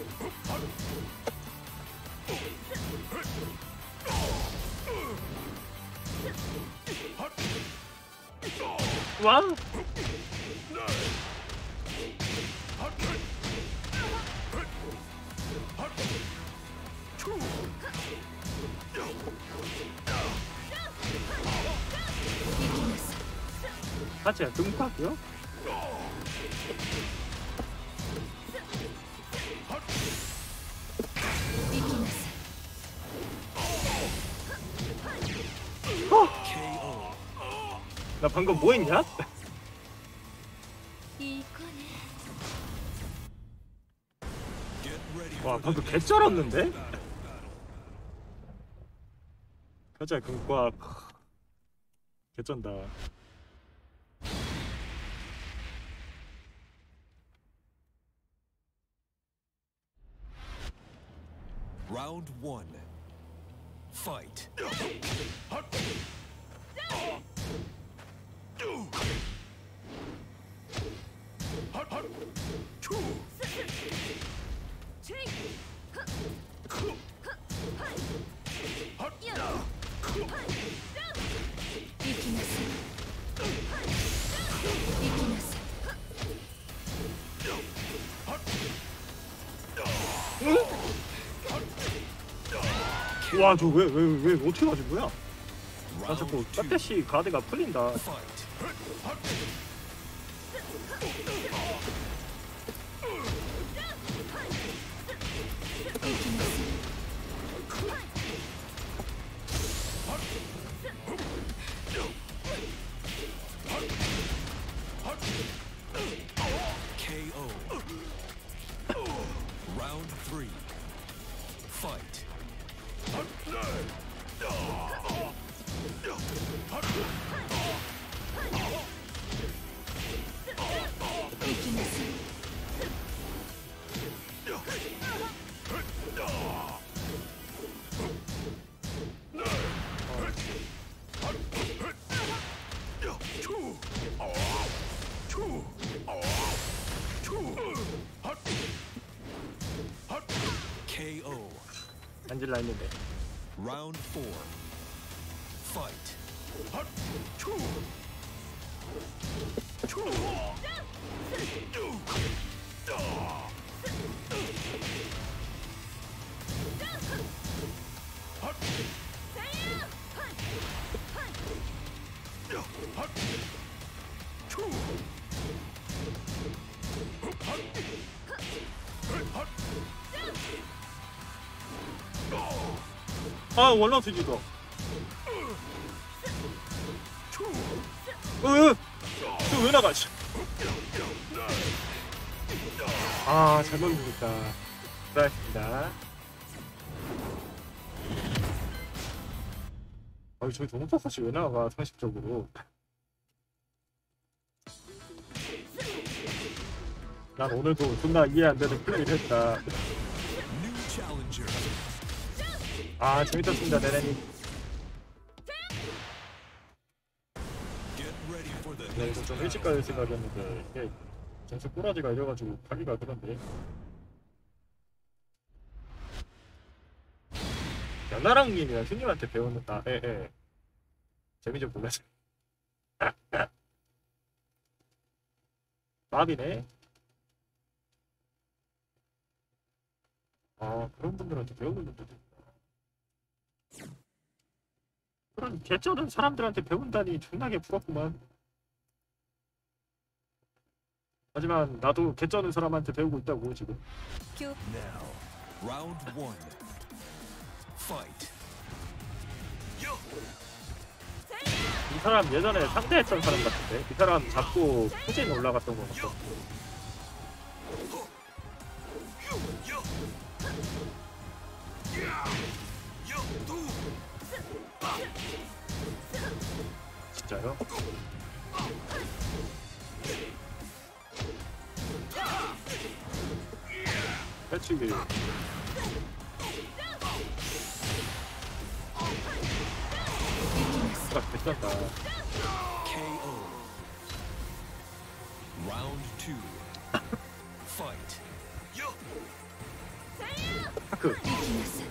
와우. 사치야 등팍이요? 나 방금 뭐 했냐?
이거는
Get ready
와
for
방금
the
개
next
쩔었는데?
battle.
여자 금과 개쩐다.
Round one. Fight.
이기나스 이기나스
와 저 왜 왜 왜 어떻게 맞은 거야? 나
Round
자꾸
two.
빼빼시 가드가 풀린다.
Fight. K O. Round three. Fight.
이기나스
K O.
앉을라 했는데.
Round four. Fight.
아 원라우트 이거. 으, 저왜 나가? 씨. 아 잘못 누르니까. 수고하셨습니다. 아 저기 동호파 사실 왜 나가 상식적으로? 난 오늘도 존나 이해 안 되는 플레이를 했다.
New challenger.
아 재밌었습니다 네네님.
Get ready for the
네,
next
이거 좀
battle.
일찍 갈 생각이었는데 이게 점수 꼬라지가 이래가지고 가기가 그런데. 연나랑님이랑 휴님한테 배웠는다. 예, 예. 재미 좀 몰라서. 마비네. 아, 그런 분들한테 배우는 분들도 있구나. 그런 개쩌는 사람들한테 배운다니 존나게 부럽구만. 하지만 나도 개쩌는 사람한테 배우고 있다고 지금.
교
Now, round one. Fight.
이 사람 예전에 상대했던 사람 같은데 이 사람 잡고 후진 올라갔던 거 같아. 진짜요? 해치기. 아, 괜찮다.
K O. Round two. Fight.
파크.
이기나스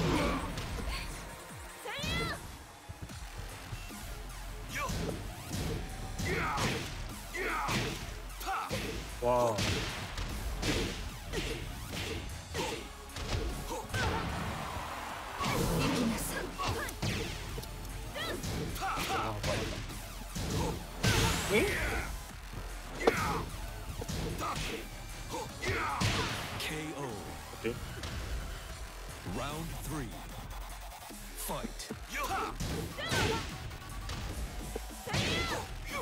와.
이기나스
아, 맞았다. 응?
K O.
오케이.
Round three. Fight.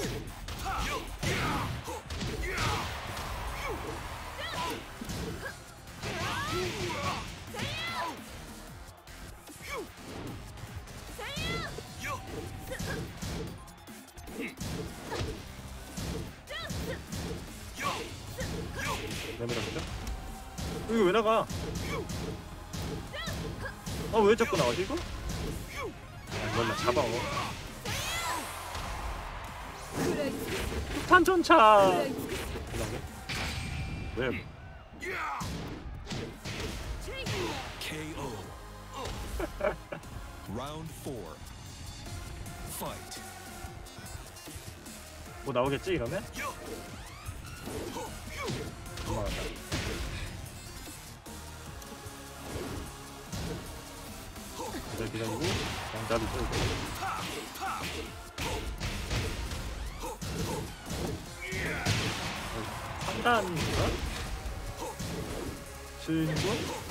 내밀었죠? 이거 왜 나가? 아 왜 자꾸 나가지 이거? 아, 몰라 잡아. 폭탄 전차. 왜?
케이오. Round four. Fight.
뭐 나오겠지 이러면? 고마웠다. 기다려 기다리고 양잡이 쏘고. 상단인가? 친구?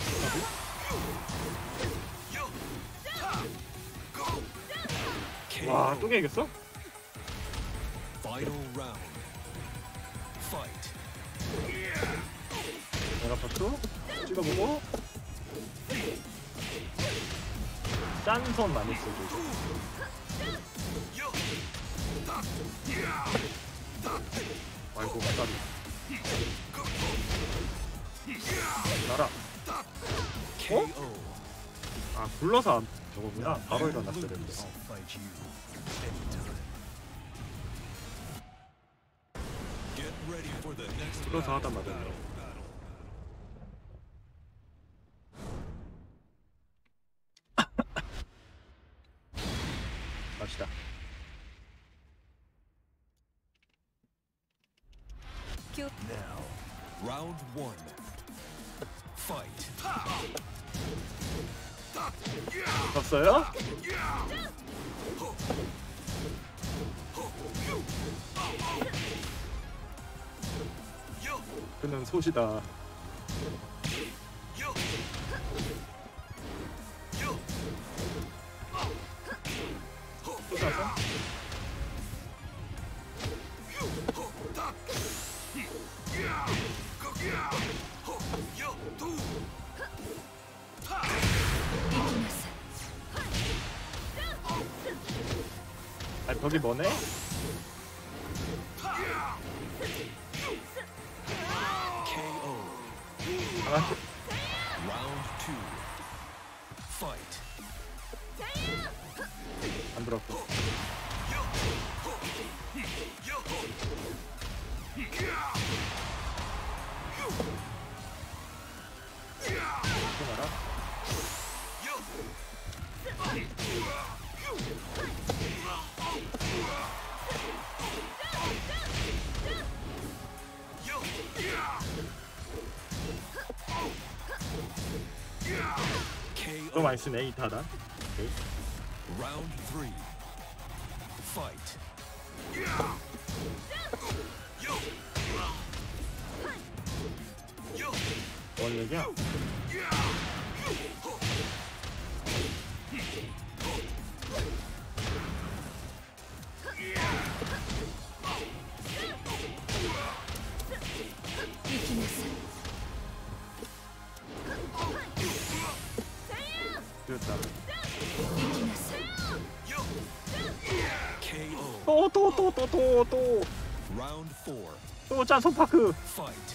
와, 또 깨겠어?
Final round. Fight.
에라파트 찍어보고 짠선 많이 쓰고. 아이고 까비. 나라.
케이오.
아 굴러서 안 저거구나. 바로 일어났어야 되는데.
I'll fight you anytime. Get ready for the next
굴러서 하다
battle.
말았네. 갑시다.
Now, round one. Fight.
졌어요? 그는 소시다. 쏟아서? 아 벽이 뭐네?
케이오.
강한
Round two. Fight.
안 들었고. 또 나라? 또
케이오.
많이 쓰네 이 타단. 오케이.
Round three. Fight.
뭔 얘기야? 됐다.
케이오.
또 또 또 또 또 또
Round four.
또 짠손 파크.
Fight.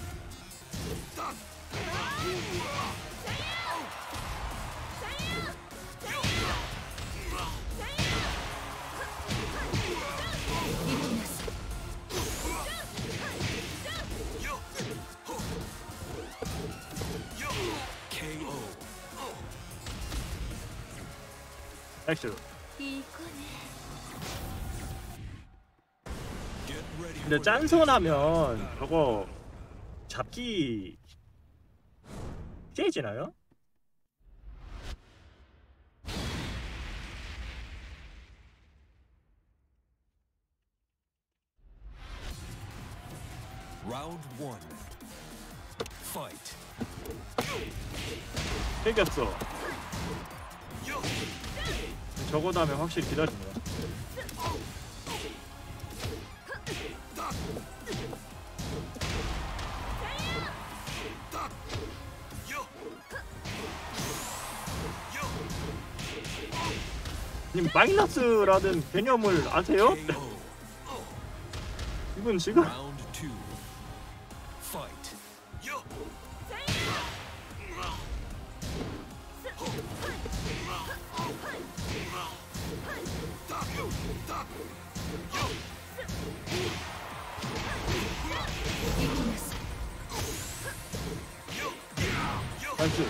케이오.
액션.
이거네.
Get ready
근데
for the
짠손
next
하면
battle.
저거 잡기 세지나요?
Round one. Fight.
생겼어. 저거도 하면 확실히 기다리네요. 님 마이너스라는 개념을 아세요?
케이오.
이분 지금
Round two. Fight.
나이스.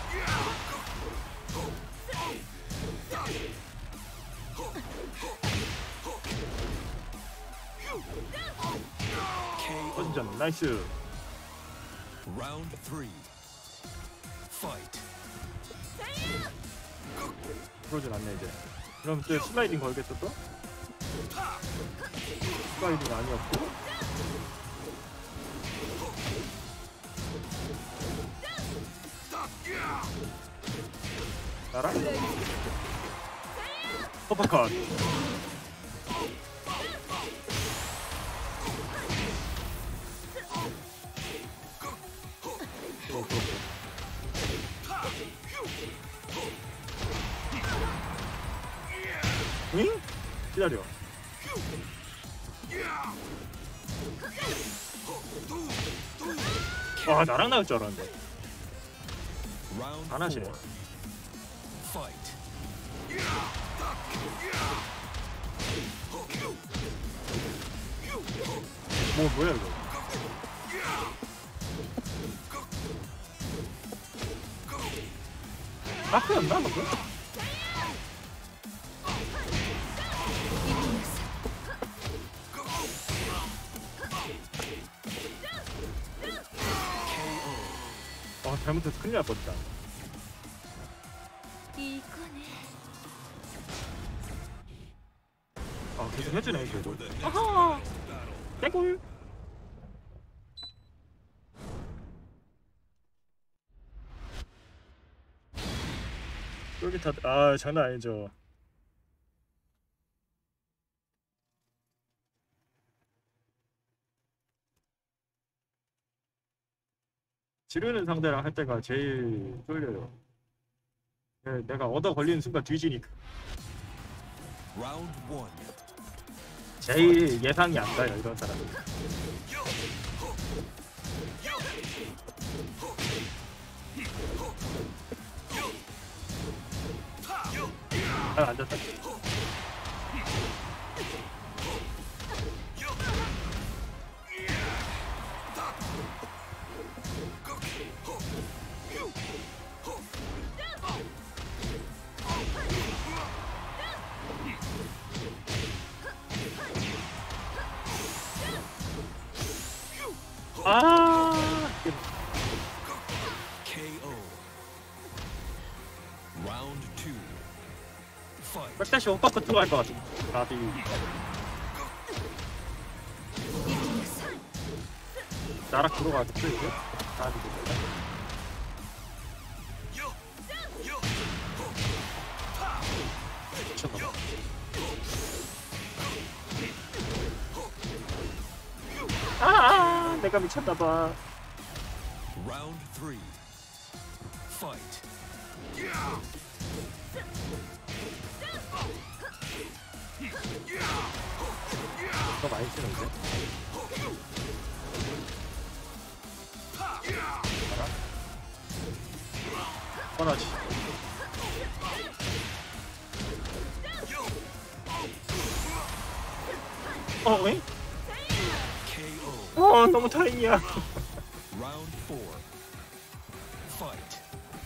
선전 나이스.
Round three. Fight.
그러진 않네 이제. 그럼 또 슬라이딩 걸겠어 또? 슬라이딩 아니었고. 나랑? 퍼퍼컷. 어, 그렇고. 응? 기다려. 와, 나랑 나올 줄 알았는데.
Round
안 하시네.
four. Fight.
뭐 뭐야 이거? 마크였나 방금? 아 잘못해서 큰일 날 뻔했다.
이거네.
아 계속 해주네 그래도. 아하. 개꿀. 쫄깃하다. 아 장난 아니죠. 지르는 상대랑 할 때가 제일 쫄려요. 네, 내가 얻어 걸리는 순간 뒤지니까.
Round one.
제일 예상이 안 가요 이런 사람. 잘 앉았다. 아.
K O. Round two. Fight.
백다시 오빠껏 들어갈 것 같아. 가비. 나락 들어가겠죠 이제? 가비. 미쳤나봐. 아, 내가 미쳤나봐.
Round three. Fight.
더 많이 쓰는데? 알아? 뻔하지. 어, 왜?
K O.
어, 너무 타임이야.
Round four. Fight.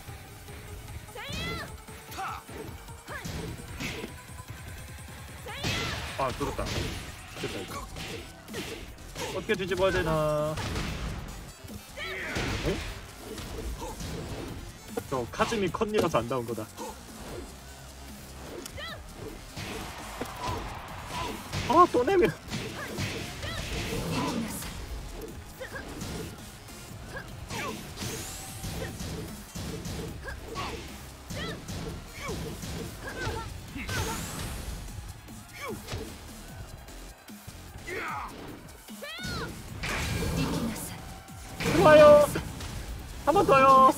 아, 들었다. 됐다, 이거. 어떻게 뒤집어야 되나? 에? 저 카즈미 컨니라서 안 나온 거다. 아, 또 내면. 좋아요. 한 번 더요.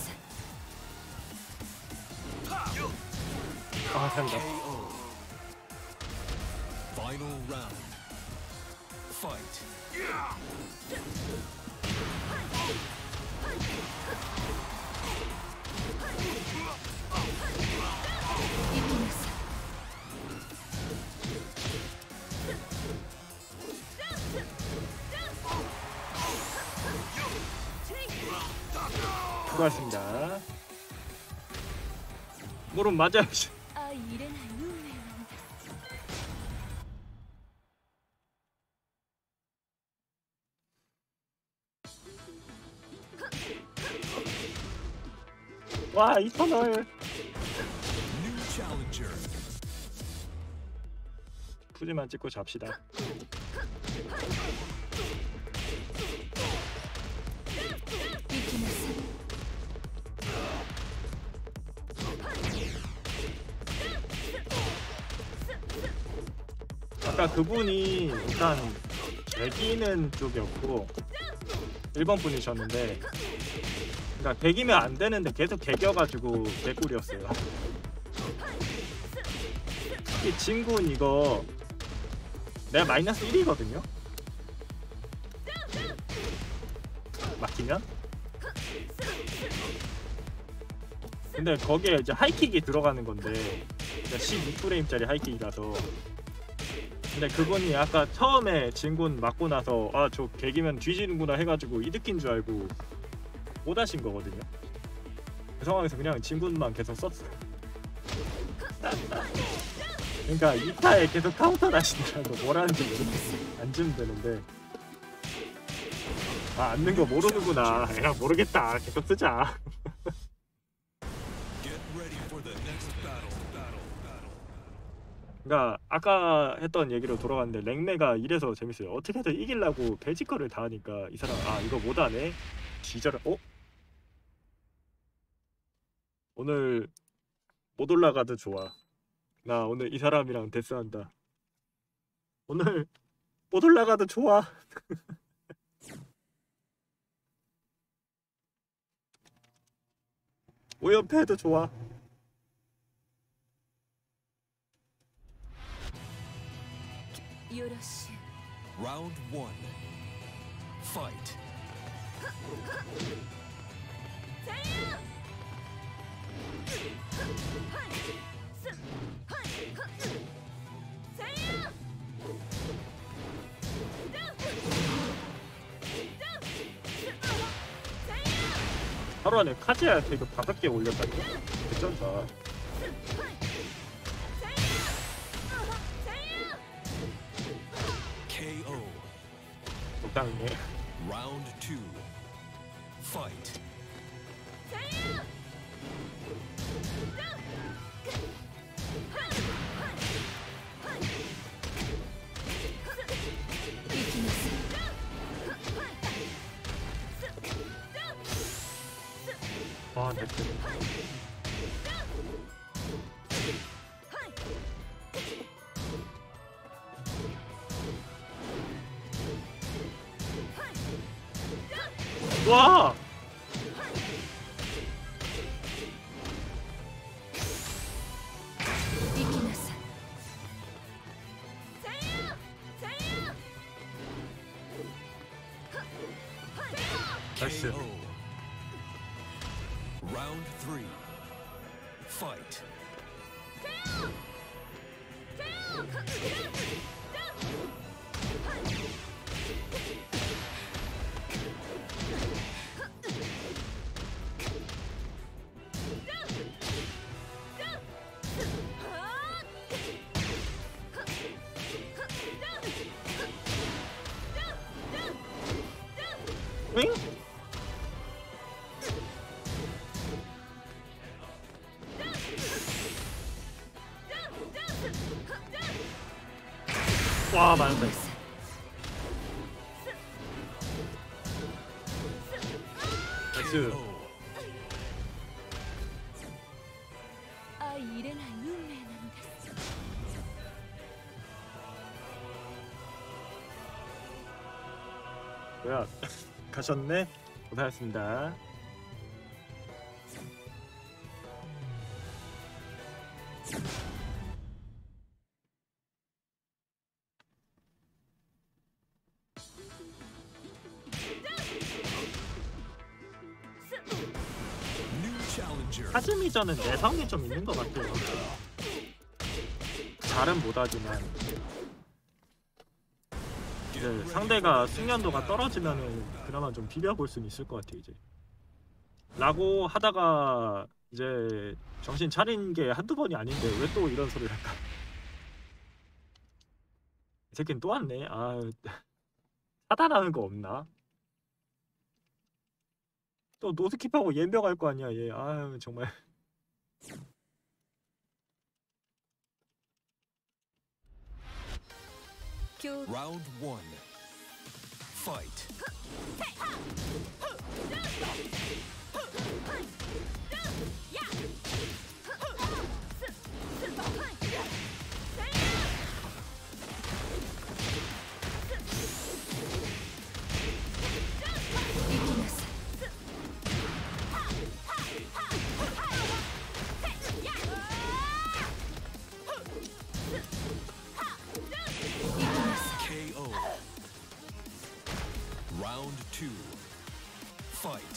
아, 잘한다.
K O. Final round. Fight.
수고하셨습니다. 물은 맞아요.
あ入れない運命なんだ
와, 이터널.
New challenger.
푸지만 찍고 잡시다. 아까 그분이 일단 개기는 쪽이었고 일 번 분이셨는데, 그러니까 개기면 안 되는데 계속 개겨가지고 개꿀이었어요. 이 진군 이거 내가 마이너스 일이거든요. 막히면. 근데 거기에 이제 하이킥이 들어가는 건데 십이 프레임짜리 하이킥이라서. 근데 그분이 아까 처음에 진군 맞고 나서 아 저 개기면 뒤지는구나 해가지고 이득인 줄 알고 못 하신 거거든요. 그 상황에서 그냥 진군만 계속 썼어요. 그러니까 이 타에 계속 카운터 나시더라고. 뭘 하는지 모르겠어. 앉으면 되는데 아 앉는 거 모르는구나. 야 모르겠다. 계속 쓰자.
Get ready for the next battle. Battle. Battle.
그러니까 아까 했던 얘기로 돌아갔는데 랭메가 이래서 재밌어요. 어떻게든 이기려고 배지컬을 다 하니까 이 사람 아 이거 못하네. 뒤져라. 어? 오늘 못 올라가도 좋아. 나 오늘 이 사람이랑 데스한다. 오늘 못 올라가도 좋아. 오연패해도 좋아.
요로시
Round one. Fight.
하루 안에 카즈야 되게 다섯 개 올렸다니. 괜찮다.
K O.
적당해.
Round two. Fight.
와, 내 때. 와! 나이스.
K O. Round three. Fight.
응? 와, 맞았다. 나이스.
아入れない運命なのです
뭐야? 가셨네? 고생하셨습니다.
New challenger.
카즈미전은 내성이 좀 있는 것 같아요. 잘은 못하지만 이제 상대가 숙련도가 떨어지면은 그나마 좀 비벼볼 수는 있을 것 같아. 이제 라고 하다가 이제 정신 차린 게 한두 번이 아닌데 왜 또 이런 소리를 할까? 이 새끼는 또 왔네. 아, 차단하는 거 없나? 또 노스킵하고 연병할 거 아니야 얘. 아유 정말.
교
Round one. Fight. K O. Round two. Fight.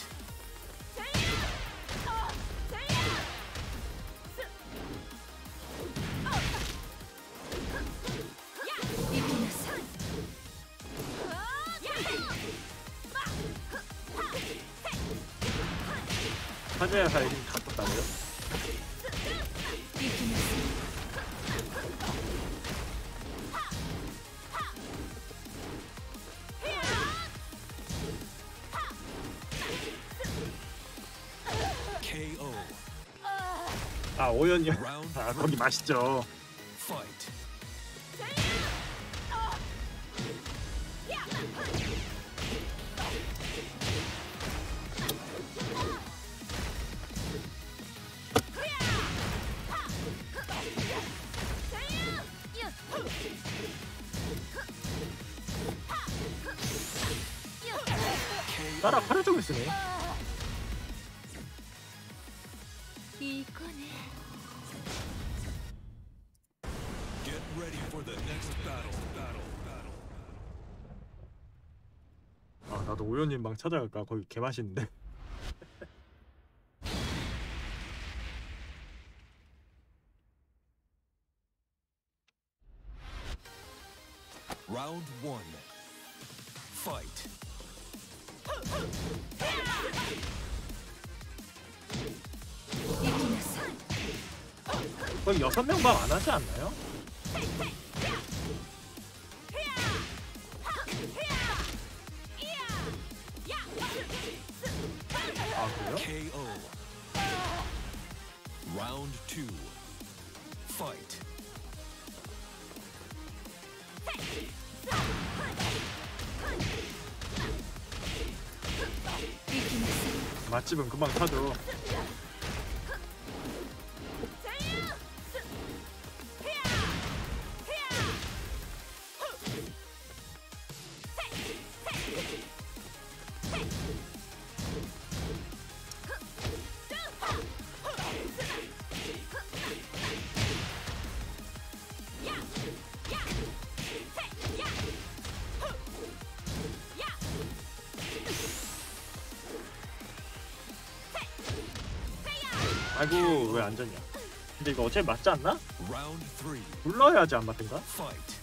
사제야 살기 다 떴다고요?
K O.
아 오연이.
Round
아 거기 맛있죠.
fight.
따라 하루 종일 쓰네.
이거네.
Get ready for the next battle. Battle. Battle.
아 나도 오연님 방 찾아갈까? 거기 개 맛있는데.
Round one. Fight.
거기 여섯 명 방 안 하지 않나요? 아 그래요?
K O. Round two. Fight.
맛집은 금방 타죠. 아이고 왜 안 졌냐? 근데 이거 어차피 맞지 않나?
Round three.
불러야지 안 맞든가?
Fight.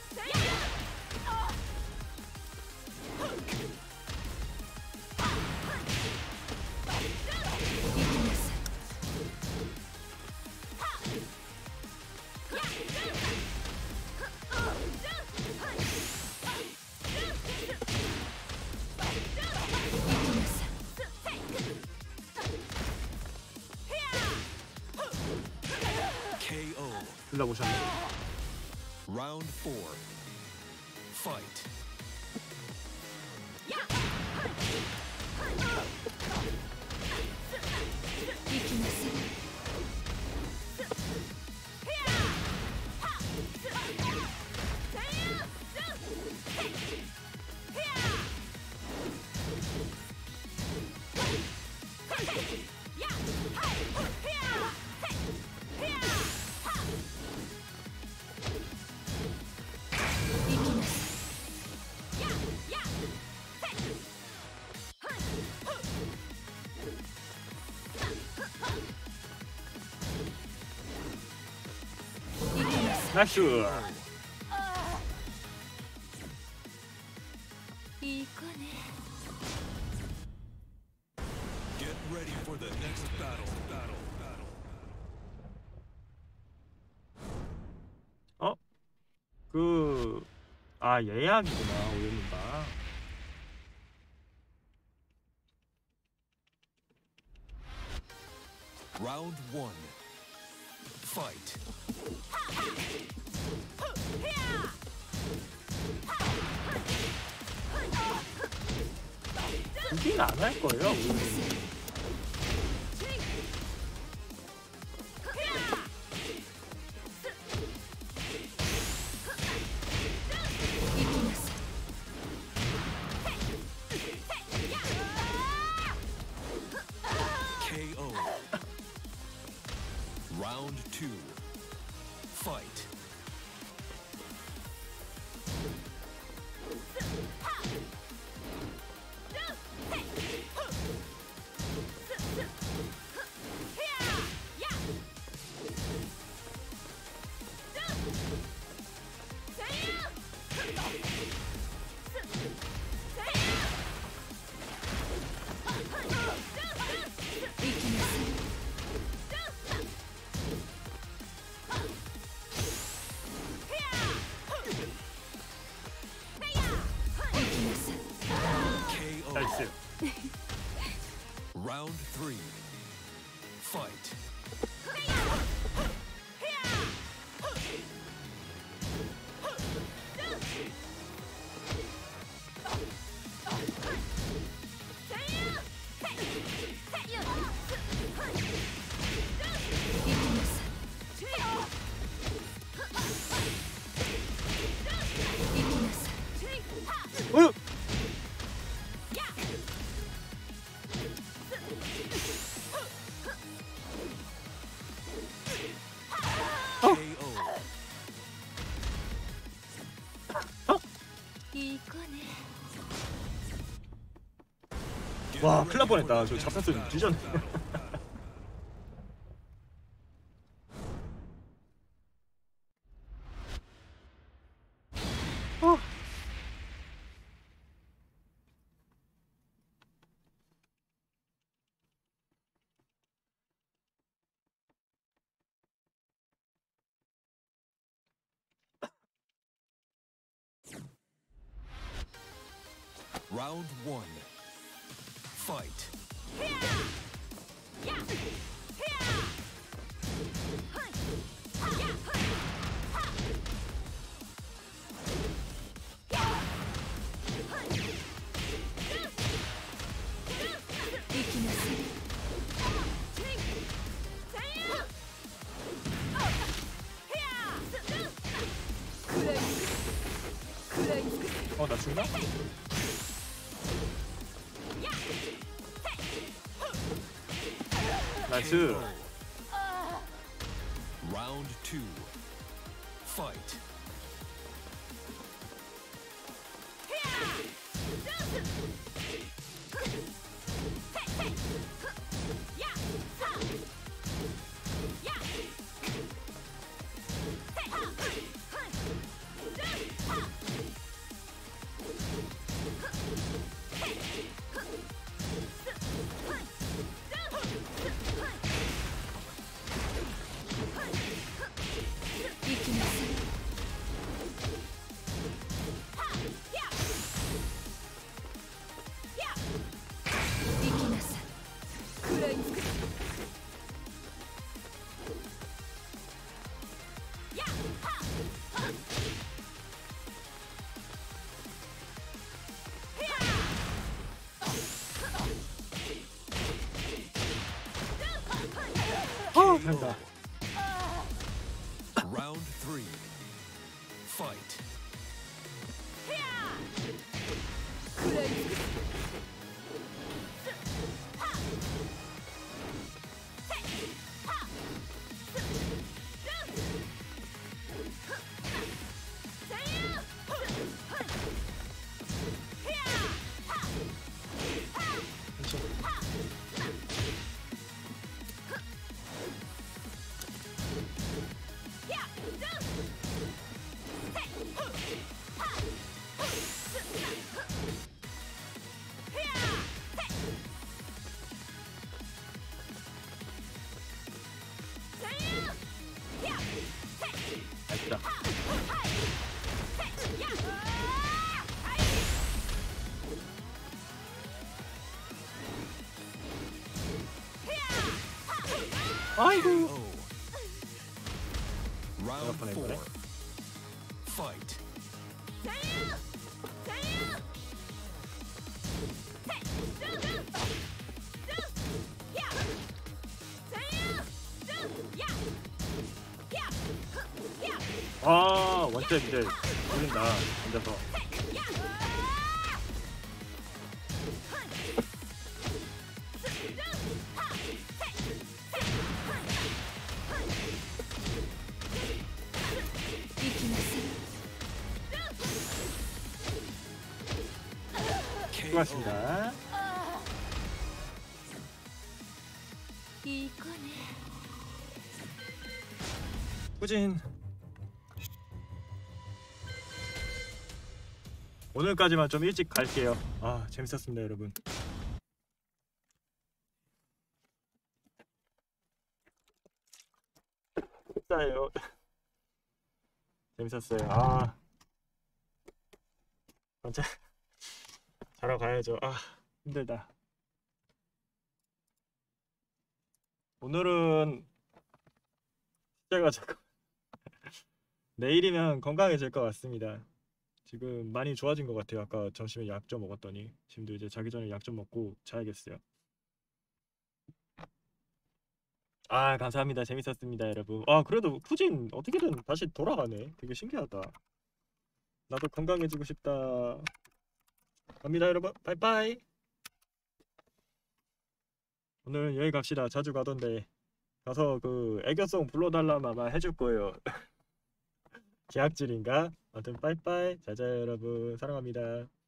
K O.
불러보셨네.
Round four. Fight.
나이스.
이거네.
Get ready the next battle. Battle. Battle.
어? 그... 아 예약이구나 오윤이가.
Round one. Fight.
이긴 안 할 거예요 오윤이.
K O. Round two. Fight. K O.
나이스.
Round three. Fight.
어?
K O.
이거네.
와 큰일 날 뻔했다. 저 잡혔어 뒤졌네. 어.
Round one. Fight.
어 나 죽나? 나이스.
Round two. Fight.
어 된다.
Round three. Fight.
아이고.
Oh. Round
뻔했네.
four. Fight.
아 원탭 이제 돌린다 앉아서. 수고하셨습니다.
이거네.
후진 오늘까지만 좀 일찍 갈게요. 아 재밌었습니다 여러분. 진짜예요. 재밌었어요. 아 진짜 자러 가야죠. 아 힘들다. 오늘은 제가 자꾸 내일이면 건강해질 것 같습니다. 지금 많이 좋아진 것 같아요. 아까 점심에 약 좀 먹었더니 지금도 이제 자기 전에 약 좀 먹고 자야겠어요. 아 감사합니다. 재밌었습니다 여러분. 아 그래도 후진 어떻게든 다시 돌아가네. 되게 신기하다. 나도 건강해지고 싶다. 갑니다 여러분. 바이바이. 오늘 여기 갑시다. 자주 가던데 가서 그 애교송 불러달라면 아마 해줄 거예요. 계약질인가? 아무튼 빠이빠이. 자자요 여러분. 사랑합니다.